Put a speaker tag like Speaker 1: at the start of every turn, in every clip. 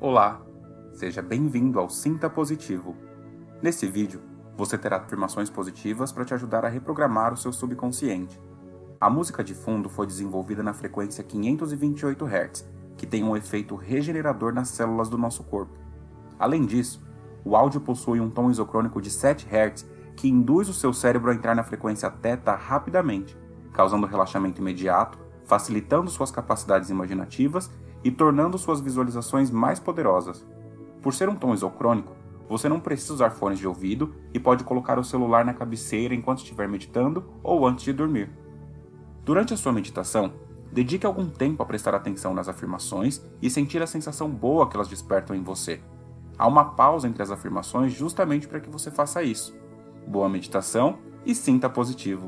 Speaker 1: Olá, seja bem-vindo ao Sinta Positivo. Nesse vídeo, você terá afirmações positivas para te ajudar a reprogramar o seu subconsciente. A música de fundo foi desenvolvida na frequência 528 Hz, que tem um efeito regenerador nas células do nosso corpo. Além disso, o áudio possui um tom isocrônico de 7 Hz que induz o seu cérebro a entrar na frequência θ rapidamente, causando relaxamento imediato, facilitando suas capacidades imaginativas e tornando suas visualizações mais poderosas. Por ser um tom isocrônico, você não precisa usar fones de ouvido e pode colocar o celular na cabeceira enquanto estiver meditando ou antes de dormir. Durante a sua meditação, dedique algum tempo a prestar atenção nas afirmações e sentir a sensação boa que elas despertam em você. Há uma pausa entre as afirmações justamente para que você faça isso. Boa meditação e sinta positivo.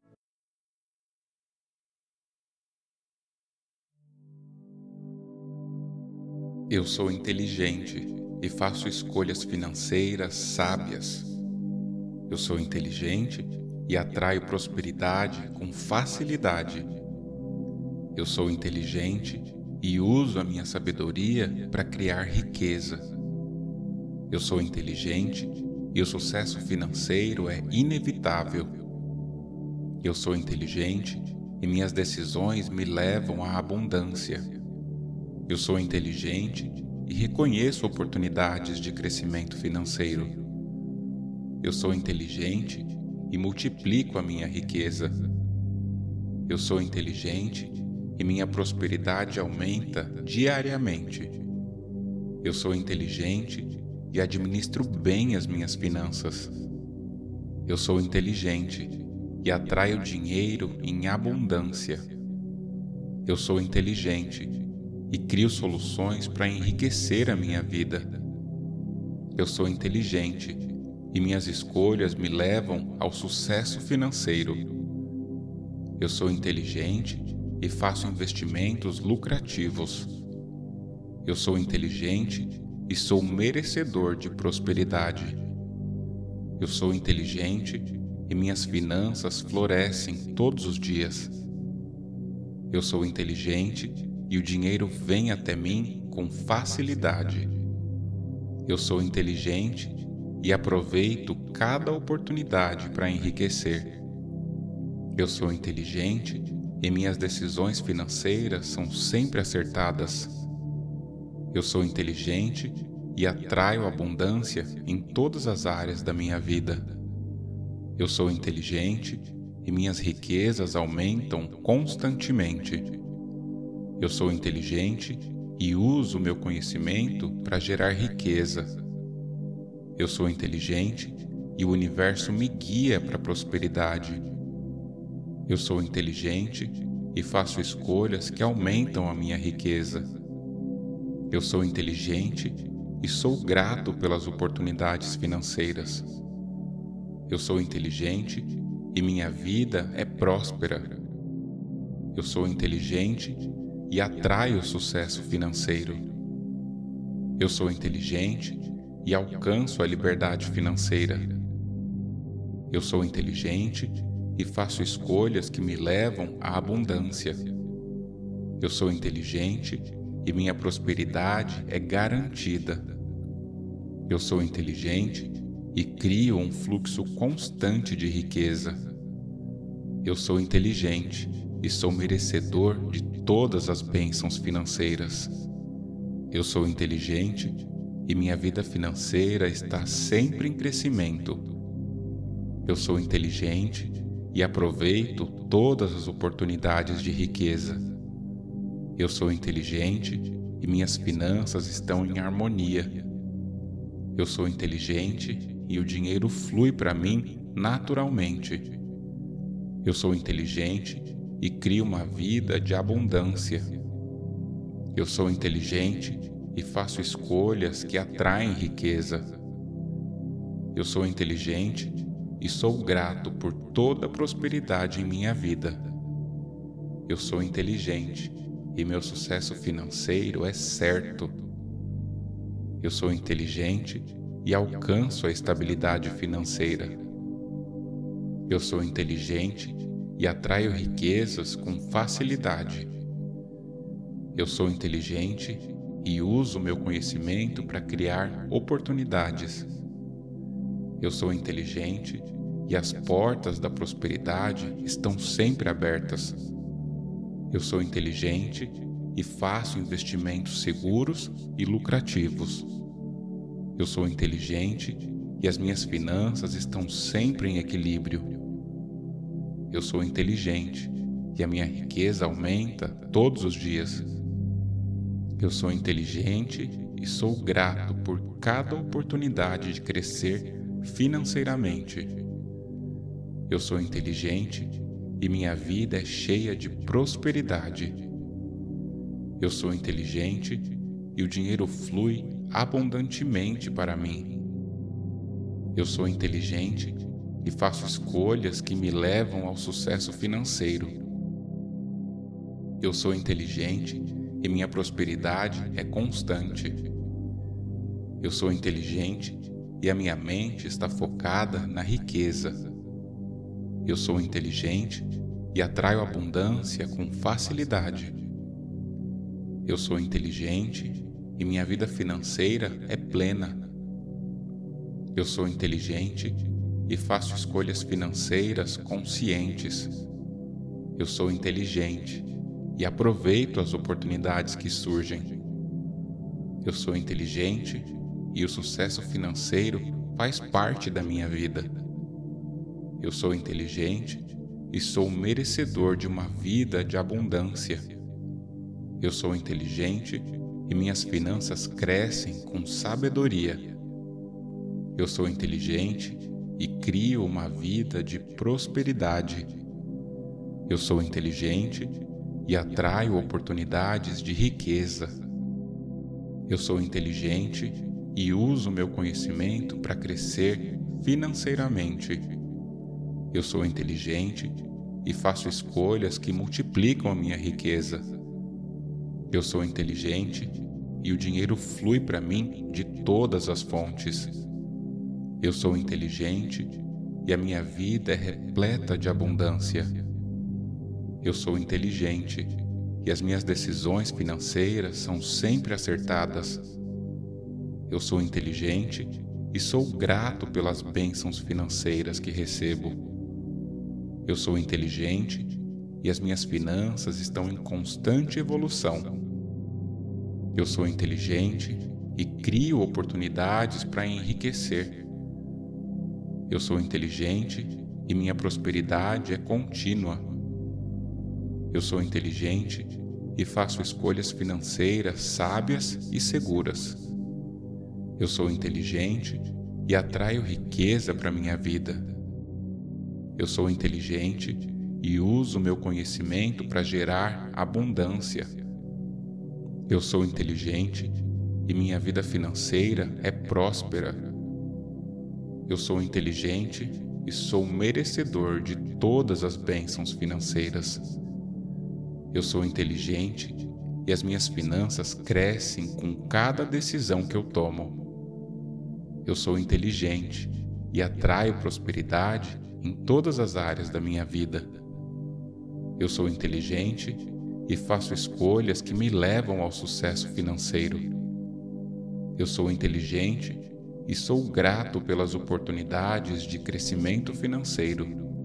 Speaker 2: Eu sou inteligente e faço escolhas financeiras sábias. Eu sou inteligente e atraio prosperidade com facilidade. Eu sou inteligente e uso a minha sabedoria para criar riqueza. Eu sou inteligente e o sucesso financeiro é inevitável. Eu sou inteligente e minhas decisões me levam à abundância. Eu sou inteligente e reconheço oportunidades de crescimento financeiro. Eu sou inteligente e multiplico a minha riqueza. Eu sou inteligente e minha prosperidade aumenta diariamente. Eu sou inteligente e administro bem as minhas finanças. Eu sou inteligente e atraio dinheiro em abundância. Eu sou inteligente e crio soluções para enriquecer a minha vida. Eu sou inteligente e minhas escolhas me levam ao sucesso financeiro. Eu sou inteligente e faço investimentos lucrativos. Eu sou inteligente e sou merecedor de prosperidade. Eu sou inteligente e minhas finanças florescem todos os dias. Eu sou inteligente e o dinheiro vem até mim com facilidade. Eu sou inteligente e aproveito cada oportunidade para enriquecer. Eu sou inteligente e minhas decisões financeiras são sempre acertadas. Eu sou inteligente e atraio abundância em todas as áreas da minha vida. Eu sou inteligente e minhas riquezas aumentam constantemente. Eu sou inteligente e uso o meu conhecimento para gerar riqueza. Eu sou inteligente e o universo me guia para a prosperidade. Eu sou inteligente e faço escolhas que aumentam a minha riqueza. Eu sou inteligente e sou grato pelas oportunidades financeiras. Eu sou inteligente e minha vida é próspera. Eu sou inteligente e atraio o sucesso financeiro. Eu sou inteligente e alcanço a liberdade financeira. Eu sou inteligente e faço escolhas que me levam à abundância. Eu sou inteligente e minha prosperidade é garantida. Eu sou inteligente e crio um fluxo constante de riqueza. Eu sou inteligente e sou merecedor de todas as bênçãos financeiras. Eu sou inteligente e minha vida financeira está sempre em crescimento. Eu sou inteligente e aproveito todas as oportunidades de riqueza. Eu sou inteligente e minhas finanças estão em harmonia. Eu sou inteligente e o dinheiro flui para mim naturalmente. Eu sou inteligente e crio uma vida de abundância. Eu sou inteligente e faço escolhas que atraem riqueza. Eu sou inteligente e sou grato por toda a prosperidade em minha vida. Eu sou inteligente e meu sucesso financeiro é certo. Eu sou inteligente e alcanço a estabilidade financeira. Eu sou inteligente e atraio riquezas com facilidade. Eu sou inteligente e uso meu conhecimento para criar oportunidades. Eu sou inteligente e as portas da prosperidade estão sempre abertas. Eu sou inteligente e faço investimentos seguros e lucrativos. Eu sou inteligente e as minhas finanças estão sempre em equilíbrio. Eu sou inteligente e a minha riqueza aumenta todos os dias. Eu sou inteligente e sou grato por cada oportunidade de crescer financeiramente. Eu sou inteligente e minha vida é cheia de prosperidade. Eu sou inteligente e o dinheiro flui abundantemente para mim. Eu sou inteligente e faço escolhas que me levam ao sucesso financeiro. Eu sou inteligente e minha prosperidade é constante. Eu sou inteligente e a minha mente está focada na riqueza. Eu sou inteligente e atraio abundância com facilidade. Eu sou inteligente e minha vida financeira é plena. Eu sou inteligente e faço escolhas financeiras conscientes. Eu sou inteligente e aproveito as oportunidades que surgem. Eu sou inteligente e o sucesso financeiro faz parte da minha vida. Eu sou inteligente e sou merecedor de uma vida de abundância. Eu sou inteligente e minhas finanças crescem com sabedoria. Eu sou inteligente e crio uma vida de prosperidade. Eu sou inteligente e atraio oportunidades de riqueza. Eu sou inteligente e uso meu conhecimento para crescer financeiramente. Eu sou inteligente e faço escolhas que multiplicam a minha riqueza. Eu sou inteligente e o dinheiro flui para mim de todas as fontes. Eu sou inteligente e a minha vida é repleta de abundância. Eu sou inteligente e as minhas decisões financeiras são sempre acertadas. Eu sou inteligente e sou grato pelas bênçãos financeiras que recebo. Eu sou inteligente e as minhas finanças estão em constante evolução. Eu sou inteligente e crio oportunidades para enriquecer. Eu sou inteligente e minha prosperidade é contínua. Eu sou inteligente e faço escolhas financeiras sábias e seguras. Eu sou inteligente e atraio riqueza para minha vida. Eu sou inteligente e uso meu conhecimento para gerar abundância. Eu sou inteligente e minha vida financeira é próspera. Eu sou inteligente e sou merecedor de todas as bênçãos financeiras. Eu sou inteligente e as minhas finanças crescem com cada decisão que eu tomo. Eu sou inteligente e atraio prosperidade em todas as áreas da minha vida. Eu sou inteligente e faço escolhas que me levam ao sucesso financeiro. Eu sou inteligente e sou grato pelas oportunidades de crescimento financeiro.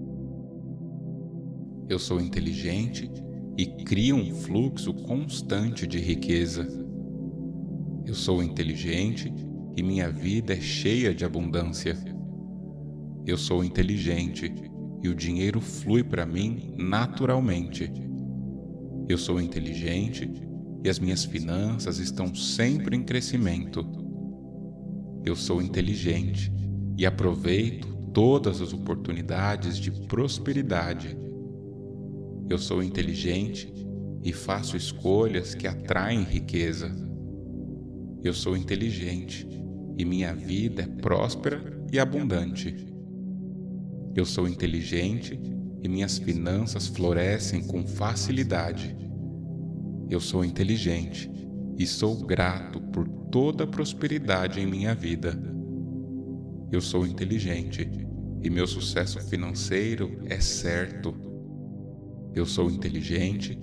Speaker 2: Eu sou inteligente e crio um fluxo constante de riqueza. Eu sou inteligente e minha vida é cheia de abundância. Eu sou inteligente e o dinheiro flui para mim naturalmente. Eu sou inteligente e as minhas finanças estão sempre em crescimento. Eu sou inteligente e aproveito todas as oportunidades de prosperidade. Eu sou inteligente e faço escolhas que atraem riqueza. Eu sou inteligente e minha vida é próspera e abundante. Eu sou inteligente e minhas finanças florescem com facilidade. Eu sou inteligente e sou grato por toda a prosperidade em minha vida. Eu sou inteligente e meu sucesso financeiro é certo. Eu sou inteligente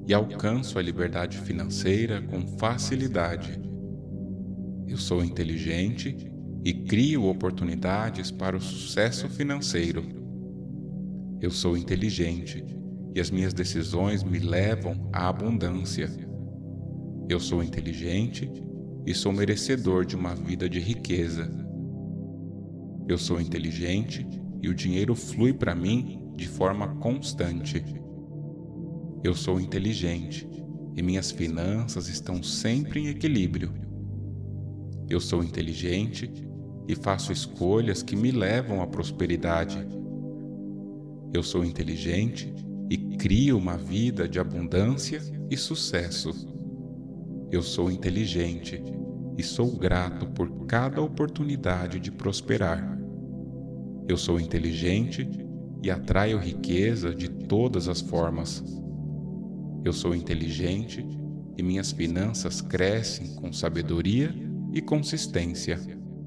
Speaker 2: e alcanço a liberdade financeira com facilidade. Eu sou inteligente e crio oportunidades para o sucesso financeiro. Eu sou inteligente e as minhas decisões me levam à abundância. Eu sou inteligente e sou merecedor de uma vida de riqueza. Eu sou inteligente e o dinheiro flui para mim de forma constante. Eu sou inteligente e minhas finanças estão sempre em equilíbrio. Eu sou inteligente e faço escolhas que me levam à prosperidade. Eu sou inteligente e crio uma vida de abundância e sucesso. Eu sou inteligente e sou grato por cada oportunidade de prosperar. Eu sou inteligente e atraio riqueza de todas as formas. Eu sou inteligente e minhas finanças crescem com sabedoria e consistência.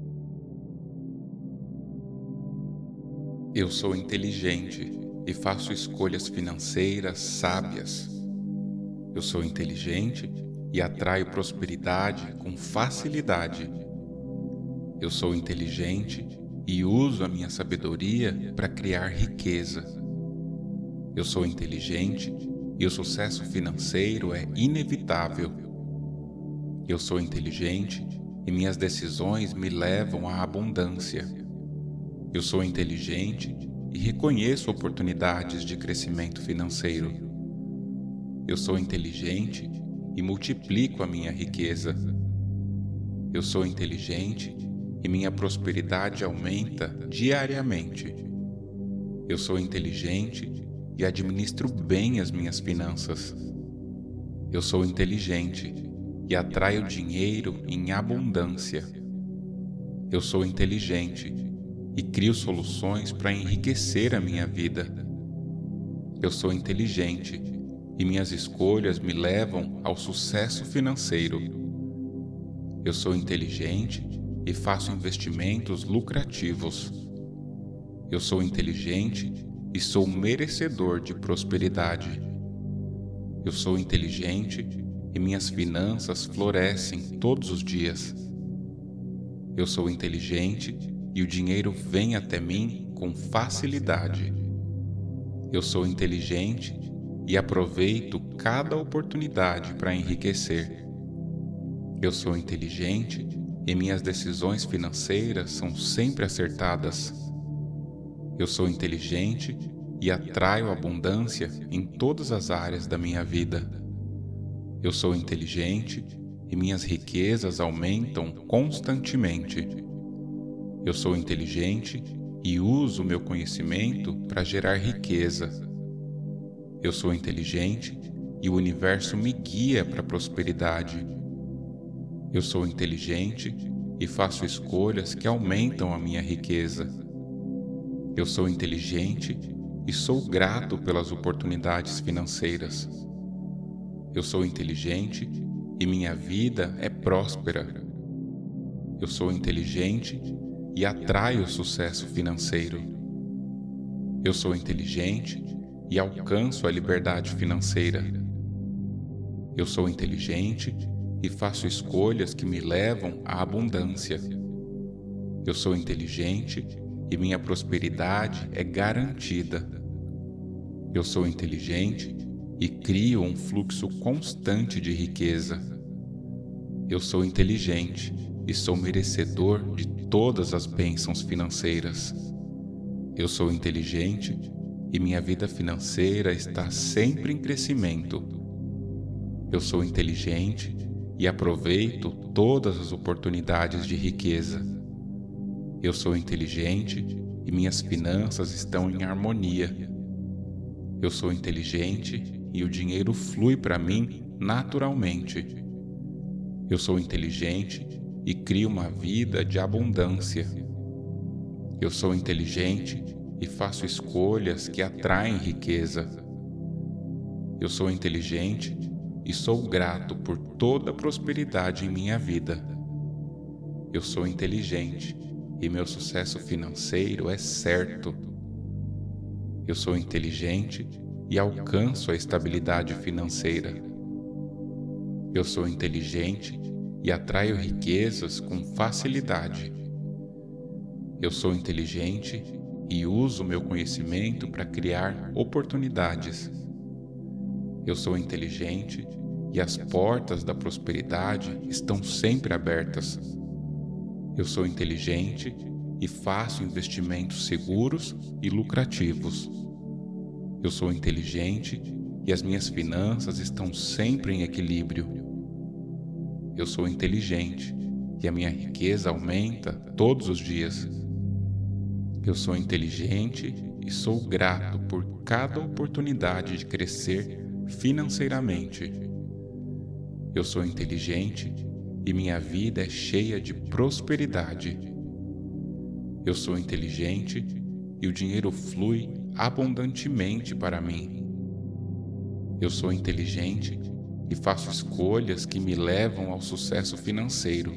Speaker 2: Eu sou inteligente e faço escolhas financeiras sábias. Eu sou inteligente e atraio prosperidade com facilidade. Eu sou inteligente e uso a minha sabedoria para criar riqueza. Eu sou inteligente e o sucesso financeiro é inevitável. Eu sou inteligente e minhas decisões me levam à abundância. Eu sou inteligente e reconheço oportunidades de crescimento financeiro. Eu sou inteligente e multiplico a minha riqueza. Eu sou inteligente e minha prosperidade aumenta diariamente. Eu sou inteligente e administro bem as minhas finanças. Eu sou inteligente e atraio dinheiro em abundância. Eu sou inteligente e crio soluções para enriquecer a minha vida. Eu sou inteligente e minhas escolhas me levam ao sucesso financeiro. Eu sou inteligente e faço investimentos lucrativos. Eu sou inteligente e sou merecedor de prosperidade. Eu sou inteligente e minhas finanças florescem todos os dias. Eu sou inteligente e o dinheiro vem até mim com facilidade. Eu sou inteligente e aproveito cada oportunidade para enriquecer. Eu sou inteligente e minhas decisões financeiras são sempre acertadas. Eu sou inteligente e atraio abundância em todas as áreas da minha vida. Eu sou inteligente e minhas riquezas aumentam constantemente. Eu sou inteligente e uso meu conhecimento para gerar riqueza. Eu sou inteligente e o universo me guia para a prosperidade. Eu sou inteligente e faço escolhas que aumentam a minha riqueza. Eu sou inteligente e sou grato pelas oportunidades financeiras. Eu sou inteligente e minha vida é próspera. Eu sou inteligente e atraio sucesso financeiro. Eu sou inteligente e alcanço a liberdade financeira. Eu sou inteligente e faço escolhas que me levam à abundância. Eu sou inteligente e minha prosperidade é garantida. Eu sou inteligente e crio um fluxo constante de riqueza. Eu sou inteligente e sou merecedor de todas as bênçãos financeiras. Eu sou inteligente e minha vida financeira está sempre em crescimento. Eu sou inteligente e aproveito todas as oportunidades de riqueza. Eu sou inteligente e minhas finanças estão em harmonia. Eu sou inteligente e o dinheiro flui para mim naturalmente. Eu sou inteligente e crio uma vida de abundância. Eu sou inteligente e faço escolhas que atraem riqueza. Eu sou inteligente e sou grato por toda a prosperidade em minha vida. Eu sou inteligente e meu sucesso financeiro é certo. Eu sou inteligente e alcanço a estabilidade financeira. Eu sou inteligente e atraio riquezas com facilidade. Eu sou inteligente e uso meu conhecimento para criar oportunidades. Eu sou inteligente e as portas da prosperidade estão sempre abertas. Eu sou inteligente e faço investimentos seguros e lucrativos. Eu sou inteligente e as minhas finanças estão sempre em equilíbrio. Eu sou inteligente e a minha riqueza aumenta todos os dias. Eu sou inteligente e sou grato por cada oportunidade de crescer financeiramente. Eu sou inteligente e minha vida é cheia de prosperidade. Eu sou inteligente e o dinheiro flui abundantemente para mim. Eu sou inteligente e faço escolhas que me levam ao sucesso financeiro.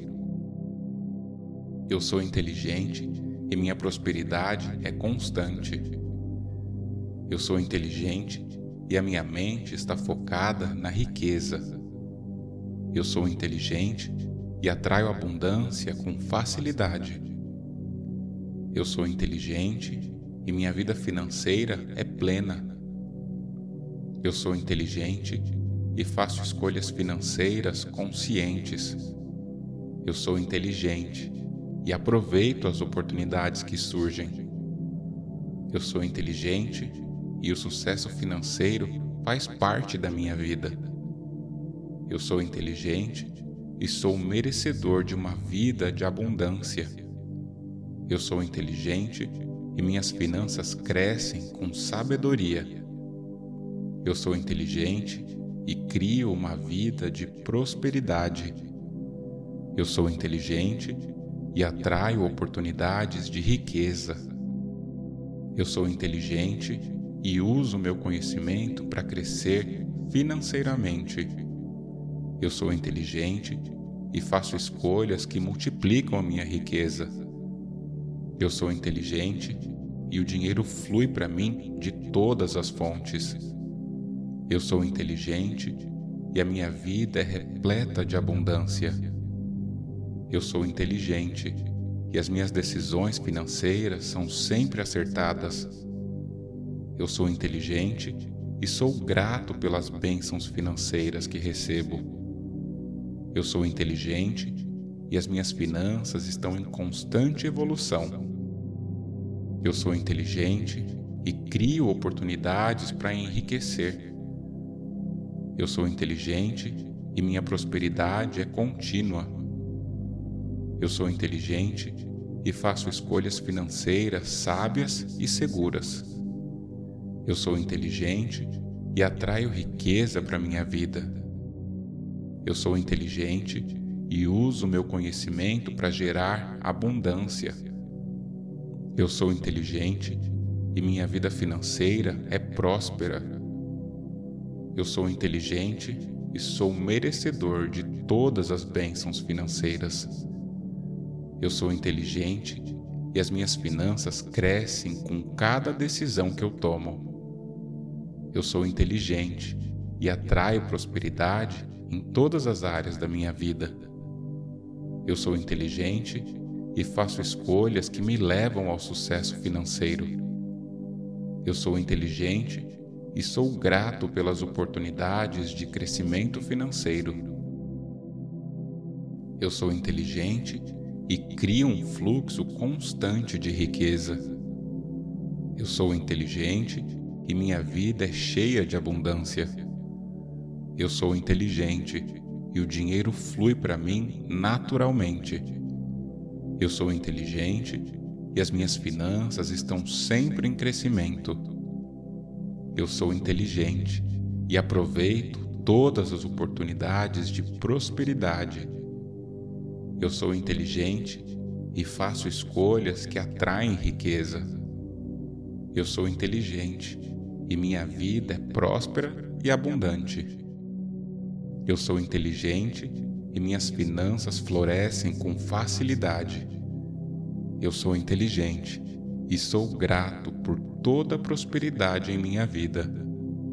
Speaker 2: Eu sou inteligente e minha prosperidade é constante. Eu sou inteligente e a minha mente está focada na riqueza. Eu sou inteligente e atraio abundância com facilidade. Eu sou inteligente e minha vida financeira é plena. Eu sou inteligente e faço escolhas financeiras conscientes. Eu sou inteligente e aproveito as oportunidades que surgem. Eu sou inteligente e o sucesso financeiro faz parte da minha vida. Eu sou inteligente e sou merecedor de uma vida de abundância. Eu sou inteligente e minhas finanças crescem com sabedoria. Eu sou inteligente e crio uma vida de prosperidade. Eu sou inteligente e atraio oportunidades de riqueza. Eu sou inteligente e uso meu conhecimento para crescer financeiramente. Eu sou inteligente e faço escolhas que multiplicam a minha riqueza. Eu sou inteligente e o dinheiro flui para mim de todas as fontes. Eu sou inteligente e a minha vida é repleta de abundância. Eu sou inteligente e as minhas decisões financeiras são sempre acertadas. Eu sou inteligente e sou grato pelas bênçãos financeiras que recebo. Eu sou inteligente e as minhas finanças estão em constante evolução. Eu sou inteligente e crio oportunidades para enriquecer. Eu sou inteligente e minha prosperidade é contínua. Eu sou inteligente e faço escolhas financeiras sábias e seguras. Eu sou inteligente e atraio riqueza para minha vida. Eu sou inteligente e uso meu conhecimento para gerar abundância. Eu sou inteligente e minha vida financeira é próspera. Eu sou inteligente e sou merecedor de todas as bênçãos financeiras. Eu sou inteligente e as minhas finanças crescem com cada decisão que eu tomo. Eu sou inteligente e atraio prosperidade em todas as áreas da minha vida. Eu sou inteligente e faço escolhas que me levam ao sucesso financeiro. Eu sou inteligente e sou grato pelas oportunidades de crescimento financeiro. Eu sou inteligente e crio um fluxo constante de riqueza. Eu sou inteligente e minha vida é cheia de abundância. Eu sou inteligente e o dinheiro flui para mim naturalmente. Eu sou inteligente e as minhas finanças estão sempre em crescimento. Eu sou inteligente e aproveito todas as oportunidades de prosperidade. Eu sou inteligente e faço escolhas que atraem riqueza. Eu sou inteligente e minha vida é próspera e abundante. Eu sou inteligente e minhas finanças florescem com facilidade. Eu sou inteligente e sou grato por toda a prosperidade em minha vida.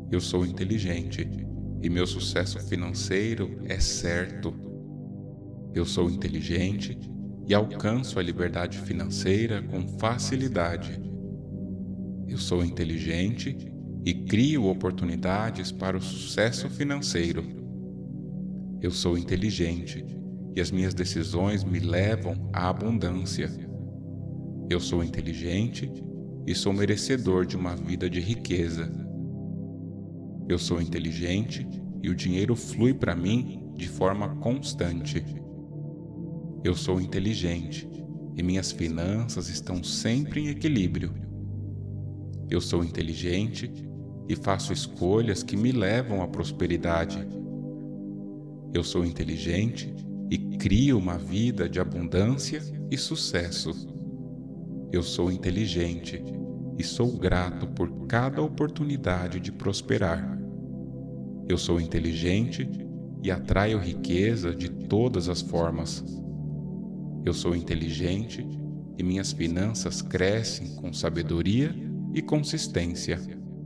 Speaker 2: Eu sou inteligente e meu sucesso financeiro é certo. Eu sou inteligente e alcanço a liberdade financeira com facilidade. Eu sou inteligente e crio oportunidades para o sucesso financeiro. Eu sou inteligente e as minhas decisões me levam à abundância. Eu sou inteligente e sou merecedor de uma vida de riqueza. Eu sou inteligente e o dinheiro flui para mim de forma constante. Eu sou inteligente e minhas finanças estão sempre em equilíbrio. Eu sou inteligente e faço escolhas que me levam à prosperidade. Eu sou inteligente e crio uma vida de abundância e sucesso. Eu sou inteligente e sou grato por cada oportunidade de prosperar. Eu sou inteligente e atraio riqueza de todas as formas. Eu sou inteligente e minhas finanças crescem com sabedoria e consistência.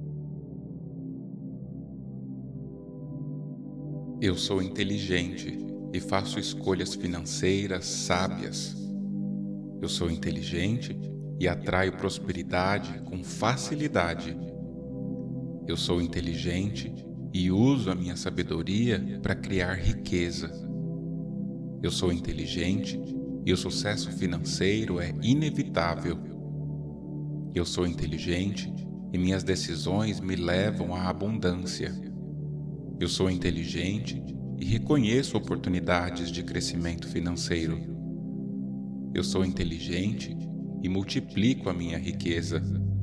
Speaker 2: Eu sou inteligente e faço escolhas financeiras sábias. Eu sou inteligente e atraio prosperidade com facilidade. Eu sou inteligente e uso a minha sabedoria para criar riqueza. Eu sou inteligente e o sucesso financeiro é inevitável. Eu sou inteligente e minhas decisões me levam à abundância. Eu sou inteligente e reconheço oportunidades de crescimento financeiro. Eu sou inteligente e multiplico a minha riqueza.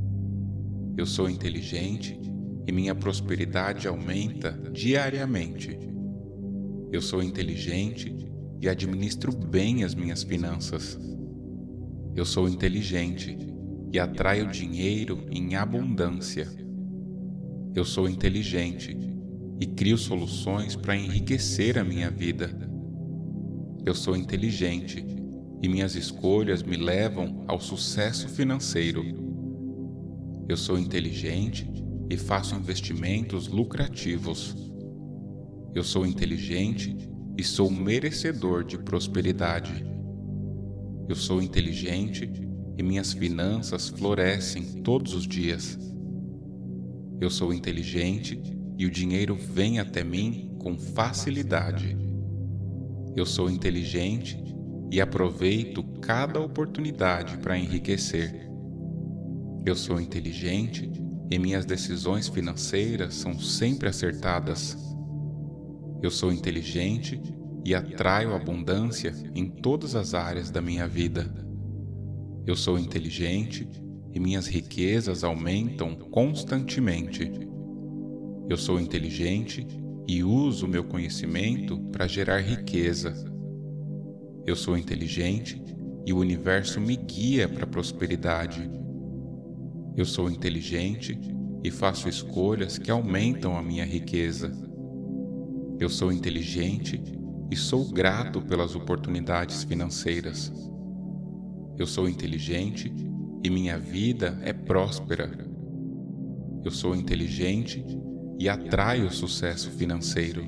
Speaker 2: Eu sou inteligente e minha prosperidade aumenta diariamente. Eu sou inteligente e administro bem as minhas finanças. Eu sou inteligente e atraio dinheiro em abundância. Eu sou inteligente e crio soluções para enriquecer a minha vida. Eu sou inteligente e minhas escolhas me levam ao sucesso financeiro. Eu sou inteligente e faço investimentos lucrativos. Eu sou inteligente e sou merecedor de prosperidade. Eu sou inteligente e minhas finanças florescem todos os dias. Eu sou inteligente e o dinheiro vem até mim com facilidade. Eu sou inteligente e aproveito cada oportunidade para enriquecer. Eu sou inteligente e minhas decisões financeiras são sempre acertadas. Eu sou inteligente e atraio abundância em todas as áreas da minha vida. Eu sou inteligente e minhas riquezas aumentam constantemente. Eu sou inteligente e uso meu conhecimento para gerar riqueza. Eu sou inteligente e o universo me guia para a prosperidade. Eu sou inteligente e faço escolhas que aumentam a minha riqueza. Eu sou inteligente e sou grato pelas oportunidades financeiras. Eu sou inteligente e minha vida é próspera. Eu sou inteligente e atraio sucesso financeiro.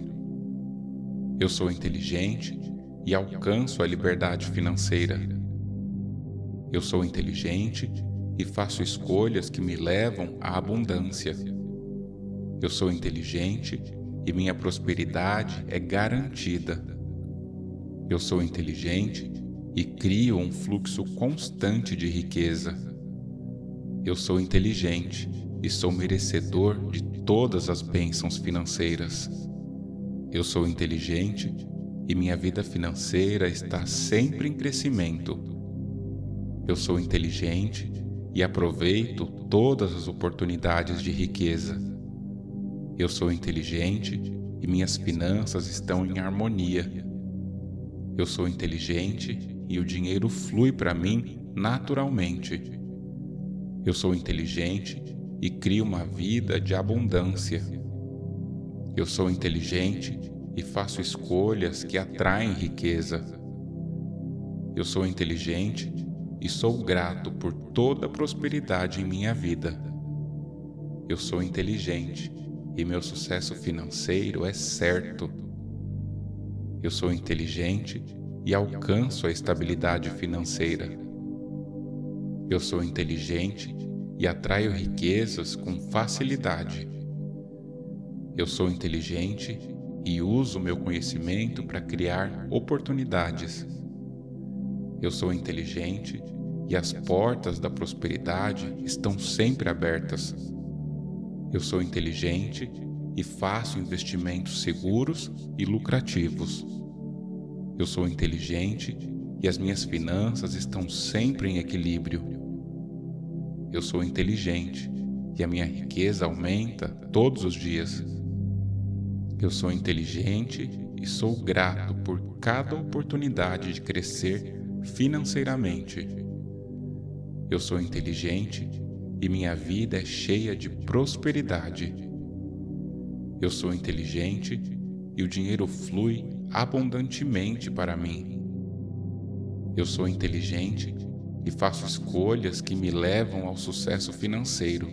Speaker 2: Eu sou inteligente e alcanço a liberdade financeira. Eu sou inteligente e faço escolhas que me levam à abundância. Eu sou inteligente e minha prosperidade é garantida. Eu sou inteligente e crio um fluxo constante de riqueza. Eu sou inteligente e sou merecedor de todas as bênçãos financeiras. Eu sou inteligente e minha vida financeira está sempre em crescimento. Eu sou inteligente e aproveito todas as oportunidades de riqueza. Eu sou inteligente e minhas finanças estão em harmonia. Eu sou inteligente e o dinheiro flui para mim naturalmente. Eu sou inteligente e crio uma vida de abundância. Eu sou inteligente e faço escolhas que atraem riqueza. Eu sou inteligente e sou grato por toda a prosperidade em minha vida. Eu sou inteligente e meu sucesso financeiro é certo. Eu sou inteligente e alcanço a estabilidade financeira. Eu sou inteligente e atraio riquezas com facilidade. Eu sou inteligente e uso meu conhecimento para criar oportunidades. Eu sou inteligente e as portas da prosperidade estão sempre abertas. Eu sou inteligente e faço investimentos seguros e lucrativos. Eu sou inteligente e as minhas finanças estão sempre em equilíbrio. Eu sou inteligente e a minha riqueza aumenta todos os dias. Eu sou inteligente e sou grato por cada oportunidade de crescer financeiramente. Eu sou inteligente e minha vida é cheia de prosperidade. Eu sou inteligente e o dinheiro flui abundantemente para mim. Eu sou inteligente e faço escolhas que me levam ao sucesso financeiro.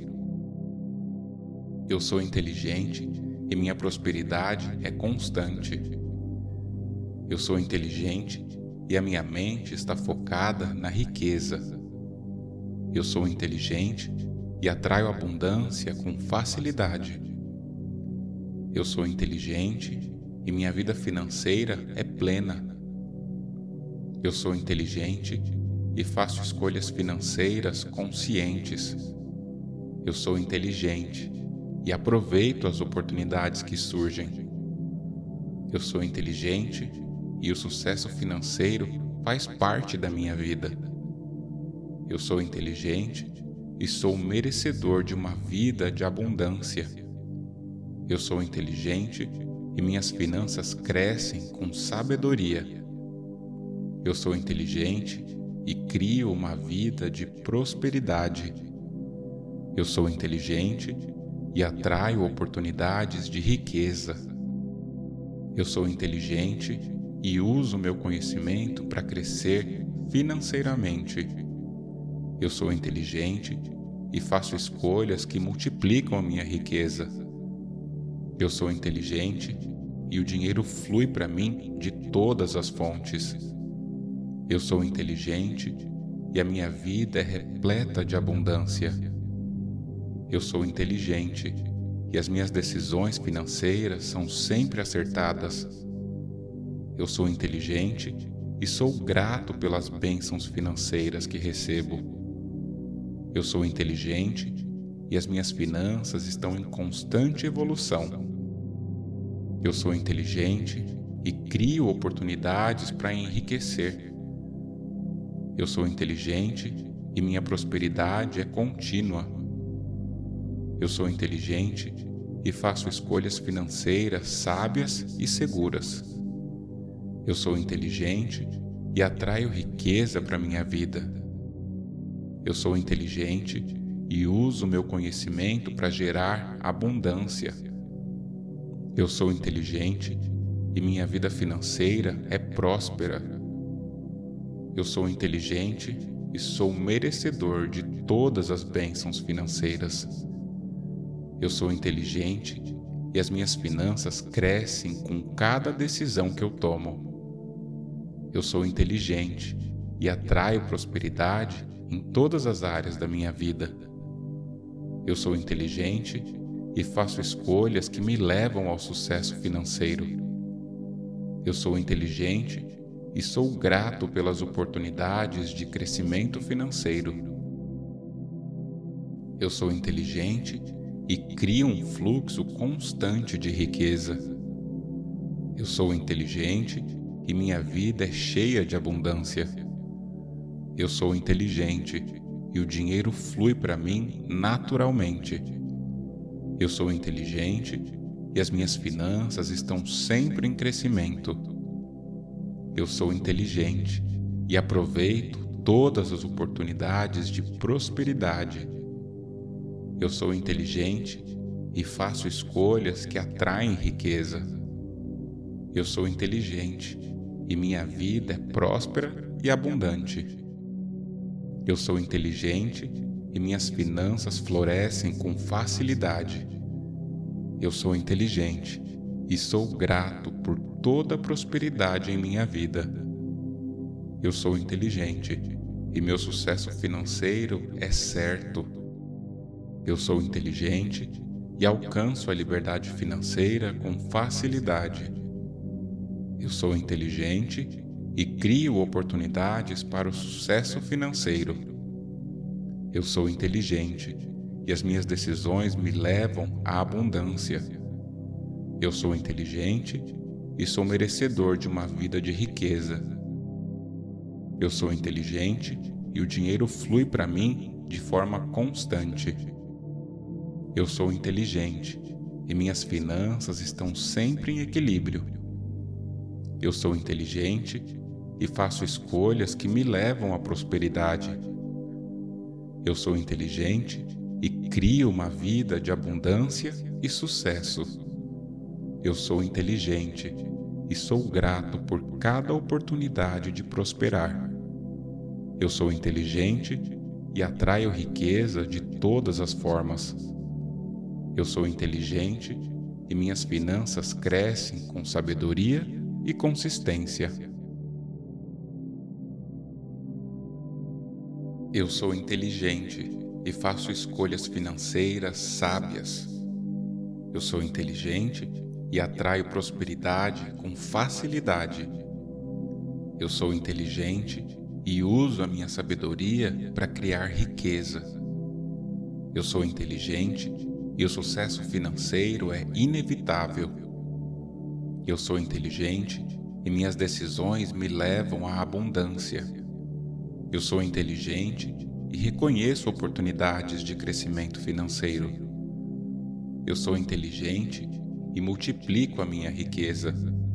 Speaker 2: Eu sou inteligente e minha prosperidade é constante. Eu sou inteligente e a minha mente está focada na riqueza. Eu sou inteligente e atraio abundância com facilidade. Eu sou inteligente e minha vida financeira é plena. Eu sou inteligente e faço escolhas financeiras conscientes. Eu sou inteligente e aproveito as oportunidades que surgem. Eu sou inteligente e o sucesso financeiro faz parte da minha vida. Eu sou inteligente e sou merecedor de uma vida de abundância. Eu sou inteligente e minhas finanças crescem com sabedoria. Eu sou inteligente e crio uma vida de prosperidade. Eu sou inteligente e atraio oportunidades de riqueza. Eu sou inteligente e uso meu conhecimento para crescer financeiramente. Eu sou inteligente e faço escolhas que multiplicam a minha riqueza. Eu sou inteligente e o dinheiro flui para mim de todas as fontes. Eu sou inteligente e a minha vida é repleta de abundância. Eu sou inteligente e as minhas decisões financeiras são sempre acertadas. Eu sou inteligente e sou grato pelas bênçãos financeiras que recebo. Eu sou inteligente e as minhas finanças estão em constante evolução. Eu sou inteligente e crio oportunidades para enriquecer. Eu sou inteligente e minha prosperidade é contínua. Eu sou inteligente e faço escolhas financeiras sábias e seguras. Eu sou inteligente e atraio riqueza para minha vida. Eu sou inteligente e uso meu conhecimento para gerar abundância. Eu sou inteligente e minha vida financeira é próspera. Eu sou inteligente e sou merecedor de todas as bênçãos financeiras. Eu sou inteligente e as minhas finanças crescem com cada decisão que eu tomo. Eu sou inteligente e atraio prosperidade em todas as áreas da minha vida. Eu sou inteligente e faço escolhas que me levam ao sucesso financeiro. Eu sou inteligente e sou grato pelas oportunidades de crescimento financeiro. Eu sou inteligente e crio um fluxo constante de riqueza. Eu sou inteligente e minha vida é cheia de abundância. Eu sou inteligente e o dinheiro flui para mim naturalmente. Eu sou inteligente e as minhas finanças estão sempre em crescimento. Eu sou inteligente e aproveito todas as oportunidades de prosperidade. Eu sou inteligente e faço escolhas que atraem riqueza. Eu sou inteligente e minha vida é próspera e abundante. Eu sou inteligente e minhas finanças florescem com facilidade. Eu sou inteligente e sou grato por toda a prosperidade em minha vida. Eu sou inteligente e meu sucesso financeiro é certo. Eu sou inteligente e alcanço a liberdade financeira com facilidade. Eu sou inteligente e crio oportunidades para o sucesso financeiro. Eu sou inteligente e as minhas decisões me levam à abundância. Eu sou inteligente e sou merecedor de uma vida de riqueza. Eu sou inteligente e o dinheiro flui para mim de forma constante. Eu sou inteligente e minhas finanças estão sempre em equilíbrio. Eu sou inteligente e faço escolhas que me levam à prosperidade. Eu sou inteligente e crio uma vida de abundância e sucesso. Eu sou inteligente e sou grato por cada oportunidade de prosperar. Eu sou inteligente e atraio riqueza de todas as formas. Eu sou inteligente e minhas finanças crescem com sabedoria e consistência. Eu sou inteligente e faço escolhas financeiras sábias. Eu sou inteligente e atraio prosperidade com facilidade. Eu sou inteligente e uso a minha sabedoria para criar riqueza. Eu sou inteligente e o sucesso financeiro é inevitável. Eu sou inteligente e minhas decisões me levam à abundância. Eu sou inteligente e reconheço oportunidades de crescimento financeiro. Eu sou inteligente e multiplico a minha riqueza.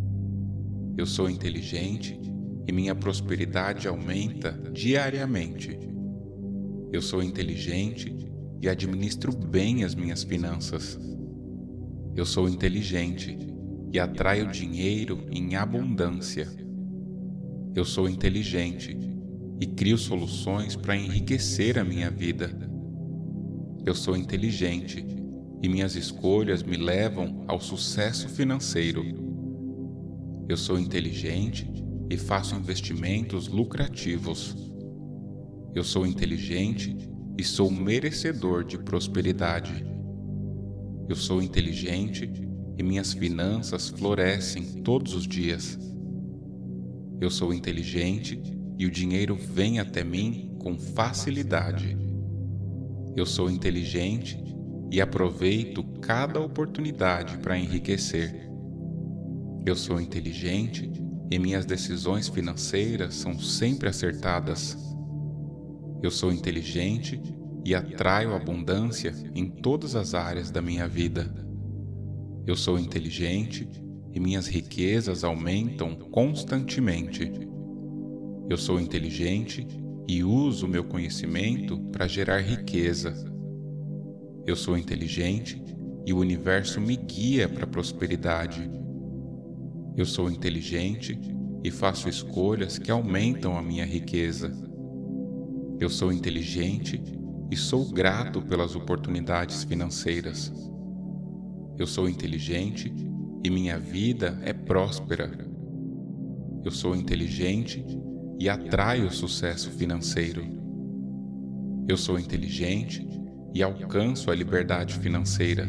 Speaker 2: Eu sou inteligente e minha prosperidade aumenta diariamente. Eu sou inteligente e administro bem as minhas finanças. Eu sou inteligente e atraio dinheiro em abundância. Eu sou inteligente e crio soluções para enriquecer a minha vida. Eu sou inteligente e minhas escolhas me levam ao sucesso financeiro. Eu sou inteligente e faço investimentos lucrativos. Eu sou inteligente e sou merecedor de prosperidade. Eu sou inteligente e minhas finanças florescem todos os dias. Eu sou inteligente e o dinheiro vem até mim com facilidade. Eu sou inteligente e aproveito cada oportunidade para enriquecer. Eu sou inteligente e minhas decisões financeiras são sempre acertadas. Eu sou inteligente e atraio abundância em todas as áreas da minha vida. Eu sou inteligente e minhas riquezas aumentam constantemente. Eu sou inteligente e uso meu conhecimento para gerar riqueza. Eu sou inteligente e o universo me guia para a prosperidade. Eu sou inteligente e faço escolhas que aumentam a minha riqueza. Eu sou inteligente e sou grato pelas oportunidades financeiras. Eu sou inteligente e minha vida é próspera. Eu sou inteligente e atraio sucesso financeiro. Eu sou inteligente e alcanço a liberdade financeira.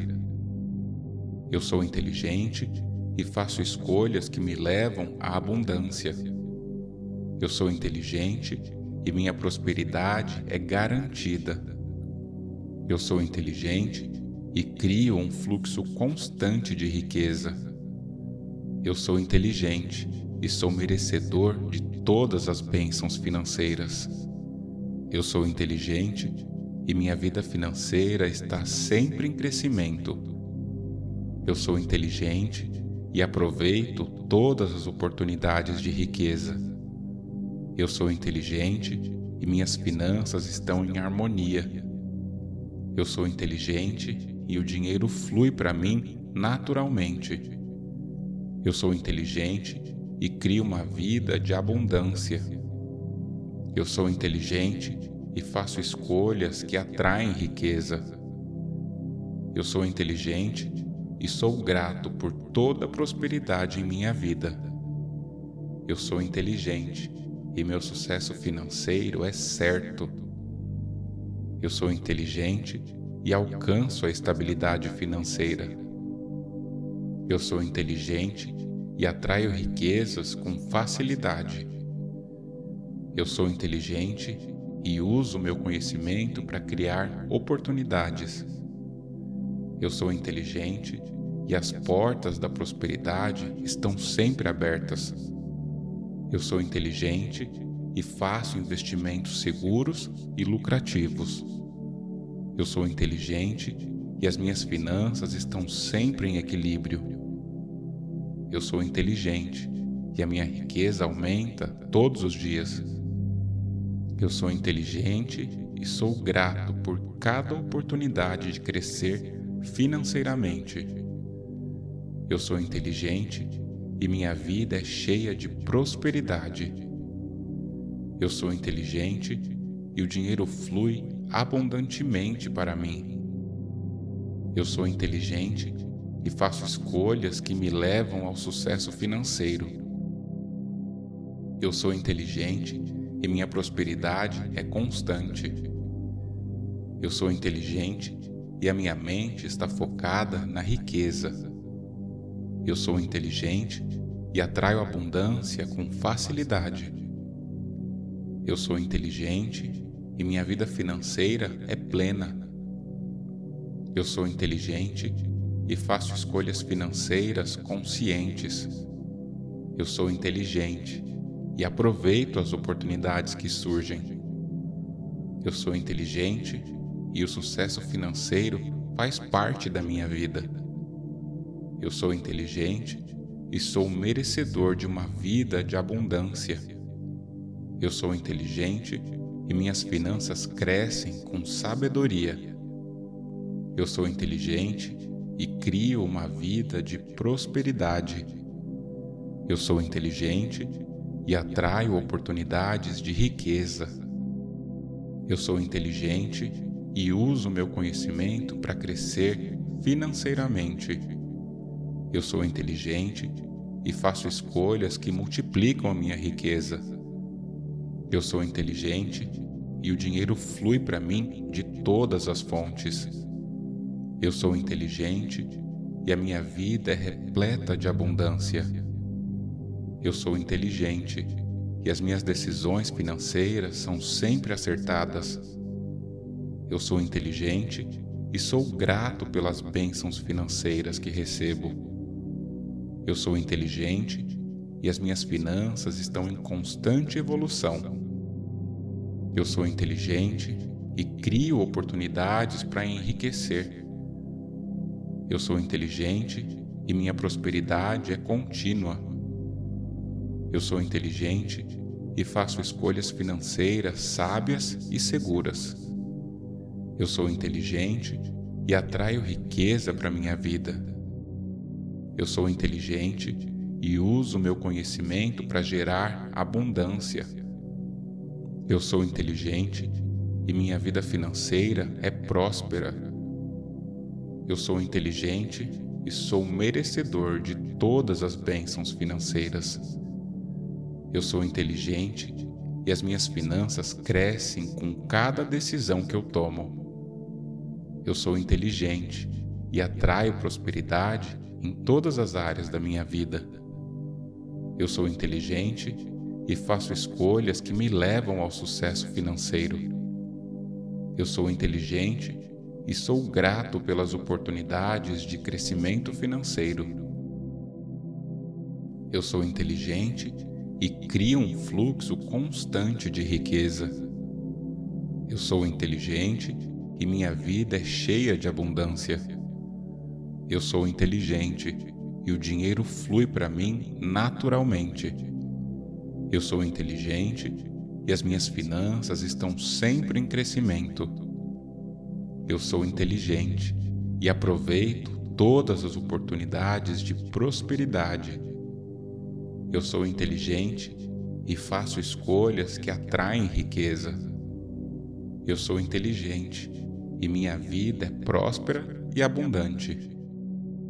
Speaker 2: Eu sou inteligente e faço escolhas que me levam à abundância. Eu sou inteligente e minha prosperidade é garantida. Eu sou inteligente e crio um fluxo constante de riqueza. Eu sou inteligente e sou merecedor de todas as bênçãos financeiras. Eu sou inteligente e minha vida financeira está sempre em crescimento. Eu sou inteligente e aproveito todas as oportunidades de riqueza. Eu sou inteligente e minhas finanças estão em harmonia. Eu sou inteligente e o dinheiro flui para mim naturalmente. Eu sou inteligente e crio uma vida de abundância. Eu sou inteligente e faço escolhas que atraem riqueza. Eu sou inteligente e e sou grato por toda a prosperidade em minha vida. Eu sou inteligente e meu sucesso financeiro é certo. Eu sou inteligente e alcanço a estabilidade financeira. Eu sou inteligente e atraio riquezas com facilidade. Eu sou inteligente e uso meu conhecimento para criar oportunidades. Eu sou inteligente e as portas da prosperidade estão sempre abertas. Eu sou inteligente e faço investimentos seguros e lucrativos. Eu sou inteligente e as minhas finanças estão sempre em equilíbrio. Eu sou inteligente e a minha riqueza aumenta todos os dias. Eu sou inteligente e sou grato por cada oportunidade de crescer financeiramente. Eu sou inteligente e minha vida é cheia de prosperidade. Eu sou inteligente e o dinheiro flui abundantemente para mim. Eu sou inteligente e faço escolhas que me levam ao sucesso financeiro. Eu sou inteligente e minha prosperidade é constante. Eu sou inteligente e a minha mente está focada na riqueza. Eu sou inteligente e atraio abundância com facilidade. Eu sou inteligente e minha vida financeira é plena. Eu sou inteligente e faço escolhas financeiras conscientes. Eu sou inteligente e aproveito as oportunidades que surgem. Eu sou inteligente e o sucesso financeiro faz parte da minha vida. Eu sou inteligente e sou merecedor de uma vida de abundância. Eu sou inteligente e minhas finanças crescem com sabedoria. Eu sou inteligente e crio uma vida de prosperidade. Eu sou inteligente e atraio oportunidades de riqueza. Eu sou inteligente e uso meu conhecimento para crescer financeiramente. Eu sou inteligente e faço escolhas que multiplicam a minha riqueza. Eu sou inteligente e o dinheiro flui para mim de todas as fontes. Eu sou inteligente e a minha vida é repleta de abundância. Eu sou inteligente e as minhas decisões financeiras são sempre acertadas. Eu sou inteligente e sou grato pelas bênçãos financeiras que recebo. Eu sou inteligente e as minhas finanças estão em constante evolução. Eu sou inteligente e crio oportunidades para enriquecer. Eu sou inteligente e minha prosperidade é contínua. Eu sou inteligente e faço escolhas financeiras sábias e seguras. Eu sou inteligente e atraio riqueza para minha vida. Eu sou inteligente e uso meu conhecimento para gerar abundância. Eu sou inteligente e minha vida financeira é próspera. Eu sou inteligente e sou merecedor de todas as bênçãos financeiras. Eu sou inteligente e as minhas finanças crescem com cada decisão que eu tomo. Eu sou inteligente e atraio prosperidade em todas as áreas da minha vida. Eu sou inteligente e faço escolhas que me levam ao sucesso financeiro. Eu sou inteligente e sou grato pelas oportunidades de crescimento financeiro. Eu sou inteligente e crio um fluxo constante de riqueza. Eu sou inteligente e minha vida é cheia de abundância. Eu sou inteligente e o dinheiro flui para mim naturalmente. Eu sou inteligente e as minhas finanças estão sempre em crescimento. Eu sou inteligente e aproveito todas as oportunidades de prosperidade. Eu sou inteligente e faço escolhas que atraem riqueza. Eu sou inteligente e minha vida é próspera e abundante.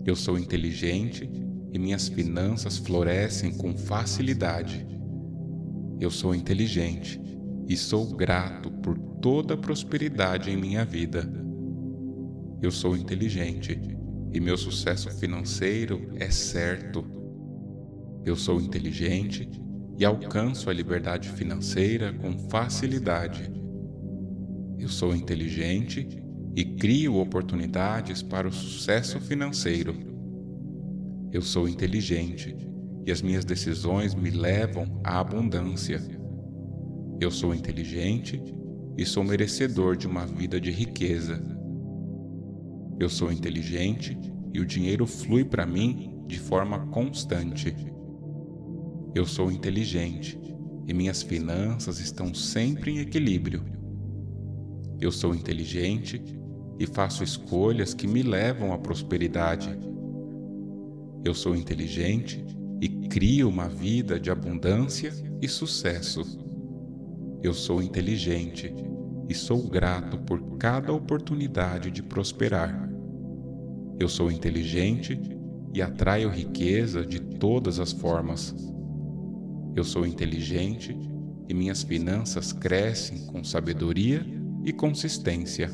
Speaker 2: Eu sou inteligente e minhas finanças florescem com facilidade. Eu sou inteligente e sou grato por toda a prosperidade em minha vida. Eu sou inteligente e meu sucesso financeiro é certo. Eu sou inteligente e alcanço a liberdade financeira com facilidade. Eu sou inteligente e crio oportunidades para o sucesso financeiro. Eu sou inteligente e as minhas decisões me levam à abundância. Eu sou inteligente e sou merecedor de uma vida de riqueza. Eu sou inteligente e o dinheiro flui para mim de forma constante. Eu sou inteligente e minhas finanças estão sempre em equilíbrio. Eu sou inteligente e faço escolhas que me levam à prosperidade. Eu sou inteligente e crio uma vida de abundância e sucesso. Eu sou inteligente e sou grato por cada oportunidade de prosperar. Eu sou inteligente e atraio riqueza de todas as formas. Eu sou inteligente e minhas finanças crescem com sabedoria e consistência.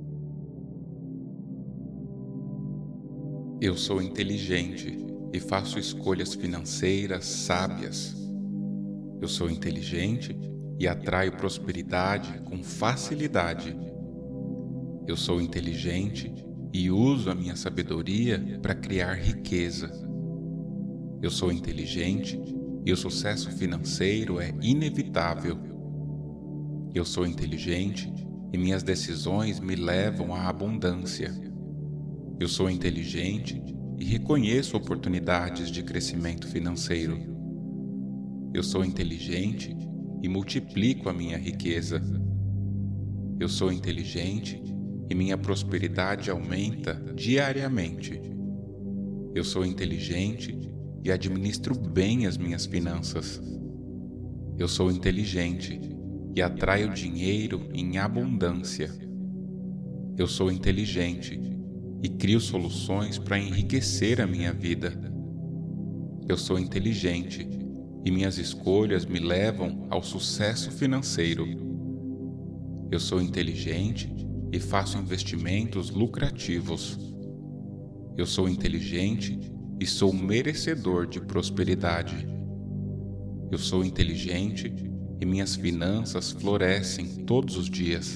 Speaker 2: Eu sou inteligente e faço escolhas financeiras sábias. Eu sou inteligente e atraio prosperidade com facilidade. Eu sou inteligente e uso a minha sabedoria para criar riqueza. Eu sou inteligente e o sucesso financeiro é inevitável. Eu sou inteligente e minhas decisões me levam à abundância. Eu sou inteligente e reconheço oportunidades de crescimento financeiro. Eu sou inteligente e multiplico a minha riqueza. Eu sou inteligente e minha prosperidade aumenta diariamente. Eu sou inteligente e administro bem as minhas finanças. Eu sou inteligente e atraio dinheiro em abundância. Eu sou inteligente e crio soluções para enriquecer a minha vida. Eu sou inteligente e minhas escolhas me levam ao sucesso financeiro. Eu sou inteligente e faço investimentos lucrativos. Eu sou inteligente e sou merecedor de prosperidade. Eu sou inteligente e minhas finanças florescem todos os dias.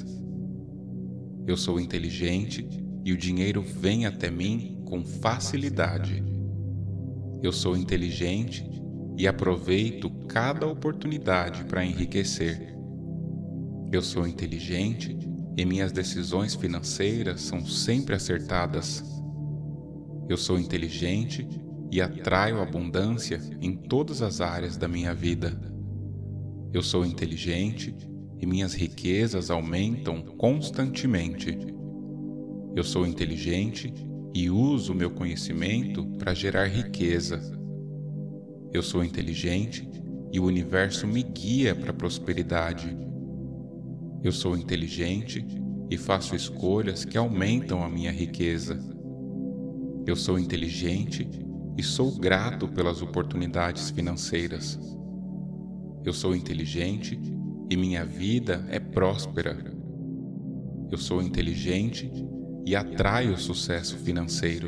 Speaker 2: Eu sou inteligente e o dinheiro vem até mim com facilidade. Eu sou inteligente e aproveito cada oportunidade para enriquecer. Eu sou inteligente e minhas decisões financeiras são sempre acertadas. Eu sou inteligente e atraio abundância em todas as áreas da minha vida. Eu sou inteligente e minhas riquezas aumentam constantemente. Eu sou inteligente e uso meu conhecimento para gerar riqueza. Eu sou inteligente e o universo me guia para a prosperidade. Eu sou inteligente e faço escolhas que aumentam a minha riqueza. Eu sou inteligente e sou grato pelas oportunidades financeiras. Eu sou inteligente e minha vida é próspera. Eu sou inteligente e atraio sucesso financeiro.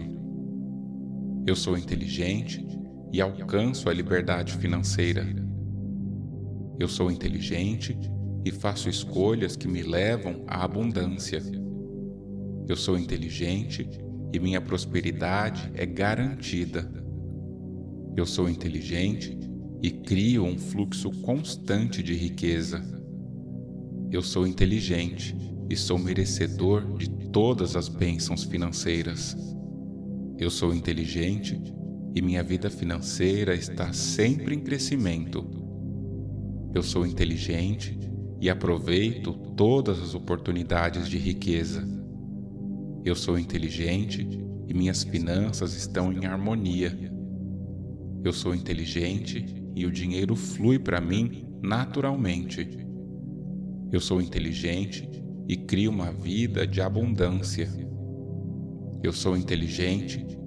Speaker 2: Eu sou inteligente e alcanço a liberdade financeira. Eu sou inteligente e faço escolhas que me levam à abundância. Eu sou inteligente e minha prosperidade é garantida. Eu sou inteligente e crio um fluxo constante de riqueza. Eu sou inteligente e sou merecedor de todas as bênçãos financeiras. Eu sou inteligente e minha vida financeira está sempre em crescimento. Eu sou inteligente e aproveito todas as oportunidades de riqueza. Eu sou inteligente e minhas finanças estão em harmonia. Eu sou inteligente e o dinheiro flui para mim naturalmente. Eu sou inteligente e crio uma vida de abundância. Eu sou inteligente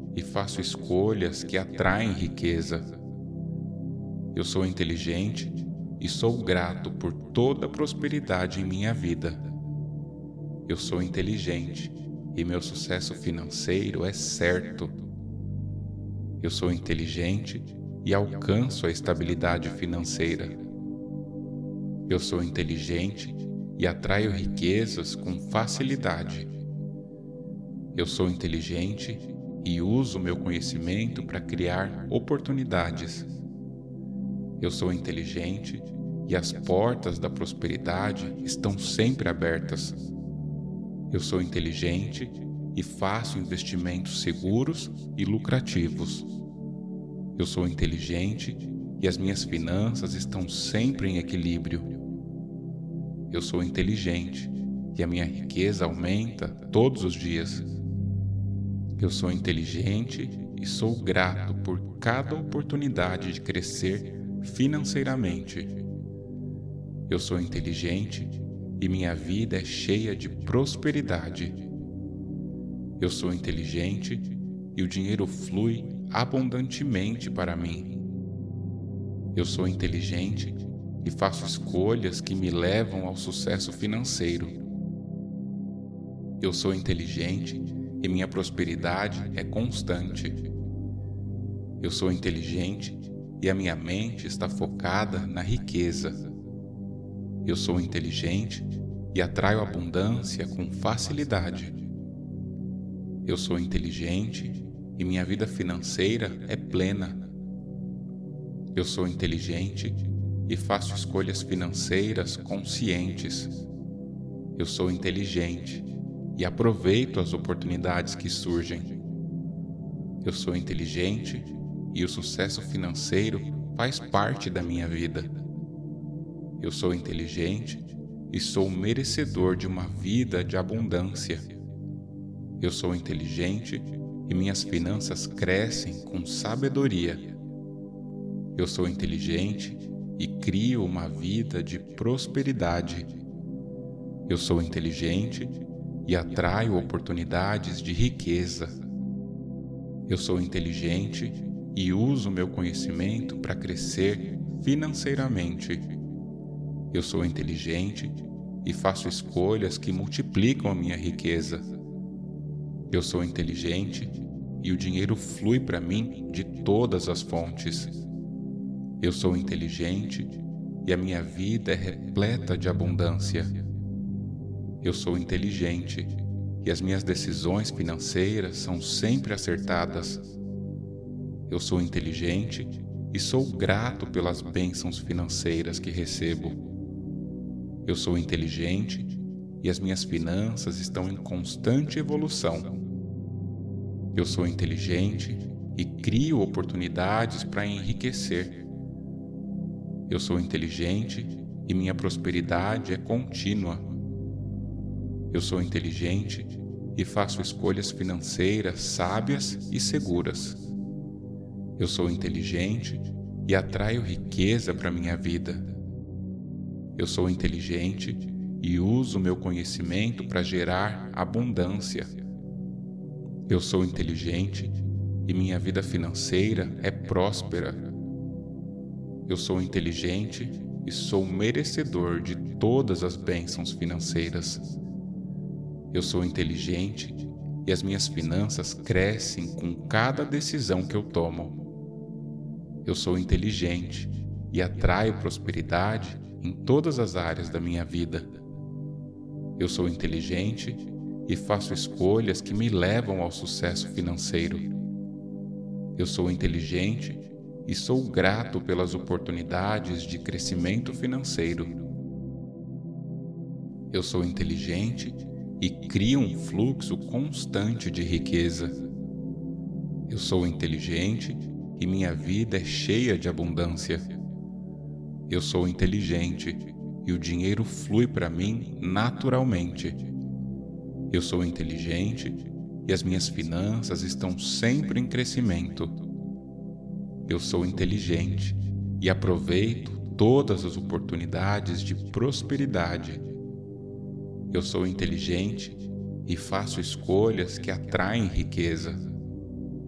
Speaker 2: e faço escolhas que atraem riqueza. Eu sou inteligente e sou grato por toda a prosperidade em minha vida. Eu sou inteligente e meu sucesso financeiro é certo. Eu sou inteligente e alcanço a estabilidade financeira. Eu sou inteligente e atraio riquezas com facilidade. Eu sou inteligente e uso meu conhecimento para criar oportunidades. Eu sou inteligente e as portas da prosperidade estão sempre abertas. Eu sou inteligente e faço investimentos seguros e lucrativos. Eu sou inteligente e as minhas finanças estão sempre em equilíbrio. Eu sou inteligente e a minha riqueza aumenta todos os dias. Eu sou inteligente e sou grato por cada oportunidade de crescer financeiramente. Eu sou inteligente e minha vida é cheia de prosperidade. Eu sou inteligente e o dinheiro flui abundantemente para mim. Eu sou inteligente e faço escolhas que me levam ao sucesso financeiro. Eu sou inteligente e minha prosperidade é constante. Eu sou inteligente e a minha mente está focada na riqueza. Eu sou inteligente e atraio abundância com facilidade. Eu sou inteligente e minha vida financeira é plena. Eu sou inteligente e faço escolhas financeiras conscientes. Eu sou inteligente e aproveito as oportunidades que surgem. Eu sou inteligente e o sucesso financeiro faz parte da minha vida. Eu sou inteligente e sou merecedor de uma vida de abundância. Eu sou inteligente e minhas finanças crescem com sabedoria. Eu sou inteligente e crio uma vida de prosperidade. Eu sou inteligente e atraio oportunidades de riqueza. Eu sou inteligente e uso meu conhecimento para crescer financeiramente. Eu sou inteligente e faço escolhas que multiplicam a minha riqueza. Eu sou inteligente e o dinheiro flui para mim de todas as fontes. Eu sou inteligente e a minha vida é repleta de abundância. Eu sou inteligente e as minhas decisões financeiras são sempre acertadas. Eu sou inteligente e sou grato pelas bênçãos financeiras que recebo. Eu sou inteligente e as minhas finanças estão em constante evolução. Eu sou inteligente e crio oportunidades para enriquecer. Eu sou inteligente e minha prosperidade é contínua. Eu sou inteligente e faço escolhas financeiras sábias e seguras. Eu sou inteligente e atraio riqueza para minha vida. Eu sou inteligente e uso meu conhecimento para gerar abundância. Eu sou inteligente e minha vida financeira é próspera. Eu sou inteligente e sou merecedor de todas as bênçãos financeiras. Eu sou inteligente e as minhas finanças crescem com cada decisão que eu tomo. Eu sou inteligente e atraio prosperidade em todas as áreas da minha vida. Eu sou inteligente e faço escolhas que me levam ao sucesso financeiro. Eu sou inteligente e sou grato pelas oportunidades de crescimento financeiro. Eu sou inteligente e crio um fluxo constante de riqueza. Eu sou inteligente e minha vida é cheia de abundância. Eu sou inteligente e o dinheiro flui para mim naturalmente. Eu sou inteligente e as minhas finanças estão sempre em crescimento. Eu sou inteligente e aproveito todas as oportunidades de prosperidade. Eu sou inteligente e faço escolhas que atraem riqueza.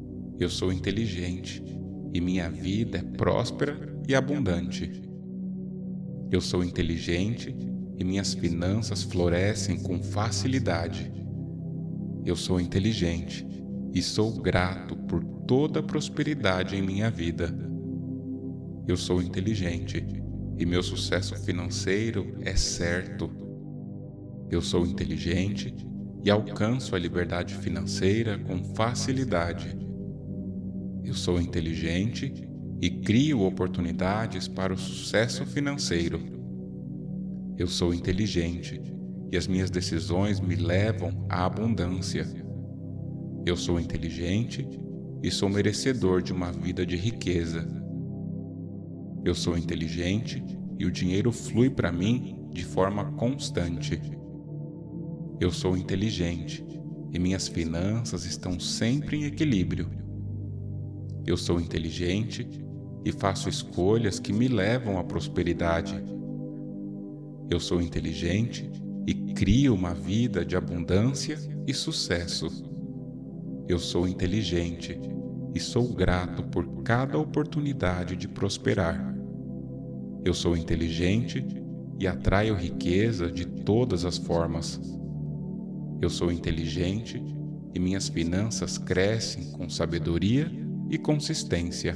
Speaker 2: Eu sou inteligente e minha vida é próspera e abundante. Eu sou inteligente e minhas finanças florescem com facilidade. Eu sou inteligente e sou grato por toda a prosperidade em minha vida. Eu sou inteligente e meu sucesso financeiro é certo. Eu sou inteligente e alcanço a liberdade financeira com facilidade. Eu sou inteligente e crio oportunidades para o sucesso financeiro. Eu sou inteligente e as minhas decisões me levam à abundância. Eu sou inteligente e sou merecedor de uma vida de riqueza. Eu sou inteligente e o dinheiro flui para mim de forma constante. Eu sou inteligente e minhas finanças estão sempre em equilíbrio. Eu sou inteligente e faço escolhas que me levam à prosperidade. Eu sou inteligente e crio uma vida de abundância e sucesso. Eu sou inteligente e sou grato por cada oportunidade de prosperar. Eu sou inteligente e atraio riqueza de todas as formas. Eu sou inteligente e minhas finanças crescem com sabedoria e consistência.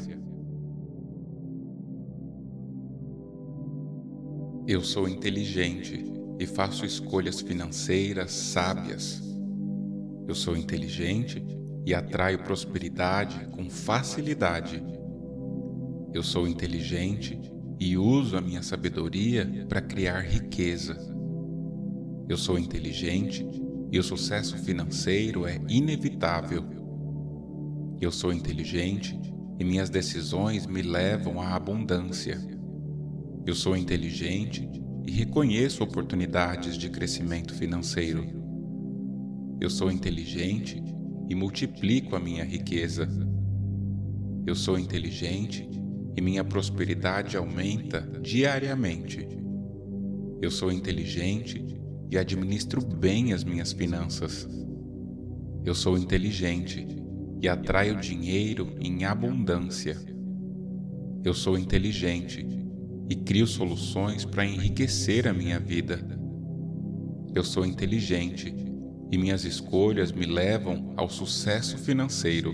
Speaker 2: Eu sou inteligente e faço escolhas financeiras sábias. Eu sou inteligente e atraio prosperidade com facilidade. Eu sou inteligente e uso a minha sabedoria para criar riqueza. Eu sou inteligente e o sucesso financeiro é inevitável. Eu sou inteligente e minhas decisões me levam à abundância. Eu sou inteligente e reconheço oportunidades de crescimento financeiro. Eu sou inteligente e multiplico a minha riqueza. Eu sou inteligente e minha prosperidade aumenta diariamente. Eu sou inteligente e administro bem as minhas finanças. Eu sou inteligente e atraio dinheiro em abundância. Eu sou inteligente e crio soluções para enriquecer a minha vida. Eu sou inteligente e minhas escolhas me levam ao sucesso financeiro.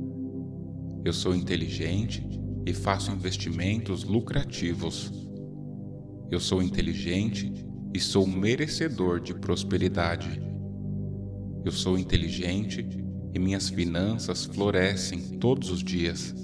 Speaker 2: Eu sou inteligente e faço investimentos lucrativos. Eu sou inteligente e sou merecedor de prosperidade. Eu sou inteligente e minhas finanças florescem todos os dias.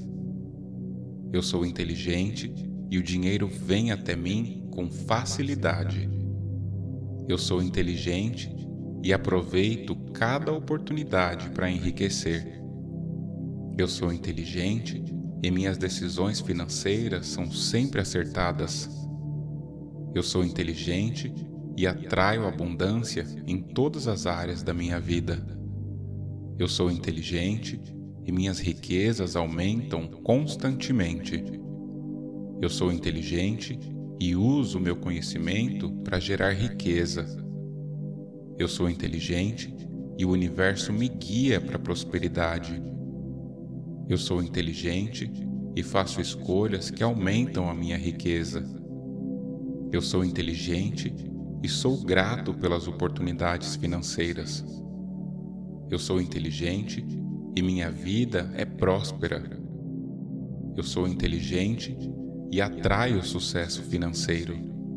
Speaker 2: Eu sou inteligente e o dinheiro vem até mim com facilidade. Eu sou inteligente e aproveito cada oportunidade para enriquecer. Eu sou inteligente e minhas decisões financeiras são sempre acertadas. Eu sou inteligente e atraio abundância em todas as áreas da minha vida. Eu sou inteligente e minhas riquezas aumentam constantemente. Eu sou inteligente e uso meu conhecimento para gerar riqueza. Eu sou inteligente e o universo me guia para a prosperidade. Eu sou inteligente e faço escolhas que aumentam a minha riqueza. Eu sou inteligente e sou grato pelas oportunidades financeiras. Eu sou inteligente e minha vida é próspera. Eu sou inteligente e atraio sucesso financeiro.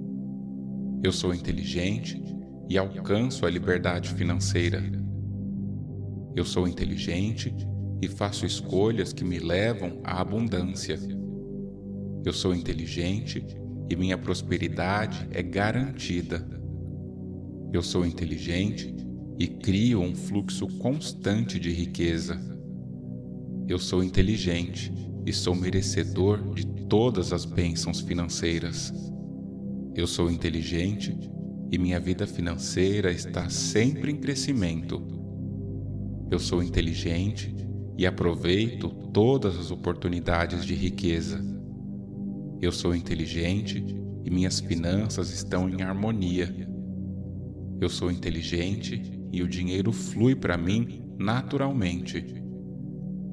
Speaker 2: Eu sou inteligente e alcanço a liberdade financeira. Eu sou inteligente e faço escolhas que me levam à abundância. Eu sou inteligente e minha prosperidade é garantida. Eu sou inteligente e crio um fluxo constante de riqueza. Eu sou inteligente e sou merecedor de todas as bênçãos financeiras. Eu sou inteligente e minha vida financeira está sempre em crescimento. Eu sou inteligente e aproveito todas as oportunidades de riqueza. Eu sou inteligente e minhas finanças estão em harmonia. Eu sou inteligente e o dinheiro flui para mim naturalmente.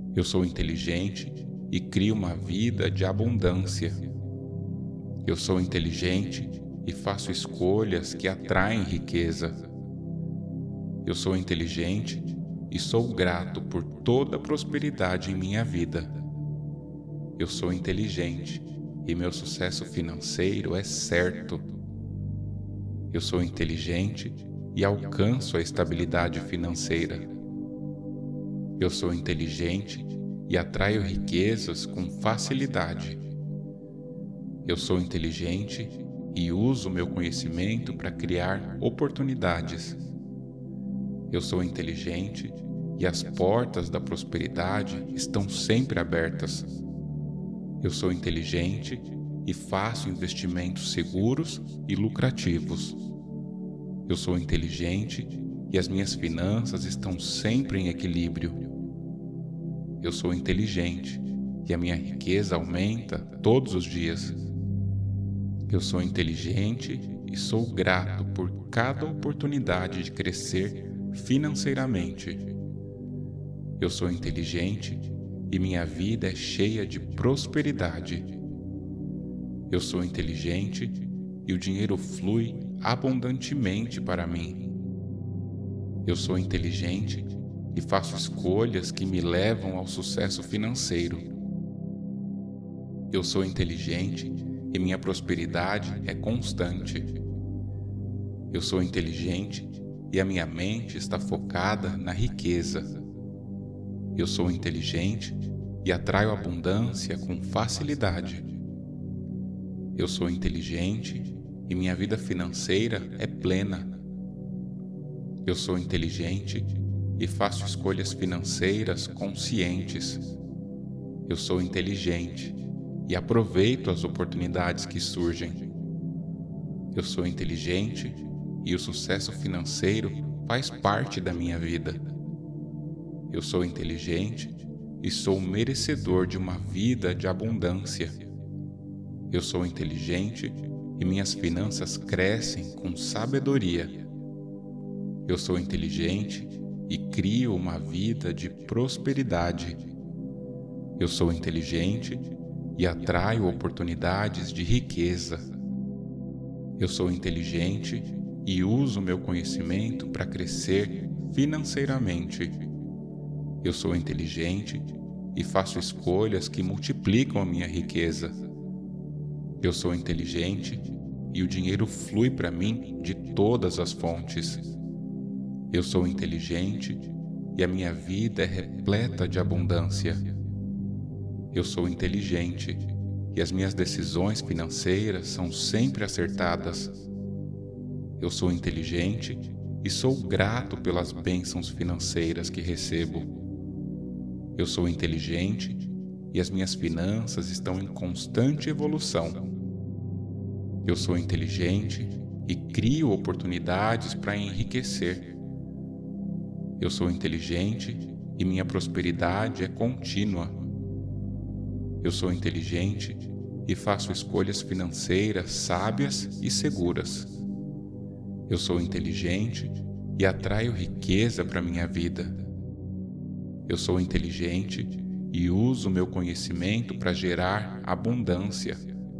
Speaker 2: Eu sou inteligente e crio uma vida de abundância. Eu sou inteligente e faço escolhas que atraem riqueza. Eu sou inteligente e sou grato por toda a prosperidade em minha vida. Eu sou inteligente e meu sucesso financeiro é certo. Eu sou inteligente e alcanço a estabilidade financeira. Eu sou inteligente e atraio riquezas com facilidade. Eu sou inteligente e uso meu conhecimento para criar oportunidades. Eu sou inteligente e as portas da prosperidade estão sempre abertas. Eu sou inteligente e faço investimentos seguros e lucrativos. Eu sou inteligente e as minhas finanças estão sempre em equilíbrio. Eu sou inteligente e a minha riqueza aumenta todos os dias. Eu sou inteligente e sou grato por cada oportunidade de crescer financeiramente. Eu sou inteligente e minha vida é cheia de prosperidade. Eu sou inteligente e o dinheiro flui abundantemente para mim. Eu sou inteligente e faço escolhas que me levam ao sucesso financeiro. Eu sou inteligente e minha prosperidade é constante. Eu sou inteligente e a minha mente está focada na riqueza. Eu sou inteligente e atraio abundância com facilidade. Eu sou inteligente e minha vida financeira é plena. Eu sou inteligente e faço escolhas financeiras conscientes. Eu sou inteligente e aproveito as oportunidades que surgem. Eu sou inteligente e o sucesso financeiro faz parte da minha vida. Eu sou inteligente e sou merecedor de uma vida de abundância. Eu sou inteligente e minhas finanças crescem com sabedoria. Eu sou inteligente e crio uma vida de prosperidade. Eu sou inteligente e atraio oportunidades de riqueza. Eu sou inteligente e uso meu conhecimento para crescer financeiramente. Eu sou inteligente e faço escolhas que multiplicam a minha riqueza. Eu sou inteligente e o dinheiro flui para mim de todas as fontes. Eu sou inteligente e a minha vida é repleta de abundância. Eu sou inteligente e as minhas decisões financeiras são sempre acertadas. Eu sou inteligente e sou grato pelas bênçãos financeiras que recebo. Eu sou inteligente e as minhas finanças estão em constante evolução. Eu sou inteligente e crio oportunidades para enriquecer. Eu sou inteligente e minha prosperidade é contínua. Eu sou inteligente e faço escolhas financeiras sábias e seguras. Eu sou inteligente e atraio riqueza para minha vida. Eu sou inteligente e uso meu conhecimento para gerar abundância.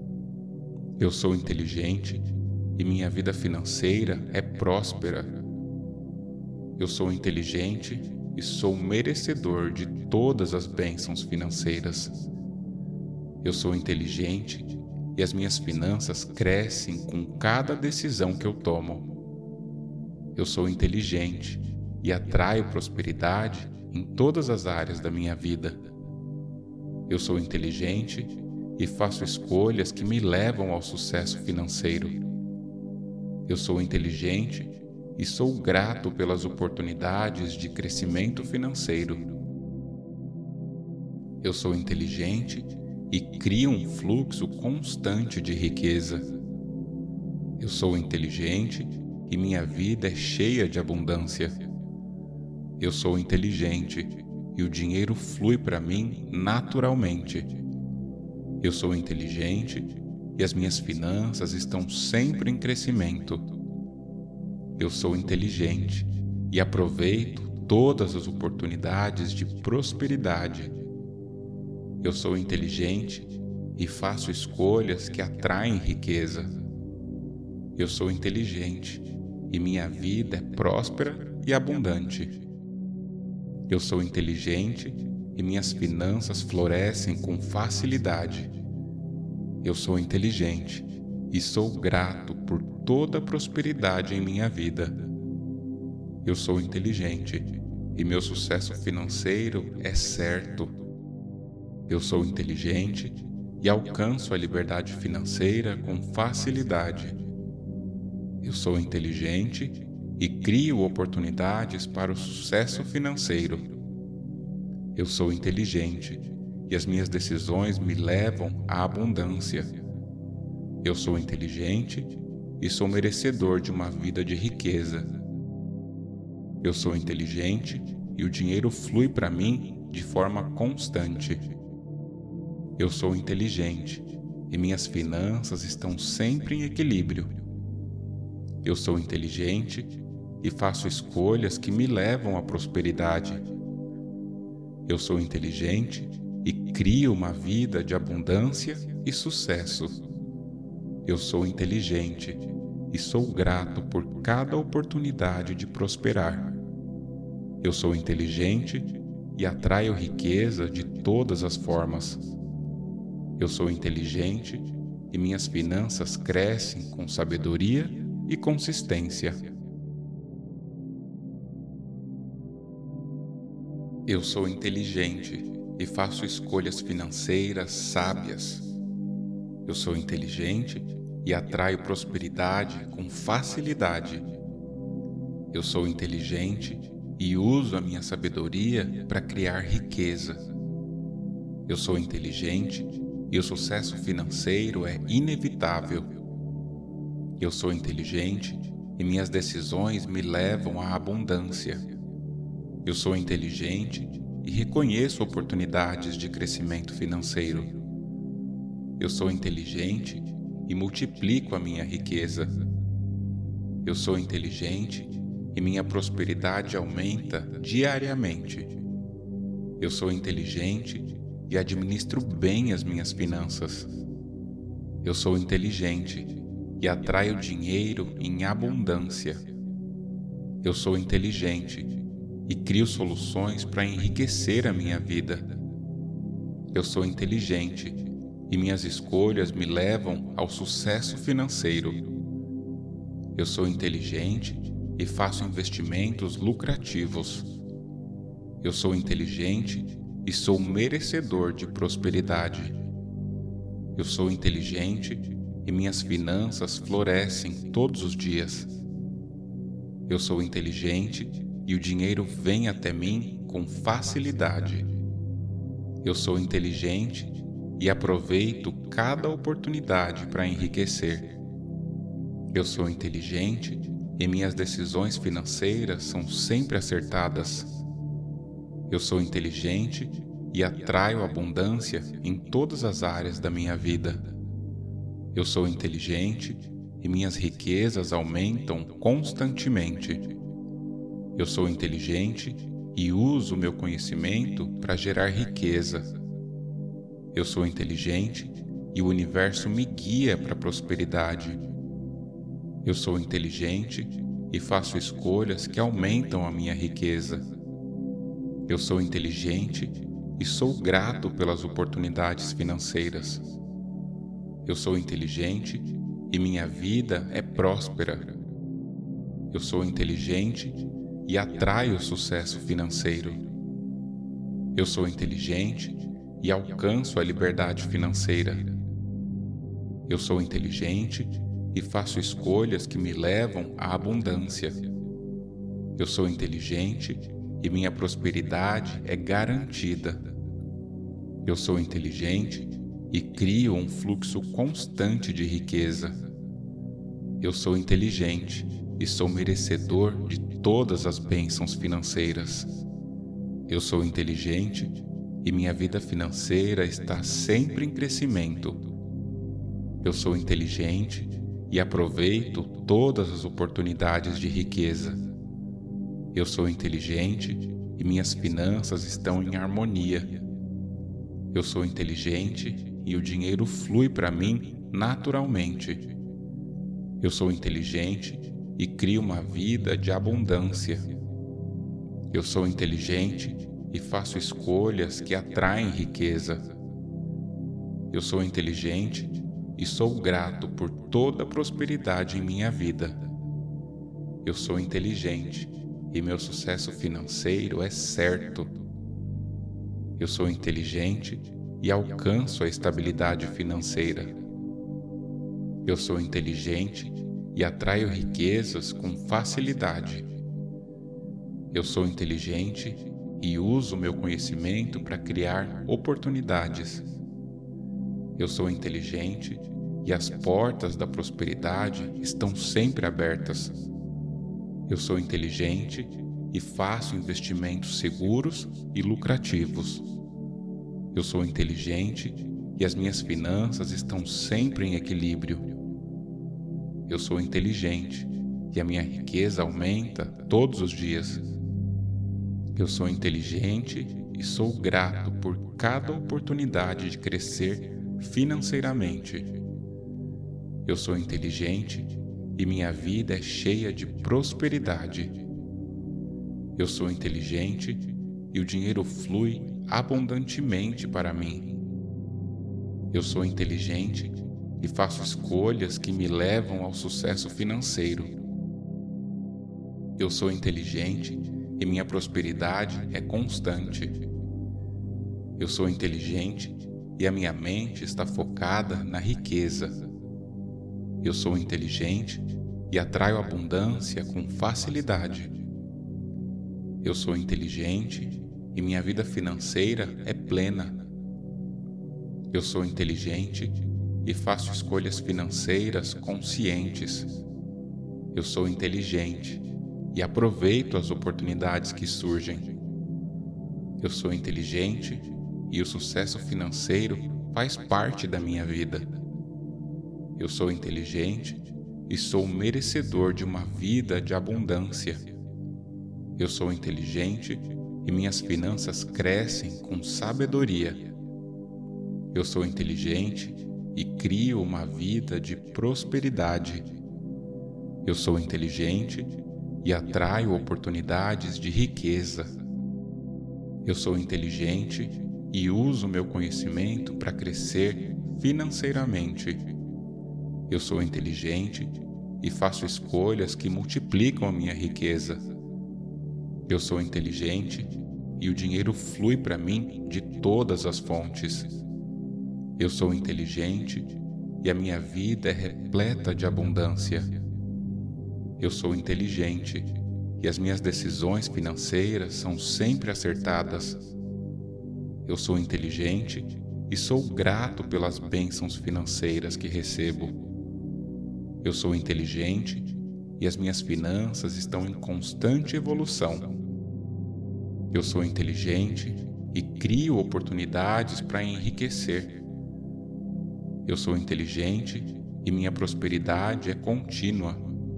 Speaker 2: Eu sou inteligente e minha vida financeira é próspera. Eu sou inteligente e sou merecedor de todas as bênçãos financeiras. Eu sou inteligente e as minhas finanças crescem com cada decisão que eu tomo. Eu sou inteligente e atraio prosperidade em todas as áreas da minha vida. Eu sou inteligente e faço escolhas que me levam ao sucesso financeiro. Eu sou inteligente e sou grato pelas oportunidades de crescimento financeiro. Eu sou inteligente e crio um fluxo constante de riqueza. Eu sou inteligente e minha vida é cheia de abundância. Eu sou inteligente e o dinheiro flui para mim naturalmente. Eu sou inteligente e as minhas finanças estão sempre em crescimento. Eu sou inteligente e aproveito todas as oportunidades de prosperidade. Eu sou inteligente e faço escolhas que atraem riqueza. Eu sou inteligente e minha vida é próspera e abundante. Eu sou inteligente e minhas finanças florescem com facilidade. Eu sou inteligente e sou grato por toda a prosperidade em minha vida. Eu sou inteligente e meu sucesso financeiro é certo. Eu sou inteligente e alcanço a liberdade financeira com facilidade. Eu sou inteligente e crio oportunidades para o sucesso financeiro. Eu sou inteligente e as minhas decisões me levam à abundância. Eu sou inteligente e sou merecedor de uma vida de riqueza. Eu sou inteligente e o dinheiro flui para mim de forma constante. Eu sou inteligente e minhas finanças estão sempre em equilíbrio. Eu sou inteligente e faço escolhas que me levam à prosperidade. Eu sou inteligente e crio uma vida de abundância e sucesso. Eu sou inteligente e sou grato por cada oportunidade de prosperar. Eu sou inteligente e atraio riqueza de todas as formas. Eu sou inteligente e minhas finanças crescem com sabedoria e consistência. Eu sou inteligente e faço escolhas financeiras sábias. Eu sou inteligente e atraio prosperidade com facilidade. Eu sou inteligente e uso a minha sabedoria para criar riqueza. Eu sou inteligente e o sucesso financeiro é inevitável. Eu sou inteligente e minhas decisões me levam à abundância. Eu sou inteligente e reconheço oportunidades de crescimento financeiro. Eu sou inteligente e multiplico a minha riqueza. Eu sou inteligente e minha prosperidade aumenta diariamente. Eu sou inteligente e administro bem as minhas finanças. Eu sou inteligente e atraio dinheiro em abundância. Eu sou inteligente e crio soluções para enriquecer a minha vida. Eu sou inteligente e minhas escolhas me levam ao sucesso financeiro. Eu sou inteligente e faço investimentos lucrativos. Eu sou inteligente e sou merecedor de prosperidade. Eu sou inteligente e minhas finanças florescem todos os dias. Eu sou inteligente e o dinheiro vem até mim com facilidade. Eu sou inteligente e aproveito cada oportunidade para enriquecer. Eu sou inteligente e minhas decisões financeiras são sempre acertadas. Eu sou inteligente e atraio abundância em todas as áreas da minha vida. Eu sou inteligente e minhas riquezas aumentam constantemente. Eu sou inteligente e uso meu conhecimento para gerar riqueza. Eu sou inteligente e o universo me guia para a prosperidade. Eu sou inteligente e faço escolhas que aumentam a minha riqueza. Eu sou inteligente e sou grato pelas oportunidades financeiras. Eu sou inteligente e minha vida é próspera. Eu sou inteligente e atraio sucesso financeiro. Eu sou inteligente e alcanço a liberdade financeira. Eu sou inteligente e faço escolhas que me levam à abundância. Eu sou inteligente e minha prosperidade é garantida. Eu sou inteligente e crio um fluxo constante de riqueza. Eu sou inteligente e sou merecedor de todas as bênçãos financeiras. Eu sou inteligente e minha vida financeira está sempre em crescimento. Eu sou inteligente e aproveito todas as oportunidades de riqueza. Eu sou inteligente e minhas finanças estão em harmonia. Eu sou inteligente e o dinheiro flui para mim naturalmente. Eu sou inteligente e crio uma vida de abundância. Eu sou inteligente e faço escolhas que atraem riqueza. Eu sou inteligente e sou grato por toda a prosperidade em minha vida. Eu sou inteligente e meu sucesso financeiro é certo. Eu sou inteligente e alcanço a estabilidade financeira. Eu sou inteligente e atraio riquezas com facilidade. Eu sou inteligente e uso meu conhecimento para criar oportunidades. Eu sou inteligente e as portas da prosperidade estão sempre abertas. Eu sou inteligente e faço investimentos seguros e lucrativos. Eu sou inteligente e as minhas finanças estão sempre em equilíbrio. Eu sou inteligente e a minha riqueza aumenta todos os dias. Eu sou inteligente e sou grato por cada oportunidade de crescer financeiramente. Eu sou inteligente e minha vida é cheia de prosperidade. Eu sou inteligente e o dinheiro flui abundantemente para mim. Eu sou inteligente e faço escolhas que me levam ao sucesso financeiro. Eu sou inteligente e minha prosperidade é constante. Eu sou inteligente e a minha mente está focada na riqueza. Eu sou inteligente e atraio abundância com facilidade. Eu sou inteligente e minha vida financeira é plena. Eu sou inteligente e faço escolhas financeiras conscientes. Eu sou inteligente e aproveito as oportunidades que surgem. Eu sou inteligente e o sucesso financeiro faz parte da minha vida. Eu sou inteligente e sou merecedor de uma vida de abundância. Eu sou inteligente e minhas finanças crescem com sabedoria. Eu sou inteligente e crio uma vida de prosperidade. Eu sou inteligente e atraio oportunidades de riqueza. Eu sou inteligente e uso meu conhecimento para crescer financeiramente. Eu sou inteligente e faço escolhas que multiplicam a minha riqueza. Eu sou inteligente e o dinheiro flui para mim de todas as fontes. Eu sou inteligente e a minha vida é repleta de abundância. Eu sou inteligente e as minhas decisões financeiras são sempre acertadas. Eu sou inteligente e sou grato pelas bênçãos financeiras que recebo. Eu sou inteligente e as minhas finanças estão em constante evolução. Eu sou inteligente e crio oportunidades para enriquecer. Eu sou inteligente e minha prosperidade é contínua.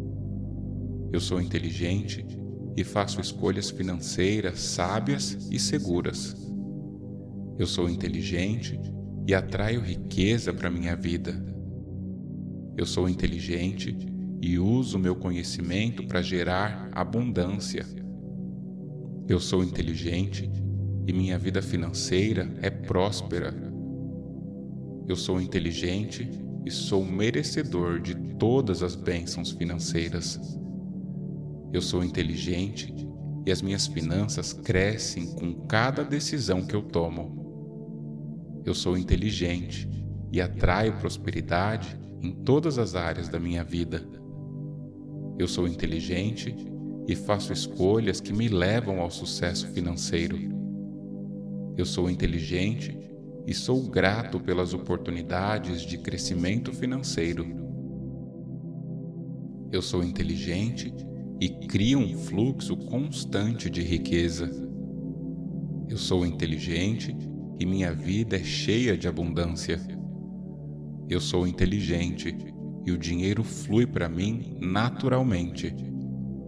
Speaker 2: Eu sou inteligente e faço escolhas financeiras sábias e seguras. Eu sou inteligente e atraio riqueza para minha vida. Eu sou inteligente e uso meu conhecimento para gerar abundância. Eu sou inteligente e minha vida financeira é próspera. Eu sou inteligente e sou merecedor de todas as bênçãos financeiras. Eu sou inteligente e as minhas finanças crescem com cada decisão que eu tomo. Eu sou inteligente e atraio prosperidade em todas as áreas da minha vida. Eu sou inteligente e faço escolhas que me levam ao sucesso financeiro. Eu sou inteligente e sou grato pelas oportunidades de crescimento financeiro. Eu sou inteligente e crio um fluxo constante de riqueza. Eu sou inteligente e minha vida é cheia de abundância. Eu sou inteligente e o dinheiro flui para mim naturalmente.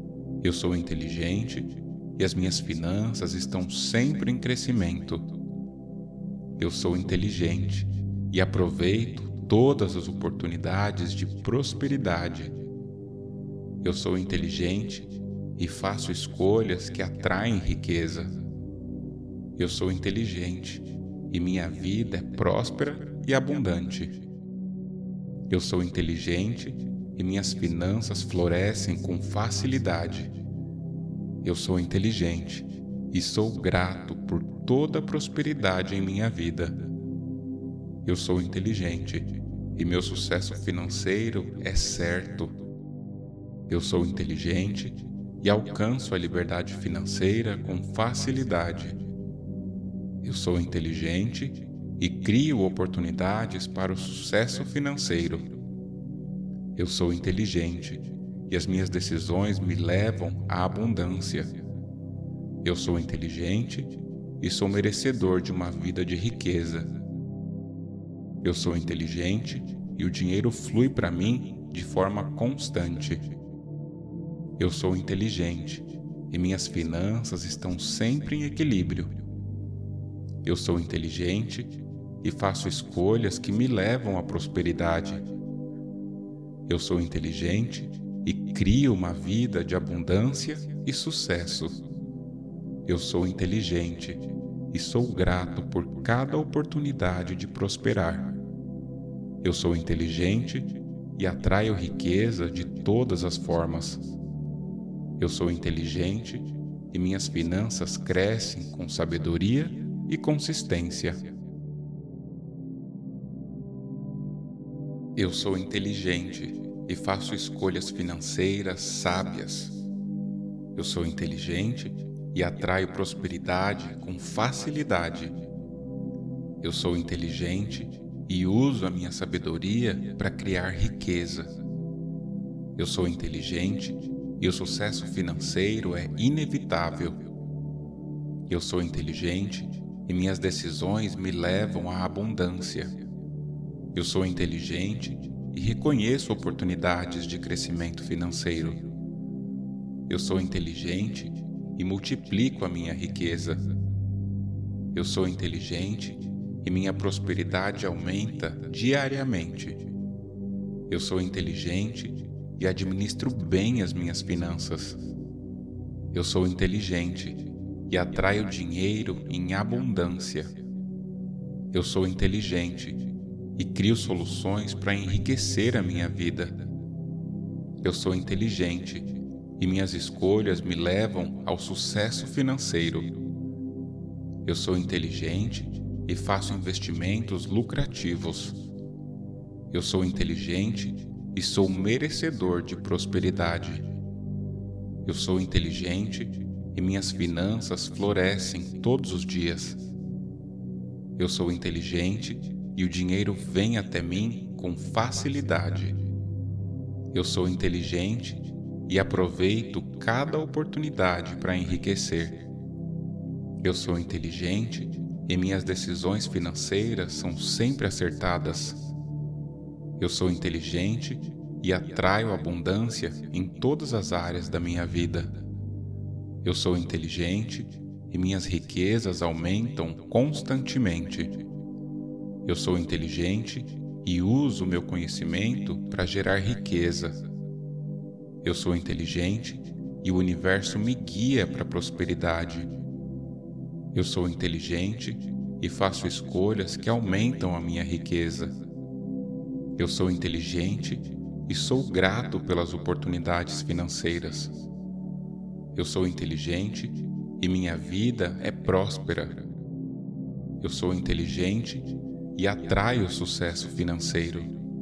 Speaker 2: Eu sou inteligente e as minhas finanças estão sempre em crescimento. Eu sou inteligente e aproveito todas as oportunidades de prosperidade. Eu sou inteligente e faço escolhas que atraem riqueza. Eu sou inteligente e minha vida é próspera e abundante. Eu sou inteligente e minhas finanças florescem com facilidade. Eu sou inteligente e sou grato por toda a prosperidade em minha vida. Eu sou inteligente e meu sucesso financeiro é certo. Eu sou inteligente e alcanço a liberdade financeira com facilidade. Eu sou inteligente e crio oportunidades para o sucesso financeiro. Eu sou inteligente e as minhas decisões me levam à abundância. Eu sou inteligente e sou merecedor de uma vida de riqueza. Eu sou inteligente e o dinheiro flui para mim de forma constante. Eu sou inteligente e minhas finanças estão sempre em equilíbrio. Eu sou inteligente e faço escolhas que me levam à prosperidade. Eu sou inteligente e crio uma vida de abundância e sucesso. Eu sou inteligente e sou grato por cada oportunidade de prosperar. Eu sou inteligente e atraio riqueza de todas as formas. Eu sou inteligente e minhas finanças crescem com sabedoria e consistência. Eu sou inteligente e faço escolhas financeiras sábias. Eu sou inteligente e atraio prosperidade com facilidade. Eu sou inteligente e uso a minha sabedoria para criar riqueza. Eu sou inteligente e o sucesso financeiro é inevitável. Eu sou inteligente e minhas decisões me levam à abundância. Eu sou inteligente e reconheço oportunidades de crescimento financeiro. Eu sou inteligente e multiplico a minha riqueza. Eu sou inteligente e minha prosperidade aumenta diariamente. Eu sou inteligente e administro bem as minhas finanças. Eu sou inteligente e atraio dinheiro em abundância. Eu sou inteligente e crio soluções para enriquecer a minha vida. Eu sou inteligente e minhas escolhas me levam ao sucesso financeiro. Eu sou inteligente e faço investimentos lucrativos. Eu sou inteligente e sou merecedor de prosperidade. Eu sou inteligente e minhas finanças florescem todos os dias. Eu sou inteligente e o dinheiro vem até mim com facilidade. Eu sou inteligente e aproveito cada oportunidade para enriquecer. Eu sou inteligente e minhas decisões financeiras são sempre acertadas. Eu sou inteligente e atraio abundância em todas as áreas da minha vida. Eu sou inteligente e minhas riquezas aumentam constantemente. Eu sou inteligente e uso meu conhecimento para gerar riqueza. Eu sou inteligente e o universo me guia para a prosperidade. Eu sou inteligente e faço escolhas que aumentam a minha riqueza. Eu sou inteligente e sou grato pelas oportunidades financeiras. Eu sou inteligente e minha vida é próspera. Eu sou inteligente e atraio sucesso financeiro.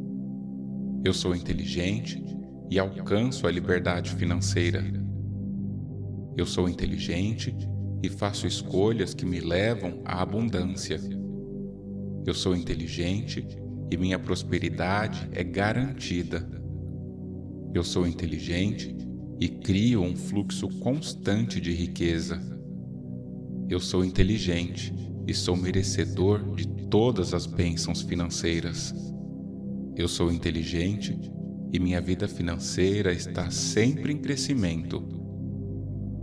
Speaker 2: Eu sou inteligente e alcanço a liberdade financeira. Eu sou inteligente e faço escolhas que me levam à abundância. Eu sou inteligente e minha prosperidade é garantida. Eu sou inteligente e crio um fluxo constante de riqueza. Eu sou inteligente e sou merecedor de todas as bênçãos financeiras. Eu sou inteligente e minha vida financeira está sempre em crescimento.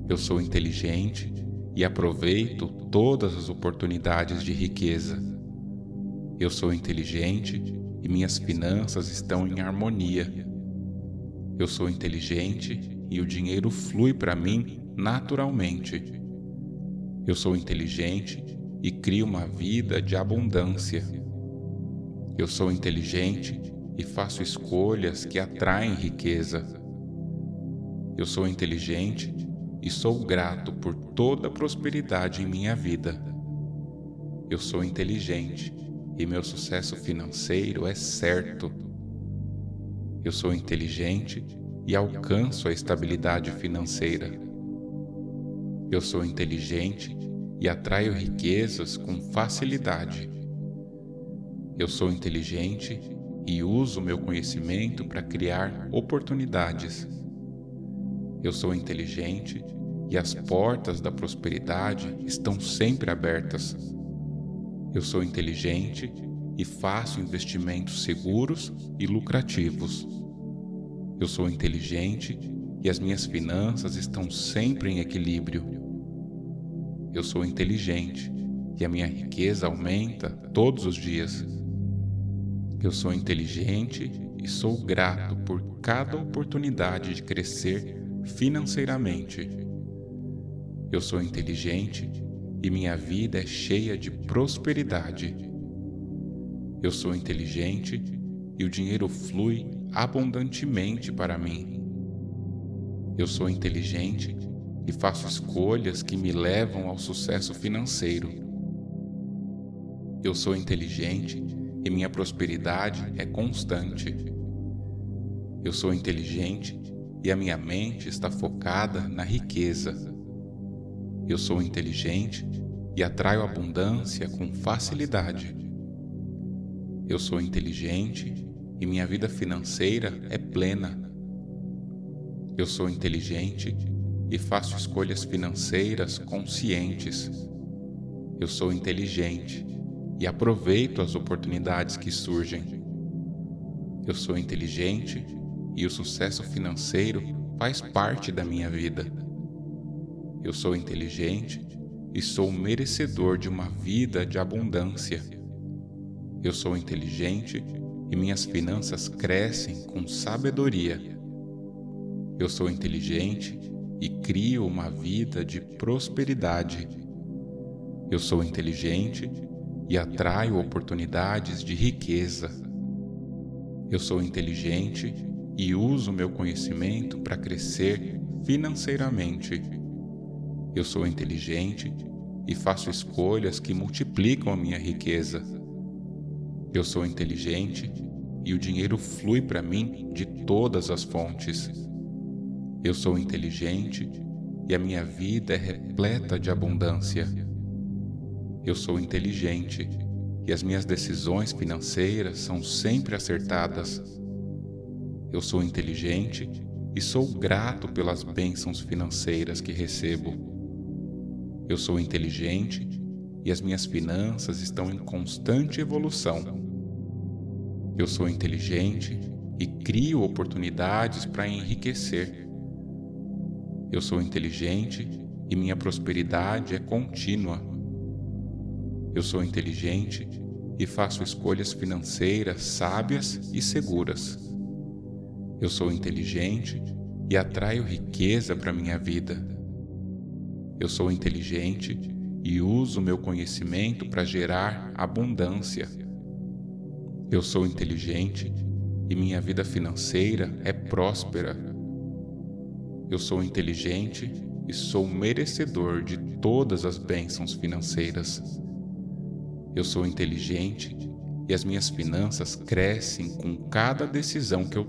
Speaker 2: Eu sou inteligente e aproveito todas as oportunidades de riqueza. Eu sou inteligente e minhas finanças estão em harmonia. Eu sou inteligente e o dinheiro flui para mim naturalmente. Eu sou inteligente e crio uma vida de abundância. Eu sou inteligente e faço escolhas que atraem riqueza. Eu sou inteligente e sou grato por toda a prosperidade em minha vida. Eu sou inteligente e meu sucesso financeiro é certo. Eu sou inteligente e alcanço a estabilidade financeira. Eu sou inteligente e atraio riquezas com facilidade. Eu sou inteligente e uso meu conhecimento para criar oportunidades. Eu sou inteligente e as portas da prosperidade estão sempre abertas. Eu sou inteligente e faço investimentos seguros e lucrativos. Eu sou inteligente e as minhas finanças estão sempre em equilíbrio. Eu sou inteligente e a minha riqueza aumenta todos os dias. Eu sou inteligente e sou grato por cada oportunidade de crescer financeiramente. Eu sou inteligente e minha vida é cheia de prosperidade. Eu sou inteligente e o dinheiro flui abundantemente para mim. Eu sou inteligente e faço escolhas que me levam ao sucesso financeiro. Eu sou inteligente e minha prosperidade é constante. Eu sou inteligente e a minha mente está focada na riqueza. Eu sou inteligente e atraio abundância com facilidade. Eu sou inteligente e minha vida financeira é plena. Eu sou inteligente e faço escolhas financeiras conscientes. Eu sou inteligente e aproveito as oportunidades que surgem. Eu sou inteligente e o sucesso financeiro faz parte da minha vida. Eu sou inteligente e sou merecedor de uma vida de abundância. Eu sou inteligente e minhas finanças crescem com sabedoria. Eu sou inteligente e crio uma vida de prosperidade. Eu sou inteligente e atraio oportunidades de riqueza. Eu sou inteligente e uso meu conhecimento para crescer financeiramente. Eu sou inteligente e faço escolhas que multiplicam a minha riqueza. Eu sou inteligente e o dinheiro flui para mim de todas as fontes. Eu sou inteligente e a minha vida é repleta de abundância. Eu sou inteligente e as minhas decisões financeiras são sempre acertadas. Eu sou inteligente e sou grato pelas bênçãos financeiras que recebo. Eu sou inteligente e as minhas finanças estão em constante evolução. Eu sou inteligente e crio oportunidades para enriquecer. Eu sou inteligente e minha prosperidade é contínua. Eu sou inteligente e faço escolhas financeiras sábias e seguras. Eu sou inteligente e atraio riqueza para minha vida. Eu sou inteligente e uso meu conhecimento para gerar abundância. Eu sou inteligente e minha vida financeira é próspera. Eu sou inteligente e sou merecedor de todas as bênçãos financeiras. Eu sou inteligente e as minhas finanças crescem com cada decisão que eu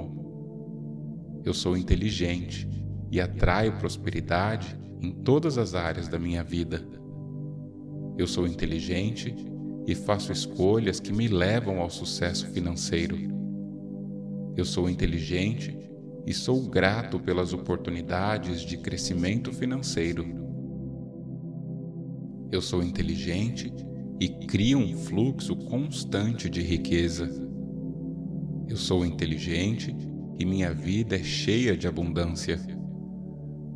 Speaker 2: tomo. Eu sou inteligente e atraio prosperidade em todas as áreas da minha vida. Eu sou inteligente e faço escolhas que me levam ao sucesso financeiro. Eu sou inteligente e sou grato pelas oportunidades de crescimento financeiro. Eu sou inteligente e crio um fluxo constante de riqueza. Eu sou inteligente e minha vida é cheia de abundância.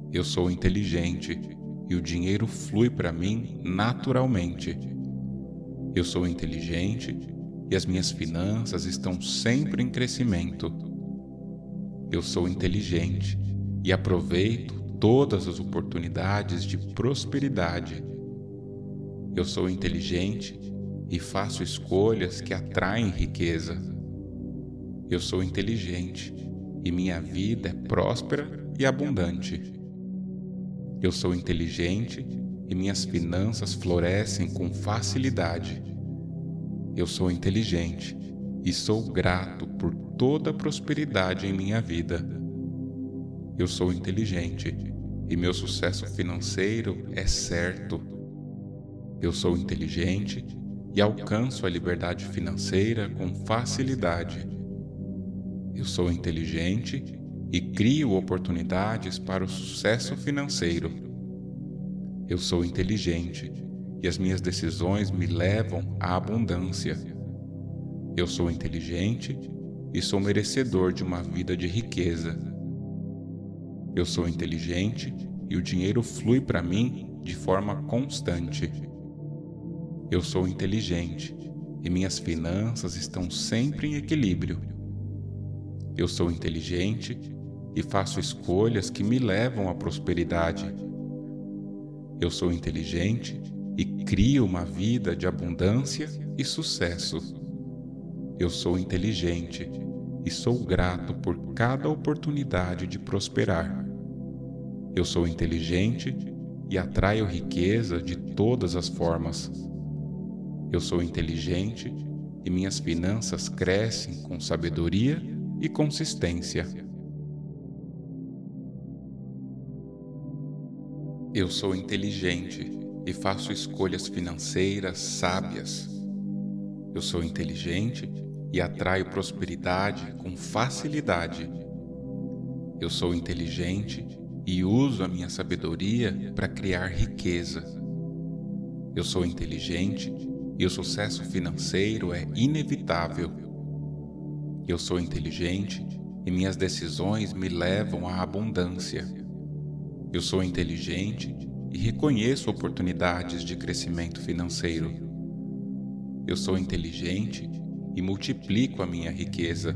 Speaker 2: Eu sou inteligente e o dinheiro flui para mim naturalmente. Eu sou inteligente e as minhas finanças estão sempre em crescimento. Eu sou inteligente e aproveito todas as oportunidades de prosperidade. Eu sou inteligente e faço escolhas que atraem riqueza. Eu sou inteligente e minha vida é próspera e abundante. Eu sou inteligente e minhas finanças florescem com facilidade. Eu sou inteligente e sou grato por toda a prosperidade em minha vida. Eu sou inteligente e meu sucesso financeiro é certo. Eu sou inteligente e alcanço a liberdade financeira com facilidade. Eu sou inteligente e crio oportunidades para o sucesso financeiro. Eu sou inteligente e as minhas decisões me levam à abundância. Eu sou inteligente e sou merecedor de uma vida de riqueza. Eu sou inteligente e o dinheiro flui para mim de forma constante. Eu sou inteligente e minhas finanças estão sempre em equilíbrio. Eu sou inteligente e faço escolhas que me levam à prosperidade. Eu sou inteligente e crio uma vida de abundância e sucesso. Eu sou inteligente e sou grato por cada oportunidade de prosperar. Eu sou inteligente e atraio riqueza de todas as formas. Eu sou inteligente e minhas finanças crescem com sabedoria e consistência. Eu sou inteligente e faço escolhas financeiras sábias. Eu sou inteligente e atraio prosperidade com facilidade. Eu sou inteligente e uso a minha sabedoria para criar riqueza. Eu sou inteligente e o sucesso financeiro é inevitável. Eu sou inteligente e minhas decisões me levam à abundância. Eu sou inteligente e reconheço oportunidades de crescimento financeiro. Eu sou inteligente e multiplico a minha riqueza.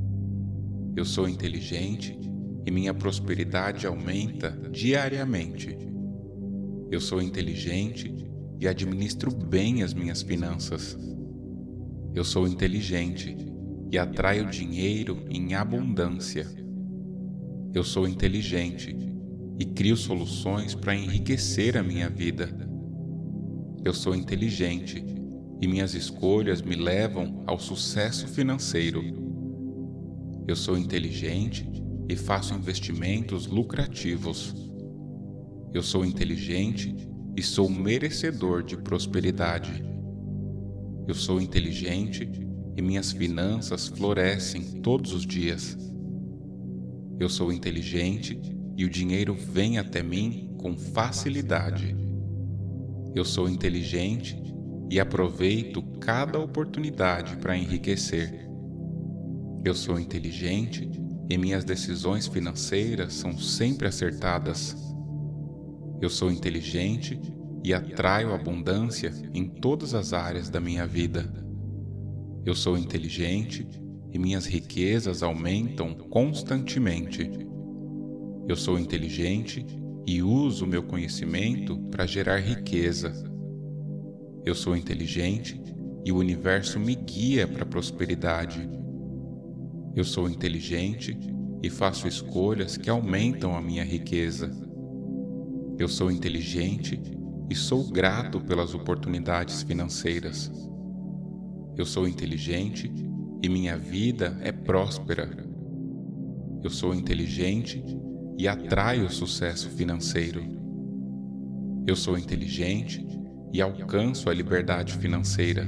Speaker 2: Eu sou inteligente e minha prosperidade aumenta diariamente. Eu sou inteligente e administro bem as minhas finanças. Eu sou inteligente e atraio dinheiro em abundância. Eu sou inteligente e crio soluções para enriquecer a minha vida. Eu sou inteligente e minhas escolhas me levam ao sucesso financeiro. Eu sou inteligente e faço investimentos lucrativos. Eu sou inteligente e sou merecedor de prosperidade. Eu sou inteligente e minhas finanças florescem todos os dias. Eu sou inteligente e o dinheiro vem até mim com facilidade. Eu sou inteligente e aproveito cada oportunidade para enriquecer. Eu sou inteligente e minhas decisões financeiras são sempre acertadas. Eu sou inteligente e atraio abundância em todas as áreas da minha vida. Eu sou inteligente e minhas riquezas aumentam constantemente. Eu sou inteligente e uso meu conhecimento para gerar riqueza. Eu sou inteligente e o universo me guia para a prosperidade. Eu sou inteligente e faço escolhas que aumentam a minha riqueza. Eu sou inteligente e sou grato pelas oportunidades financeiras. Eu sou inteligente e minha vida é próspera. Eu sou inteligente e atraio sucesso financeiro. Eu sou inteligente e alcanço a liberdade financeira.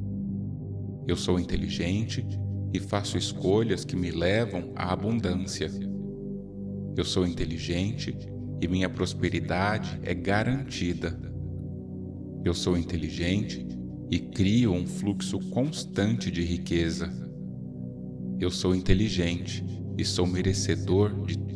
Speaker 2: Eu sou inteligente e faço escolhas que me levam à abundância. Eu sou inteligente e minha prosperidade é garantida. Eu sou inteligente e crio um fluxo constante de riqueza. Eu sou inteligente e sou merecedor de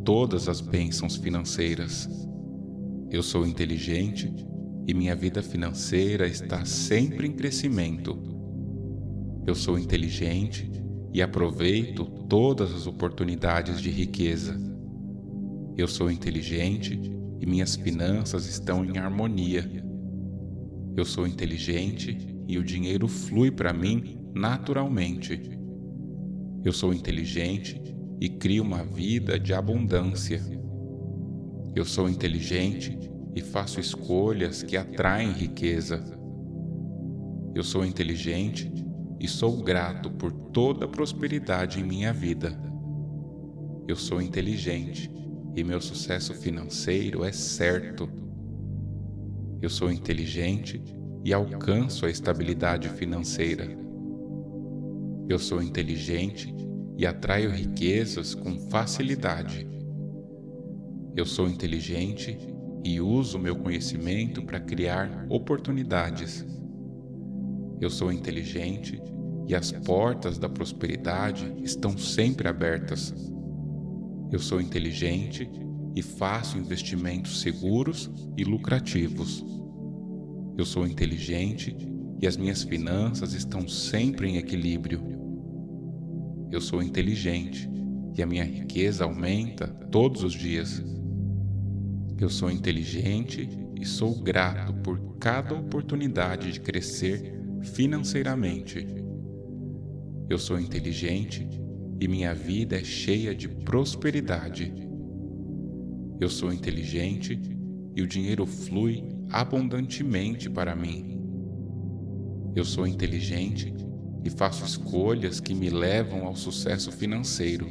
Speaker 2: todas as bênçãos financeiras. Eu sou inteligente e minha vida financeira está sempre em crescimento. Eu sou inteligente e aproveito todas as oportunidades de riqueza. Eu sou inteligente e minhas finanças estão em harmonia. Eu sou inteligente e o dinheiro flui para mim naturalmente. Eu sou inteligente e crio uma vida de abundância. Eu sou inteligente e faço escolhas que atraem riqueza. Eu sou inteligente e sou grato por toda a prosperidade em minha vida. Eu sou inteligente e meu sucesso financeiro é certo. Eu sou inteligente e alcanço a estabilidade financeira. Eu sou inteligente e atraio riquezas com facilidade. Eu sou inteligente e uso meu conhecimento para criar oportunidades. Eu sou inteligente e as portas da prosperidade estão sempre abertas. Eu sou inteligente e faço investimentos seguros e lucrativos. Eu sou inteligente e as minhas finanças estão sempre em equilíbrio. Eu sou inteligente e a minha riqueza aumenta todos os dias. Eu sou inteligente e sou grato por cada oportunidade de crescer financeiramente. Eu sou inteligente e minha vida é cheia de prosperidade. Eu sou inteligente e o dinheiro flui abundantemente para mim. Eu sou inteligente e faço escolhas que me levam ao sucesso financeiro.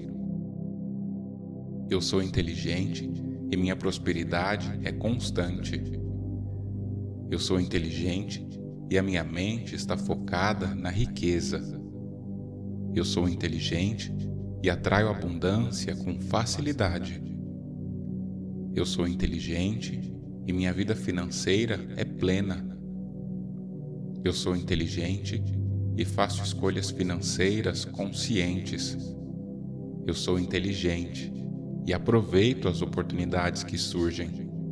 Speaker 2: Eu sou inteligente e minha prosperidade é constante. Eu sou inteligente e a minha mente está focada na riqueza. Eu sou inteligente e atraio abundância com facilidade. Eu sou inteligente e minha vida financeira é plena. Eu sou inteligente e faço escolhas financeiras conscientes. Eu sou inteligente e aproveito as oportunidades que surgem.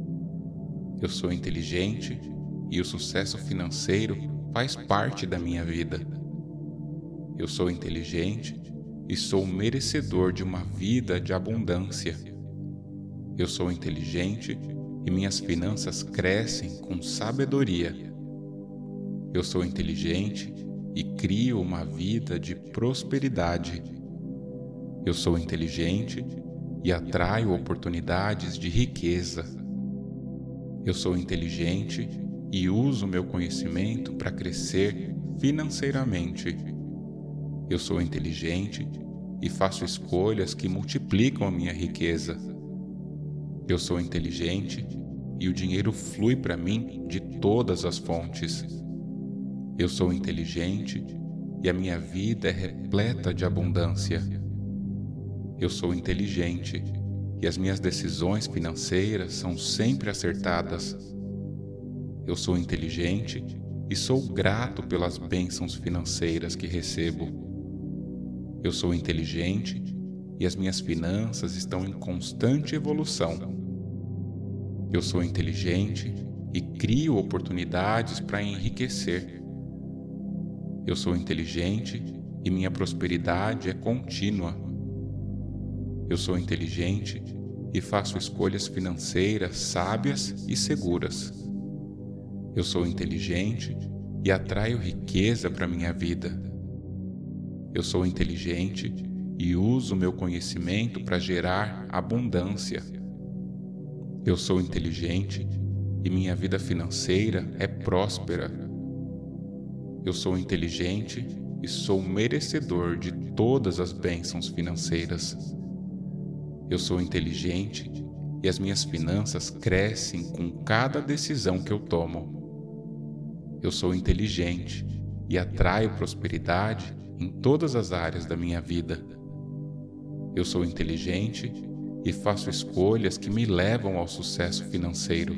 Speaker 2: Eu sou inteligente e o sucesso financeiro faz parte da minha vida. Eu sou inteligente e sou merecedor de uma vida de abundância. Eu sou inteligente e minhas finanças crescem com sabedoria. Eu sou inteligente e crio uma vida de prosperidade. Eu sou inteligente e atraio oportunidades de riqueza. Eu sou inteligente e uso meu conhecimento para crescer financeiramente. Eu sou inteligente e faço escolhas que multiplicam a minha riqueza. Eu sou inteligente e o dinheiro flui para mim de todas as fontes. Eu sou inteligente e a minha vida é repleta de abundância. Eu sou inteligente e as minhas decisões financeiras são sempre acertadas. Eu sou inteligente e sou grato pelas bênçãos financeiras que recebo. Eu sou inteligente e as minhas finanças estão em constante evolução. Eu sou inteligente e crio oportunidades para enriquecer. Eu sou inteligente e minha prosperidade é contínua. Eu sou inteligente e faço escolhas financeiras sábias e seguras. Eu sou inteligente e atraio riqueza para minha vida. Eu sou inteligente e uso meu conhecimento para gerar abundância. Eu sou inteligente e minha vida financeira é próspera. Eu sou inteligente e sou merecedor de todas as bênçãos financeiras. Eu sou inteligente e as minhas finanças crescem com cada decisão que eu tomo. Eu sou inteligente e atraio prosperidade em todas as áreas da minha vida. Eu sou inteligente e faço escolhas que me levam ao sucesso financeiro.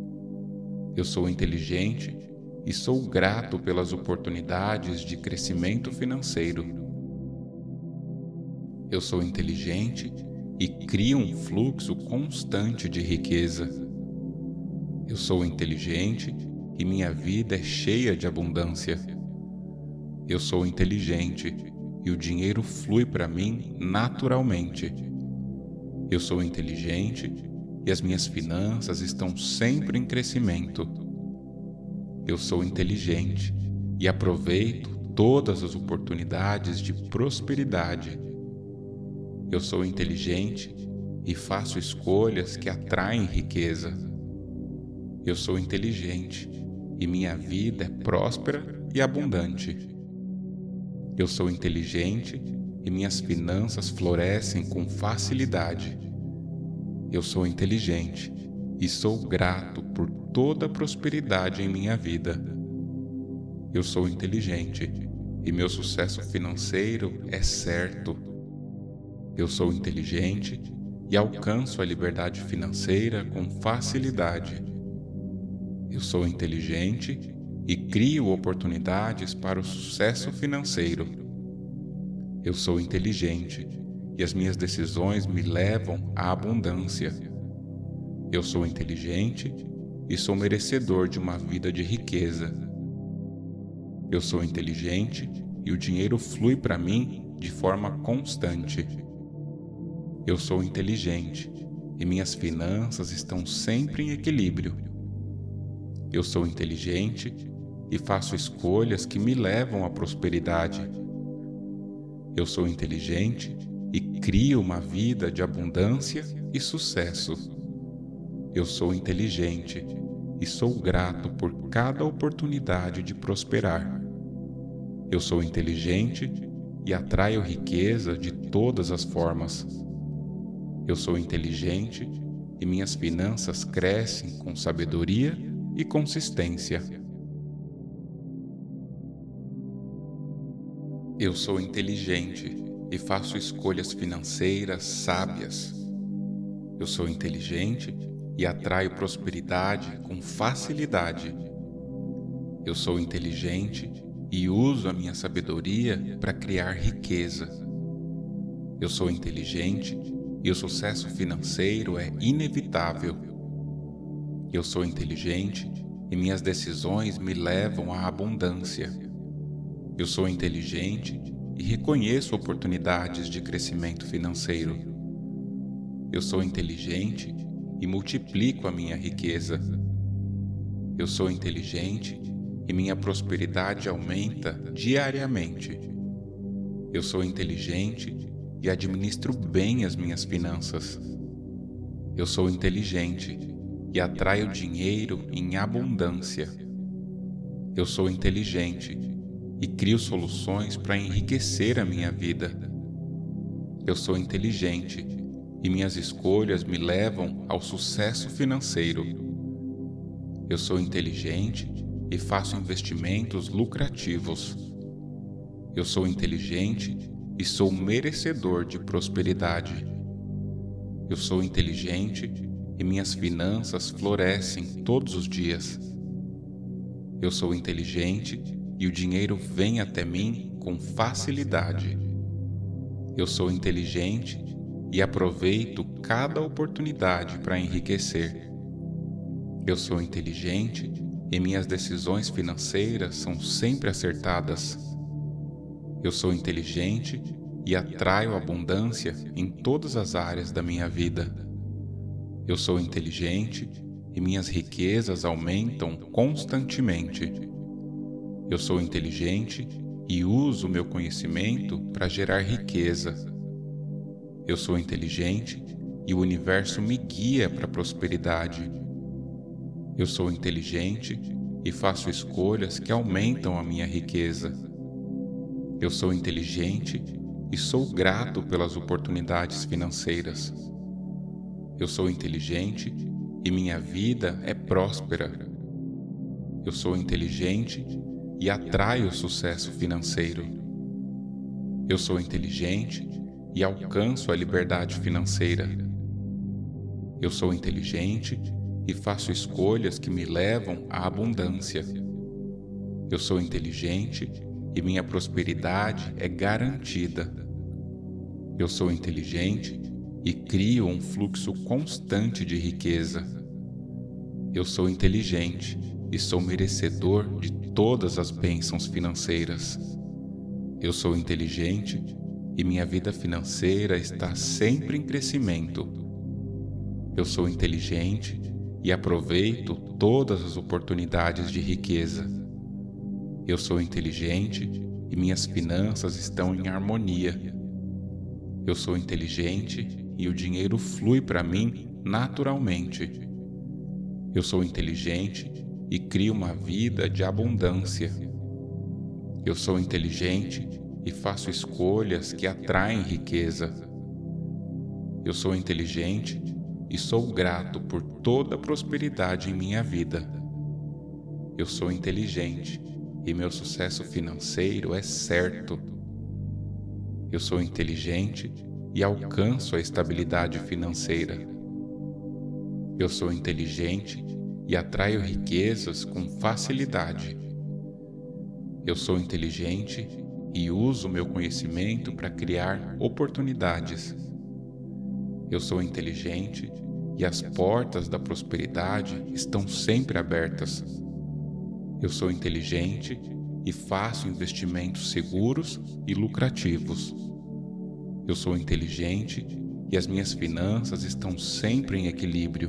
Speaker 2: Eu sou inteligente e sou grato pelas oportunidades de crescimento financeiro. Eu sou inteligente e crio um fluxo constante de riqueza. Eu sou inteligente e minha vida é cheia de abundância. Eu sou inteligente e o dinheiro flui para mim naturalmente. Eu sou inteligente e as minhas finanças estão sempre em crescimento. Eu sou inteligente e aproveito todas as oportunidades de prosperidade. Eu sou inteligente e faço escolhas que atraem riqueza. Eu sou inteligente e minha vida é próspera e abundante. Eu sou inteligente e minhas finanças florescem com facilidade. Eu sou inteligente e sou grato por toda a prosperidade em minha vida. Eu sou inteligente e meu sucesso financeiro é certo. Eu sou inteligente e alcanço a liberdade financeira com facilidade. Eu sou inteligente e crio oportunidades para o sucesso financeiro. Eu sou inteligente e as minhas decisões me levam à abundância. Eu sou inteligente e sou merecedor de uma vida de riqueza. Eu sou inteligente e o dinheiro flui para mim de forma constante. Eu sou inteligente e minhas finanças estão sempre em equilíbrio. Eu sou inteligente e faço escolhas que me levam à prosperidade. Eu sou inteligente e crio uma vida de abundância e sucesso. Eu sou inteligente e sou grato por cada oportunidade de prosperar. Eu sou inteligente e atraio riqueza de todas as formas. Eu sou inteligente e minhas finanças crescem com sabedoria e consistência. Eu sou inteligente e faço escolhas financeiras sábias. Eu sou inteligente e atraio prosperidade com facilidade. Eu sou inteligente e uso a minha sabedoria para criar riqueza. Eu sou inteligente e o sucesso financeiro é inevitável. Eu sou inteligente e minhas decisões me levam à abundância. Eu sou inteligente e reconheço oportunidades de crescimento financeiro. Eu sou inteligente e multiplico a minha riqueza. Eu sou inteligente e minha prosperidade aumenta diariamente. Eu sou inteligente e administro bem as minhas finanças. Eu sou inteligente e atraio dinheiro em abundância. Eu sou inteligente e crio soluções para enriquecer a minha vida. Eu sou inteligente e minhas escolhas me levam ao sucesso financeiro. Eu sou inteligente e faço investimentos lucrativos. Eu sou inteligente e sou merecedor de prosperidade. Eu sou inteligente e minhas finanças florescem todos os dias. Eu sou inteligente e o dinheiro vem até mim com facilidade. Eu sou inteligente e aproveito cada oportunidade para enriquecer. Eu sou inteligente e minhas decisões financeiras são sempre acertadas. Eu sou inteligente e atraio abundância em todas as áreas da minha vida. Eu sou inteligente e minhas riquezas aumentam constantemente. Eu sou inteligente e uso meu conhecimento para gerar riqueza. Eu sou inteligente e o universo me guia para a prosperidade. Eu sou inteligente e faço escolhas que aumentam a minha riqueza. Eu sou inteligente e sou grato pelas oportunidades financeiras. Eu sou inteligente e minha vida é próspera. Eu sou inteligente e atraio sucesso financeiro. Eu sou inteligente e alcanço a liberdade financeira. Eu sou inteligente e faço escolhas que me levam à abundância. Eu sou inteligente e minha prosperidade é garantida. Eu sou inteligente e crio um fluxo constante de riqueza. Eu sou inteligente e sou merecedor de todas as bênçãos financeiras. Eu sou inteligente e minha vida financeira está sempre em crescimento. Eu sou inteligente e aproveito todas as oportunidades de riqueza. Eu sou inteligente e minhas finanças estão em harmonia. Eu sou inteligente e o dinheiro flui para mim naturalmente. Eu sou inteligente e crio uma vida de abundância. Eu sou inteligente e faço escolhas que atraem riqueza. Eu sou inteligente e sou grato por toda a prosperidade em minha vida. Eu sou inteligente e meu sucesso financeiro é certo. Eu sou inteligente e alcanço a estabilidade financeira. Eu sou inteligente e atraio riquezas com facilidade. Eu sou inteligente e uso meu conhecimento para criar oportunidades. Eu sou inteligente e as portas da prosperidade estão sempre abertas. Eu sou inteligente e faço investimentos seguros e lucrativos. Eu sou inteligente e as minhas finanças estão sempre em equilíbrio.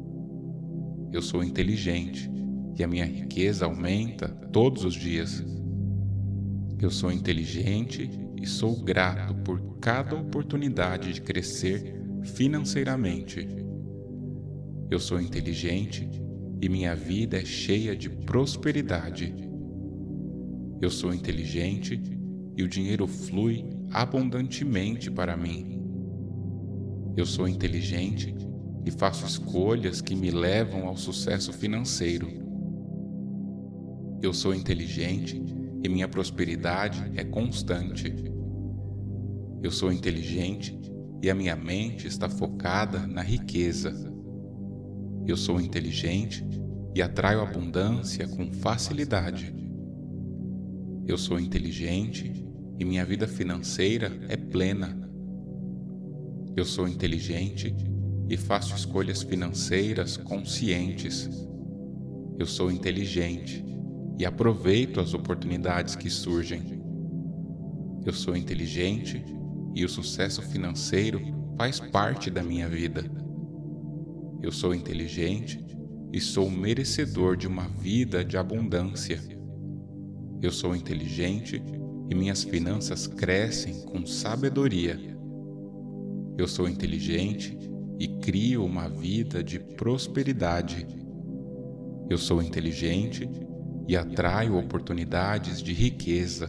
Speaker 2: Eu sou inteligente e a minha riqueza aumenta todos os dias. Eu sou inteligente e sou grato por cada oportunidade de crescer financeiramente. Eu sou inteligente e minha vida é cheia de prosperidade. Eu sou inteligente e o dinheiro flui abundantemente para mim. Eu sou inteligente e faço escolhas que me levam ao sucesso financeiro. Eu sou inteligente e minha prosperidade é constante. Eu sou inteligente e a minha mente está focada na riqueza. Eu sou inteligente e atraio abundância com facilidade. Eu sou inteligente e minha vida financeira é plena. Eu sou inteligente e faço escolhas financeiras conscientes. Eu sou inteligente e aproveito as oportunidades que surgem. Eu sou inteligente e o sucesso financeiro faz parte da minha vida. Eu sou inteligente e sou merecedor de uma vida de abundância. Eu sou inteligente e minhas finanças crescem com sabedoria. Eu sou inteligente e crio uma vida de prosperidade. Eu sou inteligente e atraio oportunidades de riqueza.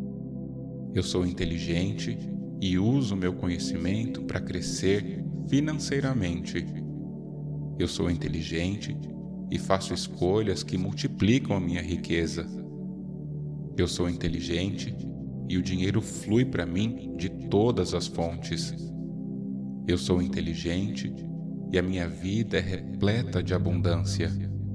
Speaker 2: Eu sou inteligente e uso meu conhecimento para crescer financeiramente. Eu sou inteligente e faço escolhas que multiplicam a minha riqueza. Eu sou inteligente e o dinheiro flui para mim de todas as fontes. Eu sou inteligente e a minha vida é repleta de abundância.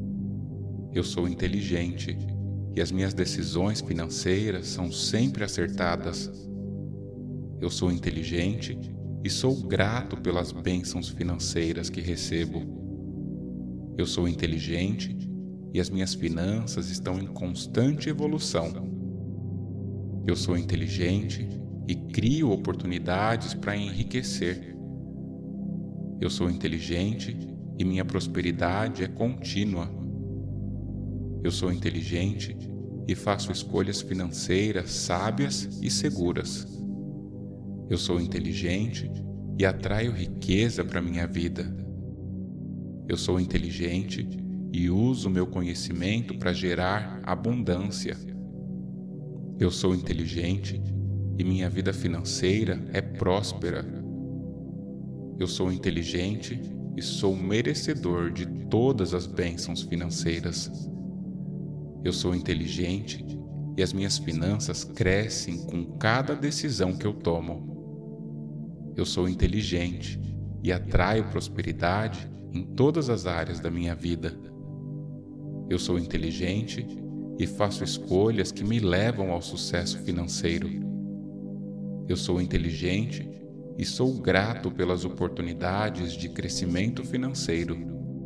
Speaker 2: Eu sou inteligente e as minhas decisões financeiras são sempre acertadas. Eu sou inteligente e sou grato pelas bênçãos financeiras que recebo. Eu sou inteligente e as minhas finanças estão em constante evolução. Eu sou inteligente e crio oportunidades para enriquecer. Eu sou inteligente e minha prosperidade é contínua. Eu sou inteligente e faço escolhas financeiras sábias e seguras. Eu sou inteligente e atraio riqueza para minha vida. Eu sou inteligente e uso meu conhecimento para gerar abundância. Eu sou inteligente e minha vida financeira é próspera. Eu sou inteligente e sou merecedor de todas as bênçãos financeiras. Eu sou inteligente e as minhas finanças crescem com cada decisão que eu tomo. Eu sou inteligente e atraio prosperidade em todas as áreas da minha vida. Eu sou inteligente e faço escolhas que me levam ao sucesso financeiro. Eu sou inteligente e sou grato pelas oportunidades de crescimento financeiro.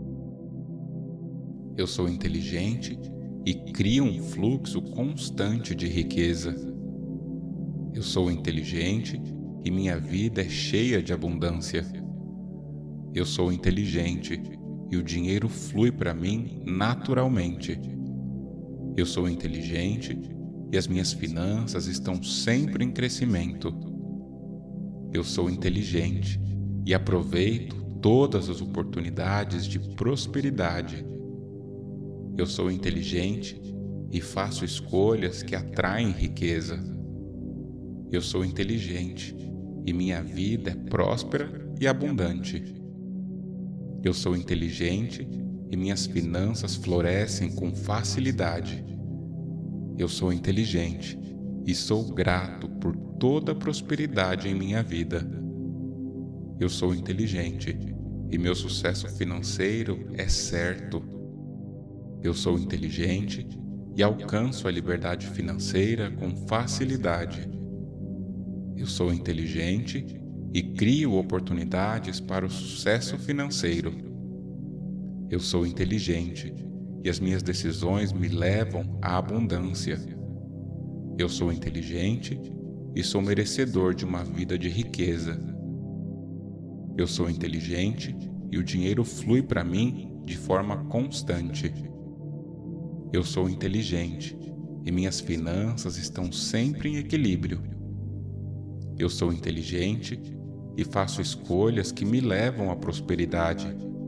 Speaker 2: Eu sou inteligente e crio um fluxo constante de riqueza. Eu sou inteligente e minha vida é cheia de abundância. Eu sou inteligente e o dinheiro flui para mim naturalmente. Eu sou inteligente e as minhas finanças estão sempre em crescimento. Eu sou inteligente e aproveito todas as oportunidades de prosperidade. Eu sou inteligente e faço escolhas que atraem riqueza. Eu sou inteligente e minha vida é próspera e abundante. Eu sou inteligente e minhas finanças florescem com facilidade. Eu sou inteligente e sou grato por toda a prosperidade em minha vida. Eu sou inteligente e meu sucesso financeiro é certo. Eu sou inteligente e alcanço a liberdade financeira com facilidade. Eu sou inteligente e crio oportunidades para o sucesso financeiro. Eu sou inteligente e as minhas decisões me levam à abundância. Eu sou inteligente e sou merecedor de uma vida de riqueza. Eu sou inteligente e o dinheiro flui para mim de forma constante. Eu sou inteligente e minhas finanças estão sempre em equilíbrio. Eu sou inteligente e faço escolhas que me levam à prosperidade.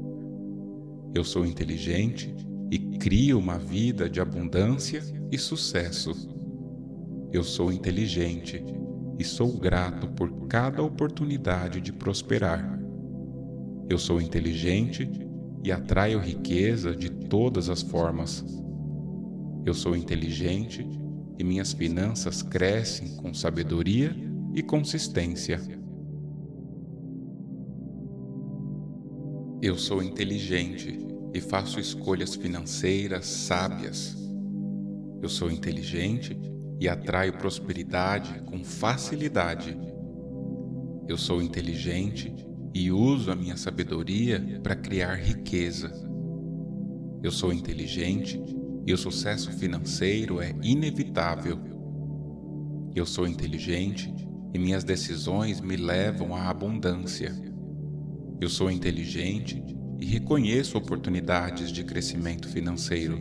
Speaker 2: Eu sou inteligente e crio uma vida de abundância e sucesso. Eu sou inteligente e sou grato por cada oportunidade de prosperar. Eu sou inteligente e atraio riqueza de todas as formas. Eu sou inteligente e minhas finanças crescem com sabedoria e consistência. Eu sou inteligente e faço escolhas financeiras sábias. Eu sou inteligente e atraio prosperidade com facilidade. Eu sou inteligente e uso a minha sabedoria para criar riqueza. Eu sou inteligente e o sucesso financeiro é inevitável. Eu sou inteligente e minhas decisões me levam à abundância. Eu sou inteligente e reconheço oportunidades de crescimento financeiro.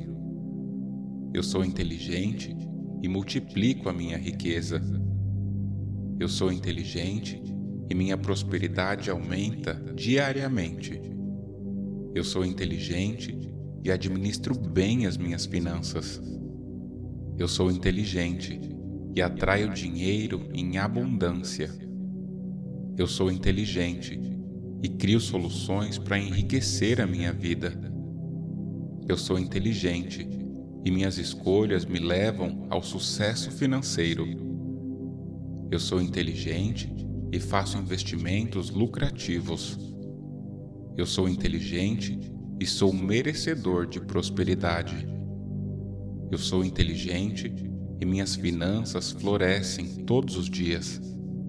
Speaker 2: Eu sou inteligente e multiplico a minha riqueza. Eu sou inteligente e minha prosperidade aumenta diariamente. Eu sou inteligente e administro bem as minhas finanças. Eu sou inteligente e atraio dinheiro em abundância. Eu sou inteligente e crio soluções para enriquecer a minha vida. Eu sou inteligente e minhas escolhas me levam ao sucesso financeiro. Eu sou inteligente e faço investimentos lucrativos. Eu sou inteligente e sou merecedor de prosperidade. Eu sou inteligente e minhas finanças florescem todos os dias.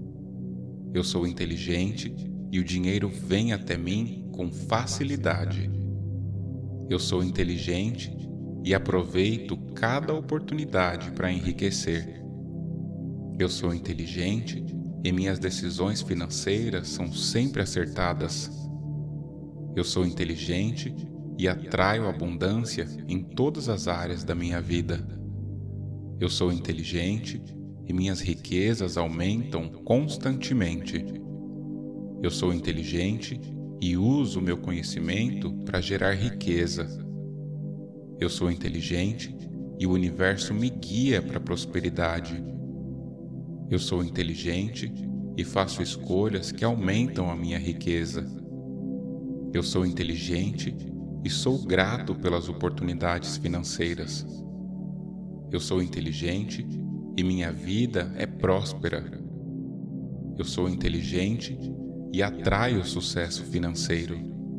Speaker 2: Eu sou inteligente e o dinheiro vem até mim com facilidade. Eu sou inteligente e aproveito cada oportunidade para enriquecer. Eu sou inteligente e minhas decisões financeiras são sempre acertadas. Eu sou inteligente e atraio abundância em todas as áreas da minha vida. Eu sou inteligente e minhas riquezas aumentam constantemente. Eu sou inteligente e uso meu conhecimento para gerar riqueza. Eu sou inteligente e o universo me guia para a prosperidade. Eu sou inteligente e faço escolhas que aumentam a minha riqueza. Eu sou inteligente e sou grato pelas oportunidades financeiras. Eu sou inteligente e minha vida é próspera. Eu sou inteligente e atraio o sucesso financeiro.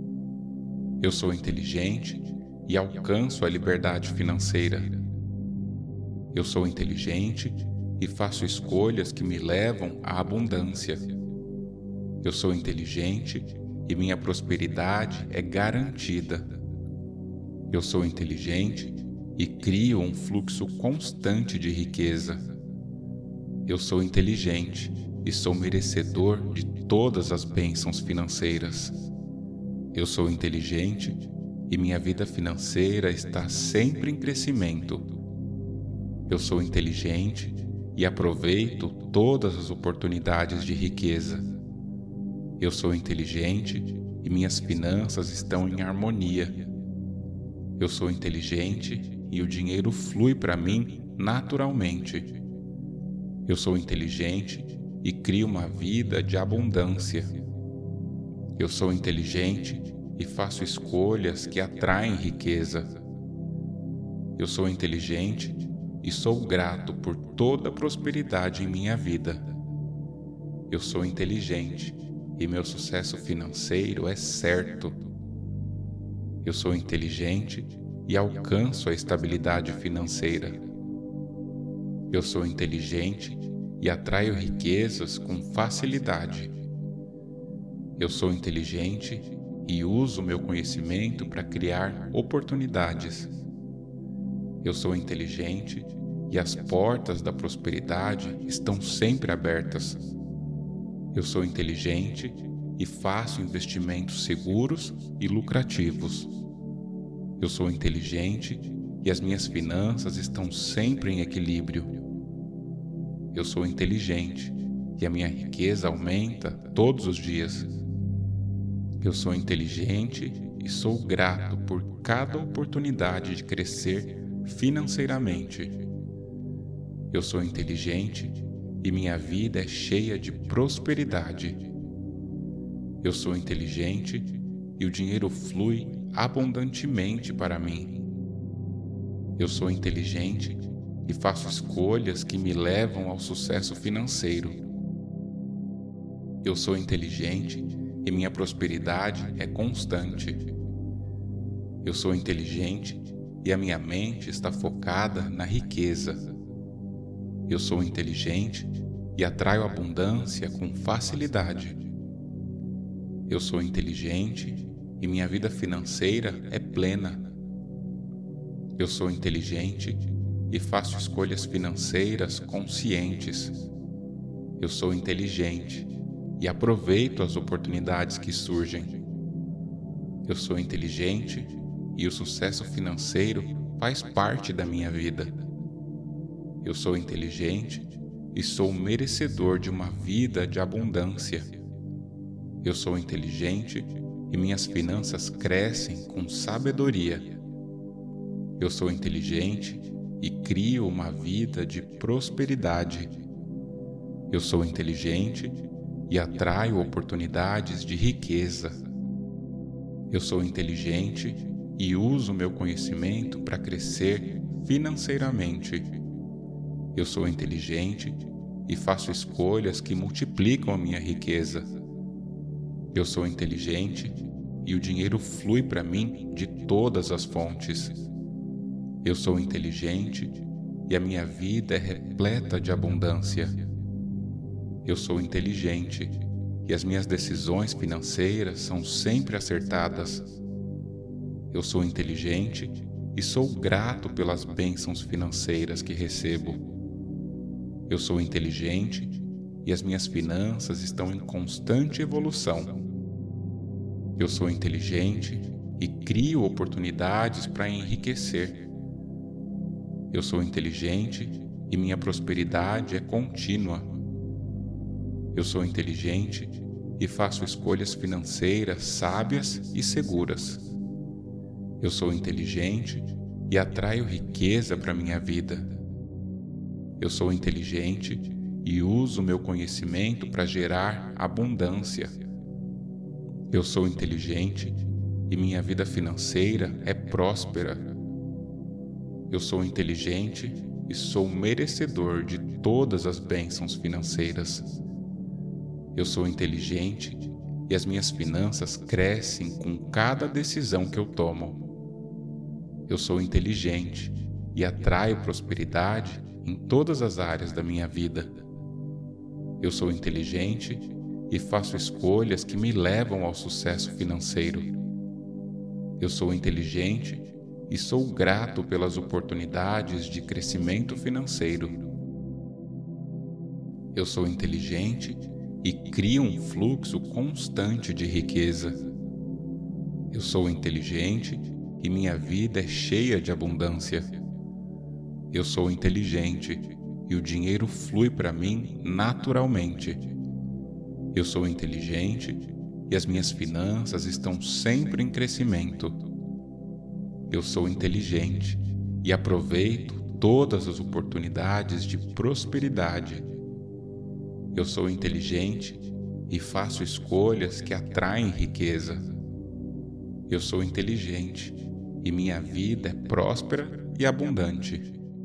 Speaker 2: Eu sou inteligente e alcanço a liberdade financeira. Eu sou inteligente e faço escolhas que me levam à abundância. Eu sou inteligente e minha prosperidade é garantida. Eu sou inteligente e crio um fluxo constante de riqueza. Eu sou inteligente e sou merecedor de todas as bênçãos financeiras. Eu sou inteligente e minha vida financeira está sempre em crescimento. Eu sou inteligente e aproveito todas as oportunidades de riqueza. Eu sou inteligente e minhas finanças estão em harmonia. Eu sou inteligente e o dinheiro flui para mim naturalmente. Eu sou inteligente e crio uma vida de abundância. Eu sou inteligente e faço escolhas que atraem riqueza. Eu sou inteligente e sou grato por toda a prosperidade em minha vida. Eu sou inteligente e meu sucesso financeiro é certo. Eu sou inteligente e alcanço a estabilidade financeira. Eu sou inteligente e atraio riquezas com facilidade. Eu sou inteligente e uso meu conhecimento para criar oportunidades. Eu sou inteligente e as portas da prosperidade estão sempre abertas. Eu sou inteligente e faço investimentos seguros e lucrativos. Eu sou inteligente e as minhas finanças estão sempre em equilíbrio. Eu sou inteligente e a minha riqueza aumenta todos os dias. Eu sou inteligente e sou grato por cada oportunidade de crescer financeiramente. Eu sou inteligente e minha vida é cheia de prosperidade. Eu sou inteligente e o dinheiro flui abundantemente para mim. Eu sou inteligente e faço escolhas que me levam ao sucesso financeiro. Eu sou inteligente e minha prosperidade é constante. Eu sou inteligente e a minha mente está focada na riqueza. Eu sou inteligente e atraio abundância com facilidade. Eu sou inteligente e minha vida financeira é plena. Eu sou inteligente e faço escolhas financeiras conscientes. Eu sou inteligente e aproveito as oportunidades que surgem. Eu sou inteligente e o sucesso financeiro faz parte da minha vida. Eu sou inteligente e sou merecedor de uma vida de abundância. Eu sou inteligente e minhas finanças crescem com sabedoria. Eu sou inteligente e crio uma vida de prosperidade. Eu sou inteligente e atraio oportunidades de riqueza. Eu sou inteligente e uso meu conhecimento para crescer financeiramente. Eu sou inteligente e faço escolhas que multiplicam a minha riqueza. Eu sou inteligente e o dinheiro flui para mim de todas as fontes. Eu sou inteligente e a minha vida é repleta de abundância. Eu sou inteligente e as minhas decisões financeiras são sempre acertadas. Eu sou inteligente e sou grato pelas bênçãos financeiras que recebo. Eu sou inteligente e as minhas finanças estão em constante evolução. Eu sou inteligente e crio oportunidades para enriquecer. Eu sou inteligente e minha prosperidade é contínua. Eu sou inteligente e faço escolhas financeiras sábias e seguras. Eu sou inteligente e atraio riqueza para minha vida. Eu sou inteligente e uso meu conhecimento para gerar abundância. Eu sou inteligente e minha vida financeira é próspera. Eu sou inteligente e sou merecedor de todas as bênçãos financeiras. Eu sou inteligente e as minhas finanças crescem com cada decisão que eu tomo. Eu sou inteligente e atraio prosperidade em todas as áreas da minha vida. Eu sou inteligente e faço escolhas que me levam ao sucesso financeiro. Eu sou inteligente e sou grato pelas oportunidades de crescimento financeiro. Eu sou inteligente e crio um fluxo constante de riqueza. Eu sou inteligente e minha vida é cheia de abundância. Eu sou inteligente e o dinheiro flui para mim naturalmente. Eu sou inteligente e as minhas finanças estão sempre em crescimento. Eu sou inteligente e aproveito todas as oportunidades de prosperidade. Eu sou inteligente e faço escolhas que atraem riqueza. Eu sou inteligente e minha vida é próspera e abundante.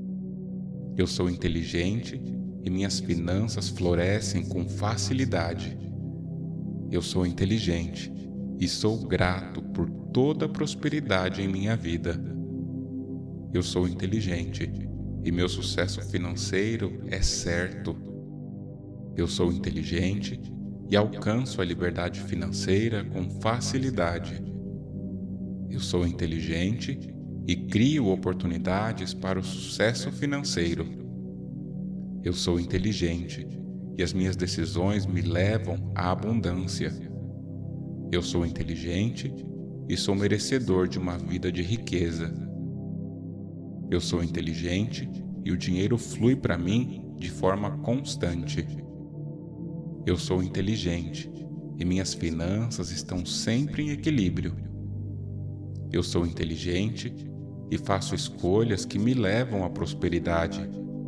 Speaker 2: Eu sou inteligente e minhas finanças florescem com facilidade. Eu sou inteligente e sou grato por toda a prosperidade em minha vida. Eu sou inteligente e meu sucesso financeiro é certo. Eu sou inteligente e alcanço a liberdade financeira com facilidade. Eu sou inteligente e crio oportunidades para o sucesso financeiro. Eu sou inteligente e as minhas decisões me levam à abundância. Eu sou inteligente e sou merecedor de uma vida de riqueza. Eu sou inteligente e o dinheiro flui para mim de forma constante. Eu sou inteligente e minhas finanças estão sempre em equilíbrio. Eu sou inteligente e faço escolhas que me levam à prosperidade.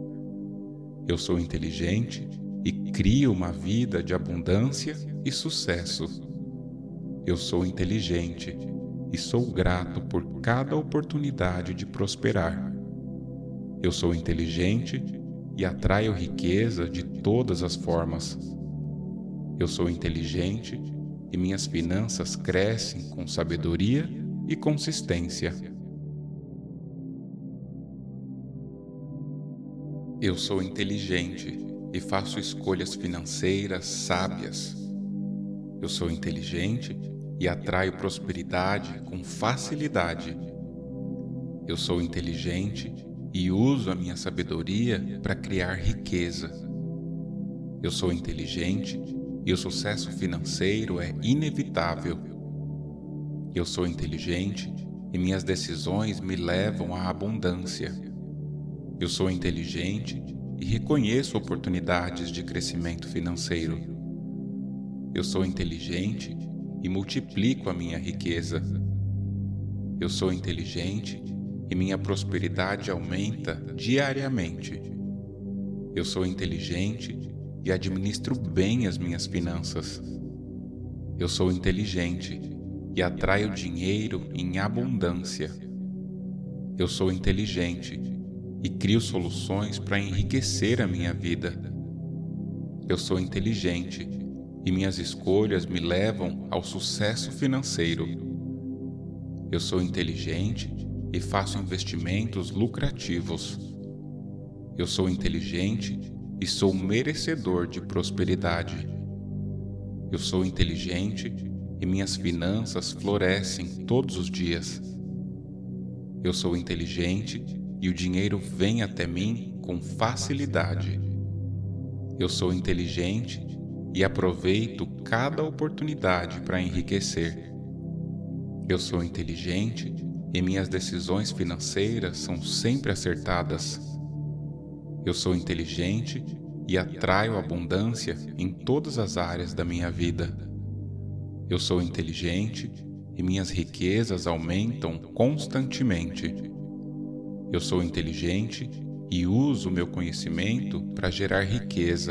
Speaker 2: Eu sou inteligente e crio uma vida de abundância e sucesso. Eu sou inteligente e sou grato por cada oportunidade de prosperar. Eu sou inteligente e atraio riqueza de todas as formas. Eu sou inteligente e minhas finanças crescem com sabedoria e consistência. Eu sou inteligente e faço escolhas financeiras sábias. Eu sou inteligente e atraio prosperidade com facilidade. Eu sou inteligente e uso a minha sabedoria para criar riqueza. Eu sou inteligente e o sucesso financeiro é inevitável. Eu sou inteligente e minhas decisões me levam à abundância. Eu sou inteligente e reconheço oportunidades de crescimento financeiro. Eu sou inteligente e multiplico a minha riqueza. Eu sou inteligente e minha prosperidade aumenta diariamente. Eu sou inteligente e administro bem as minhas finanças. Eu sou inteligente e atraio dinheiro em abundância. Eu sou inteligente e crio soluções para enriquecer a minha vida. Eu sou inteligente e minhas escolhas me levam ao sucesso financeiro. Eu sou inteligente e faço investimentos lucrativos. Eu sou inteligente e sou merecedor de prosperidade. Eu sou inteligente e minhas finanças florescem todos os dias. Eu sou inteligente e o dinheiro vem até mim com facilidade. Eu sou inteligente e aproveito cada oportunidade para enriquecer. Eu sou inteligente e minhas decisões financeiras são sempre acertadas. Eu sou inteligente e atraio abundância em todas as áreas da minha vida. Eu sou inteligente e minhas riquezas aumentam constantemente. Eu sou inteligente e uso meu conhecimento para gerar riqueza.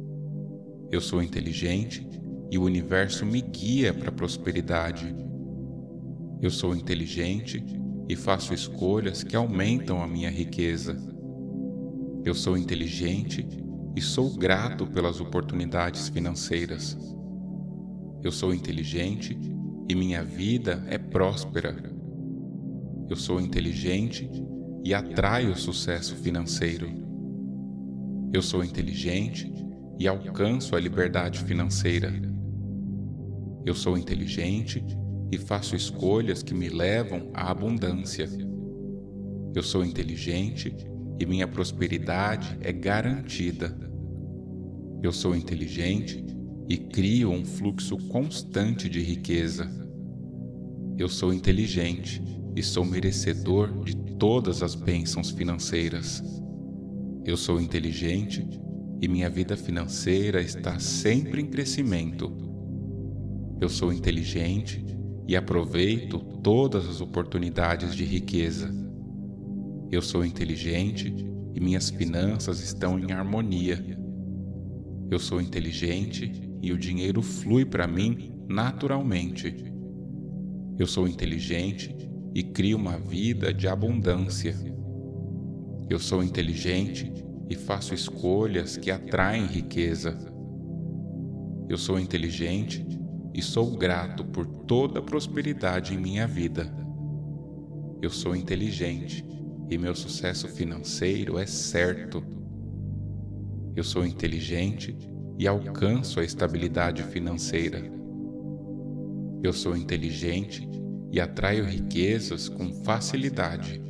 Speaker 2: Eu sou inteligente e o universo me guia para a prosperidade. Eu sou inteligente e faço escolhas que aumentam a minha riqueza. Eu sou inteligente e sou grato pelas oportunidades financeiras. Eu sou inteligente e minha vida é próspera. Eu sou inteligente e atraio sucesso financeiro. Eu sou inteligente e alcanço a liberdade financeira. Eu sou inteligente e faço escolhas que me levam à abundância. Eu sou inteligente e minha prosperidade é garantida. Eu sou inteligente e crio um fluxo constante de riqueza. Eu sou inteligente e sou merecedor de todas as bênçãos financeiras. Eu sou inteligente e minha vida financeira está sempre em crescimento. Eu sou inteligente e aproveito todas as oportunidades de riqueza. Eu sou inteligente e minhas finanças estão em harmonia. Eu sou inteligente e o dinheiro flui para mim naturalmente. Eu sou inteligente e crio uma vida de abundância. Eu sou inteligente e faço escolhas que atraem riqueza. Eu sou inteligente e sou grato por toda a prosperidade em minha vida. Eu sou inteligente e meu sucesso financeiro é certo. Eu sou inteligente e alcanço a estabilidade financeira. Eu sou inteligente e atraio riquezas com facilidade.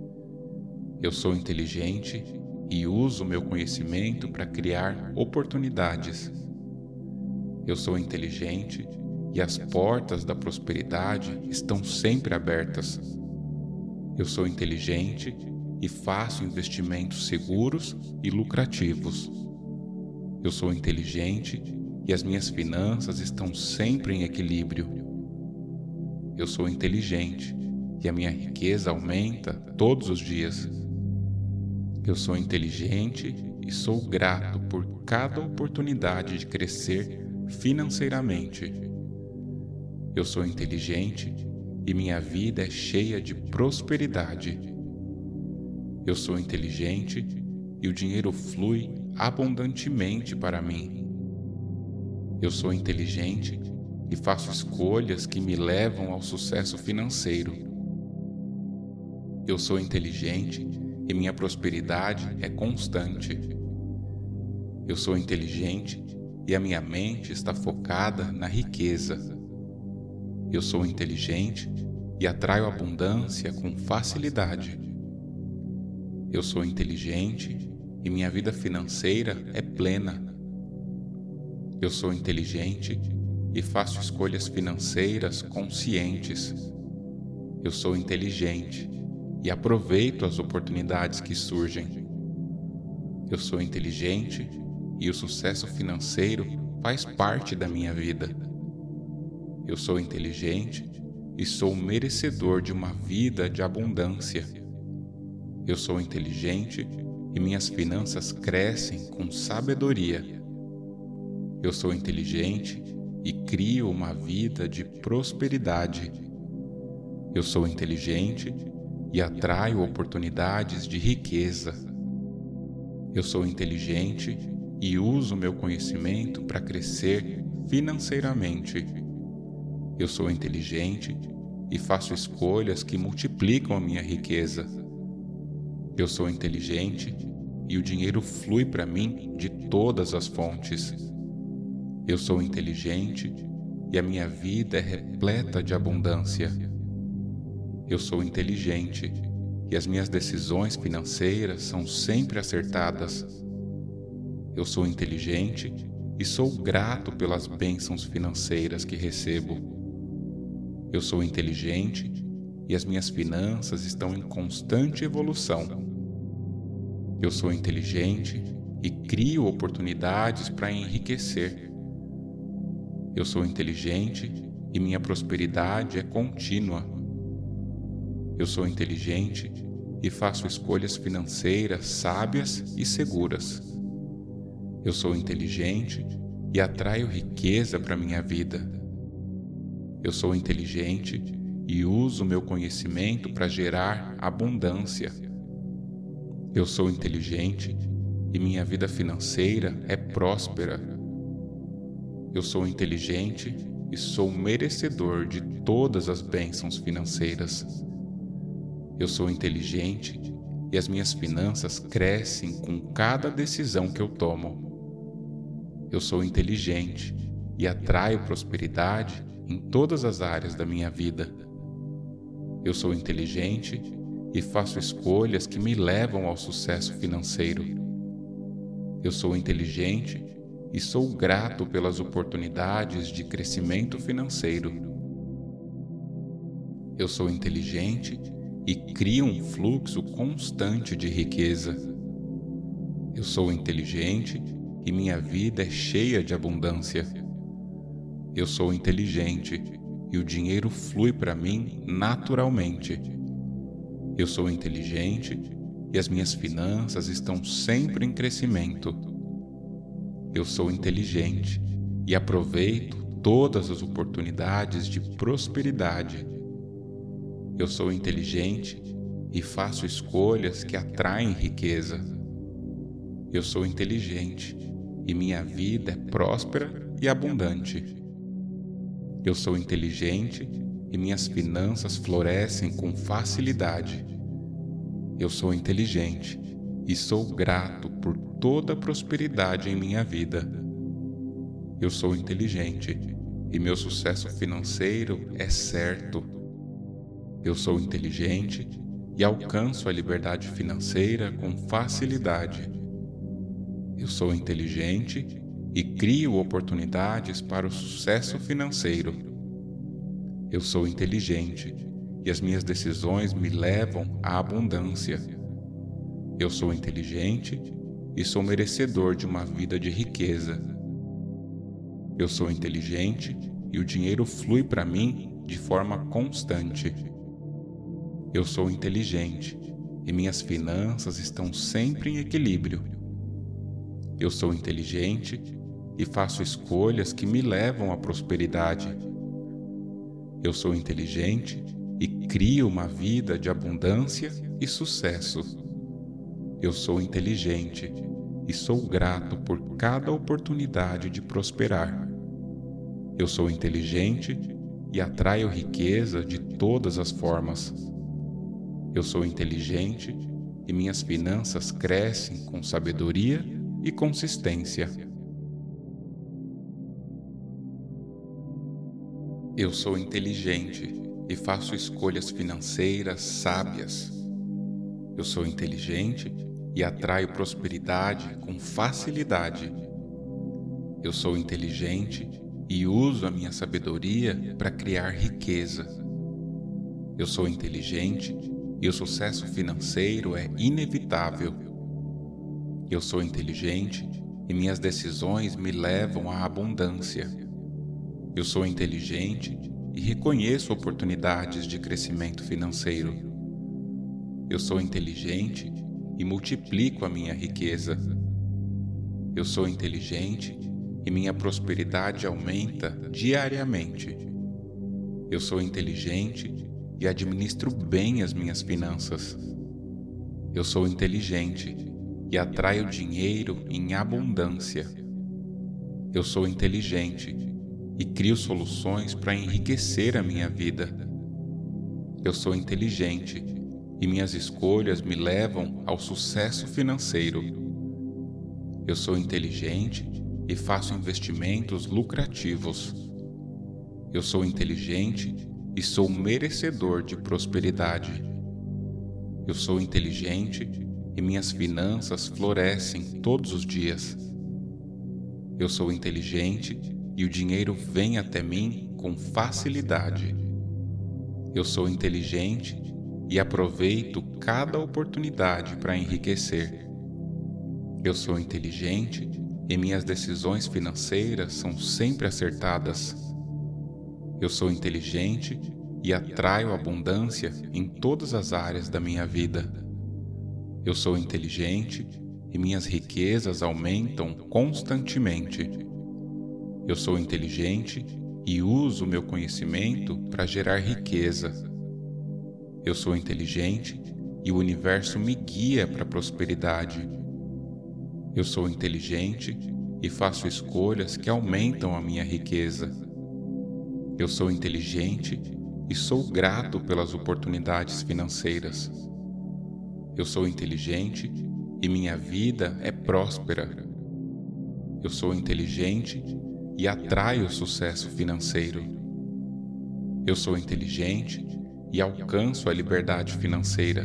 Speaker 2: Eu sou inteligente e uso meu conhecimento para criar oportunidades. Eu sou inteligente e as portas da prosperidade estão sempre abertas. Eu sou inteligente e faço investimentos seguros e lucrativos. Eu sou inteligente e as minhas finanças estão sempre em equilíbrio. Eu sou inteligente e a minha riqueza aumenta todos os dias. Eu sou inteligente e sou grato por cada oportunidade de crescer financeiramente. Eu sou inteligente e minha vida é cheia de prosperidade. Eu sou inteligente e o dinheiro flui abundantemente para mim. Eu sou inteligente e faço escolhas que me levam ao sucesso financeiro. Eu sou inteligente e minha prosperidade é constante. Eu sou inteligente e a minha mente está focada na riqueza. Eu sou inteligente e atraio abundância com facilidade. Eu sou inteligente e minha vida financeira é plena. Eu sou inteligente e faço escolhas financeiras conscientes. Eu sou inteligente e aproveito as oportunidades que surgem. Eu sou inteligente e o sucesso financeiro faz parte da minha vida. Eu sou inteligente e sou merecedor de uma vida de abundância. Eu sou inteligente e minhas finanças crescem com sabedoria. Eu sou inteligente e crio uma vida de prosperidade. Eu sou inteligente e atraio oportunidades de riqueza. Eu sou inteligente e uso meu conhecimento para crescer financeiramente. Eu sou inteligente e faço escolhas que multiplicam a minha riqueza. Eu sou inteligente e o dinheiro flui para mim de todas as fontes. Eu sou inteligente e a minha vida é repleta de abundância. Eu sou inteligente e as minhas decisões financeiras são sempre acertadas. Eu sou inteligente e sou grato pelas bênçãos financeiras que recebo. Eu sou inteligente e as minhas finanças estão em constante evolução. Eu sou inteligente e crio oportunidades para enriquecer. Eu sou inteligente e minha prosperidade é contínua. Eu sou inteligente e faço escolhas financeiras sábias e seguras. Eu sou inteligente e atraio riqueza para minha vida. Eu sou inteligente e uso meu conhecimento para gerar abundância. Eu sou inteligente e minha vida financeira é próspera. Eu sou inteligente e sou merecedor de todas as bênçãos financeiras. Eu sou inteligente e as minhas finanças crescem com cada decisão que eu tomo. Eu sou inteligente e atraio prosperidade em todas as áreas da minha vida. Eu sou inteligente e faço escolhas que me levam ao sucesso financeiro. Eu sou inteligente e sou grato pelas oportunidades de crescimento financeiro. Eu sou inteligente e crio um fluxo constante de riqueza. Eu sou inteligente e minha vida é cheia de abundância. Eu sou inteligente e o dinheiro flui para mim naturalmente. Eu sou inteligente e as minhas finanças estão sempre em crescimento. Eu sou inteligente e aproveito todas as oportunidades de prosperidade. Eu sou inteligente e faço escolhas que atraem riqueza. Eu sou inteligente e minha vida é próspera e abundante. Eu sou inteligente e minhas finanças florescem com facilidade. Eu sou inteligente e sou grato por toda a prosperidade em minha vida. Eu sou inteligente e meu sucesso financeiro é certo. Eu sou inteligente e alcanço a liberdade financeira com facilidade. Eu sou inteligente e crio oportunidades para o sucesso financeiro. Eu sou inteligente e as minhas decisões me levam à abundância. Eu sou inteligente e sou merecedor de uma vida de riqueza. Eu sou inteligente e o dinheiro flui para mim de forma constante. Eu sou inteligente e minhas finanças estão sempre em equilíbrio. Eu sou inteligente e faço escolhas que me levam à prosperidade. Eu sou inteligente e crio uma vida de abundância e sucesso. Eu sou inteligente e sou grato por cada oportunidade de prosperar. Eu sou inteligente e atraio riqueza de todas as formas. Eu sou inteligente e minhas finanças crescem com sabedoria e consistência. Eu sou inteligente e faço escolhas financeiras sábias. Eu sou inteligente e atraio prosperidade com facilidade. Eu sou inteligente e uso a minha sabedoria para criar riqueza. Eu sou inteligente e o sucesso financeiro é inevitável. Eu sou inteligente e minhas decisões me levam à abundância. Eu sou inteligente e reconheço oportunidades de crescimento financeiro. Eu sou inteligente e multiplico a minha riqueza. Eu sou inteligente e minha prosperidade aumenta diariamente. Eu sou inteligente e administro bem as minhas finanças. Eu sou inteligente e atraio dinheiro em abundância. Eu sou inteligente e crio soluções para enriquecer a minha vida. Eu sou inteligente e minhas escolhas me levam ao sucesso financeiro. Eu sou inteligente e faço investimentos lucrativos. Eu sou inteligente e sou merecedor de prosperidade. Eu sou inteligente e minhas finanças florescem todos os dias. Eu sou inteligente e o dinheiro vem até mim com facilidade. Eu sou inteligente e aproveito cada oportunidade para enriquecer. Eu sou inteligente e minhas decisões financeiras são sempre acertadas. Eu sou inteligente e atraio abundância em todas as áreas da minha vida. Eu sou inteligente e minhas riquezas aumentam constantemente. Eu sou inteligente e uso meu conhecimento para gerar riqueza. Eu sou inteligente e o universo me guia para a prosperidade. Eu sou inteligente e faço escolhas que aumentam a minha riqueza. Eu sou inteligente e sou grato pelas oportunidades financeiras. Eu sou inteligente e minha vida é próspera. Eu sou inteligente e atraio o sucesso financeiro. Eu sou inteligente e alcanço a liberdade financeira.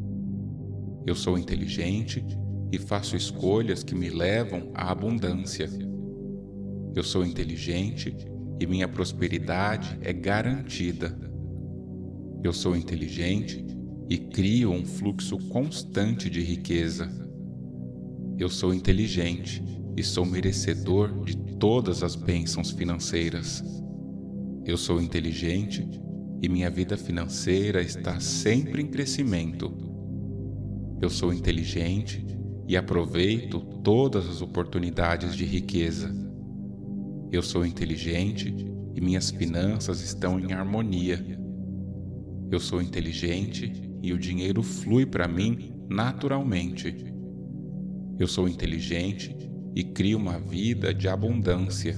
Speaker 2: Eu sou inteligente e faço escolhas que me levam à abundância. Eu sou inteligente e minha prosperidade é garantida. Eu sou inteligente e crio um fluxo constante de riqueza. Eu sou inteligente e sou merecedor de todas as bênçãos financeiras. Eu sou inteligente e minha vida financeira está sempre em crescimento. Eu sou inteligente e aproveito todas as oportunidades de riqueza. Eu sou inteligente e minhas finanças estão em harmonia. Eu sou inteligente e o dinheiro flui para mim naturalmente. Eu sou inteligente e crio uma vida de abundância.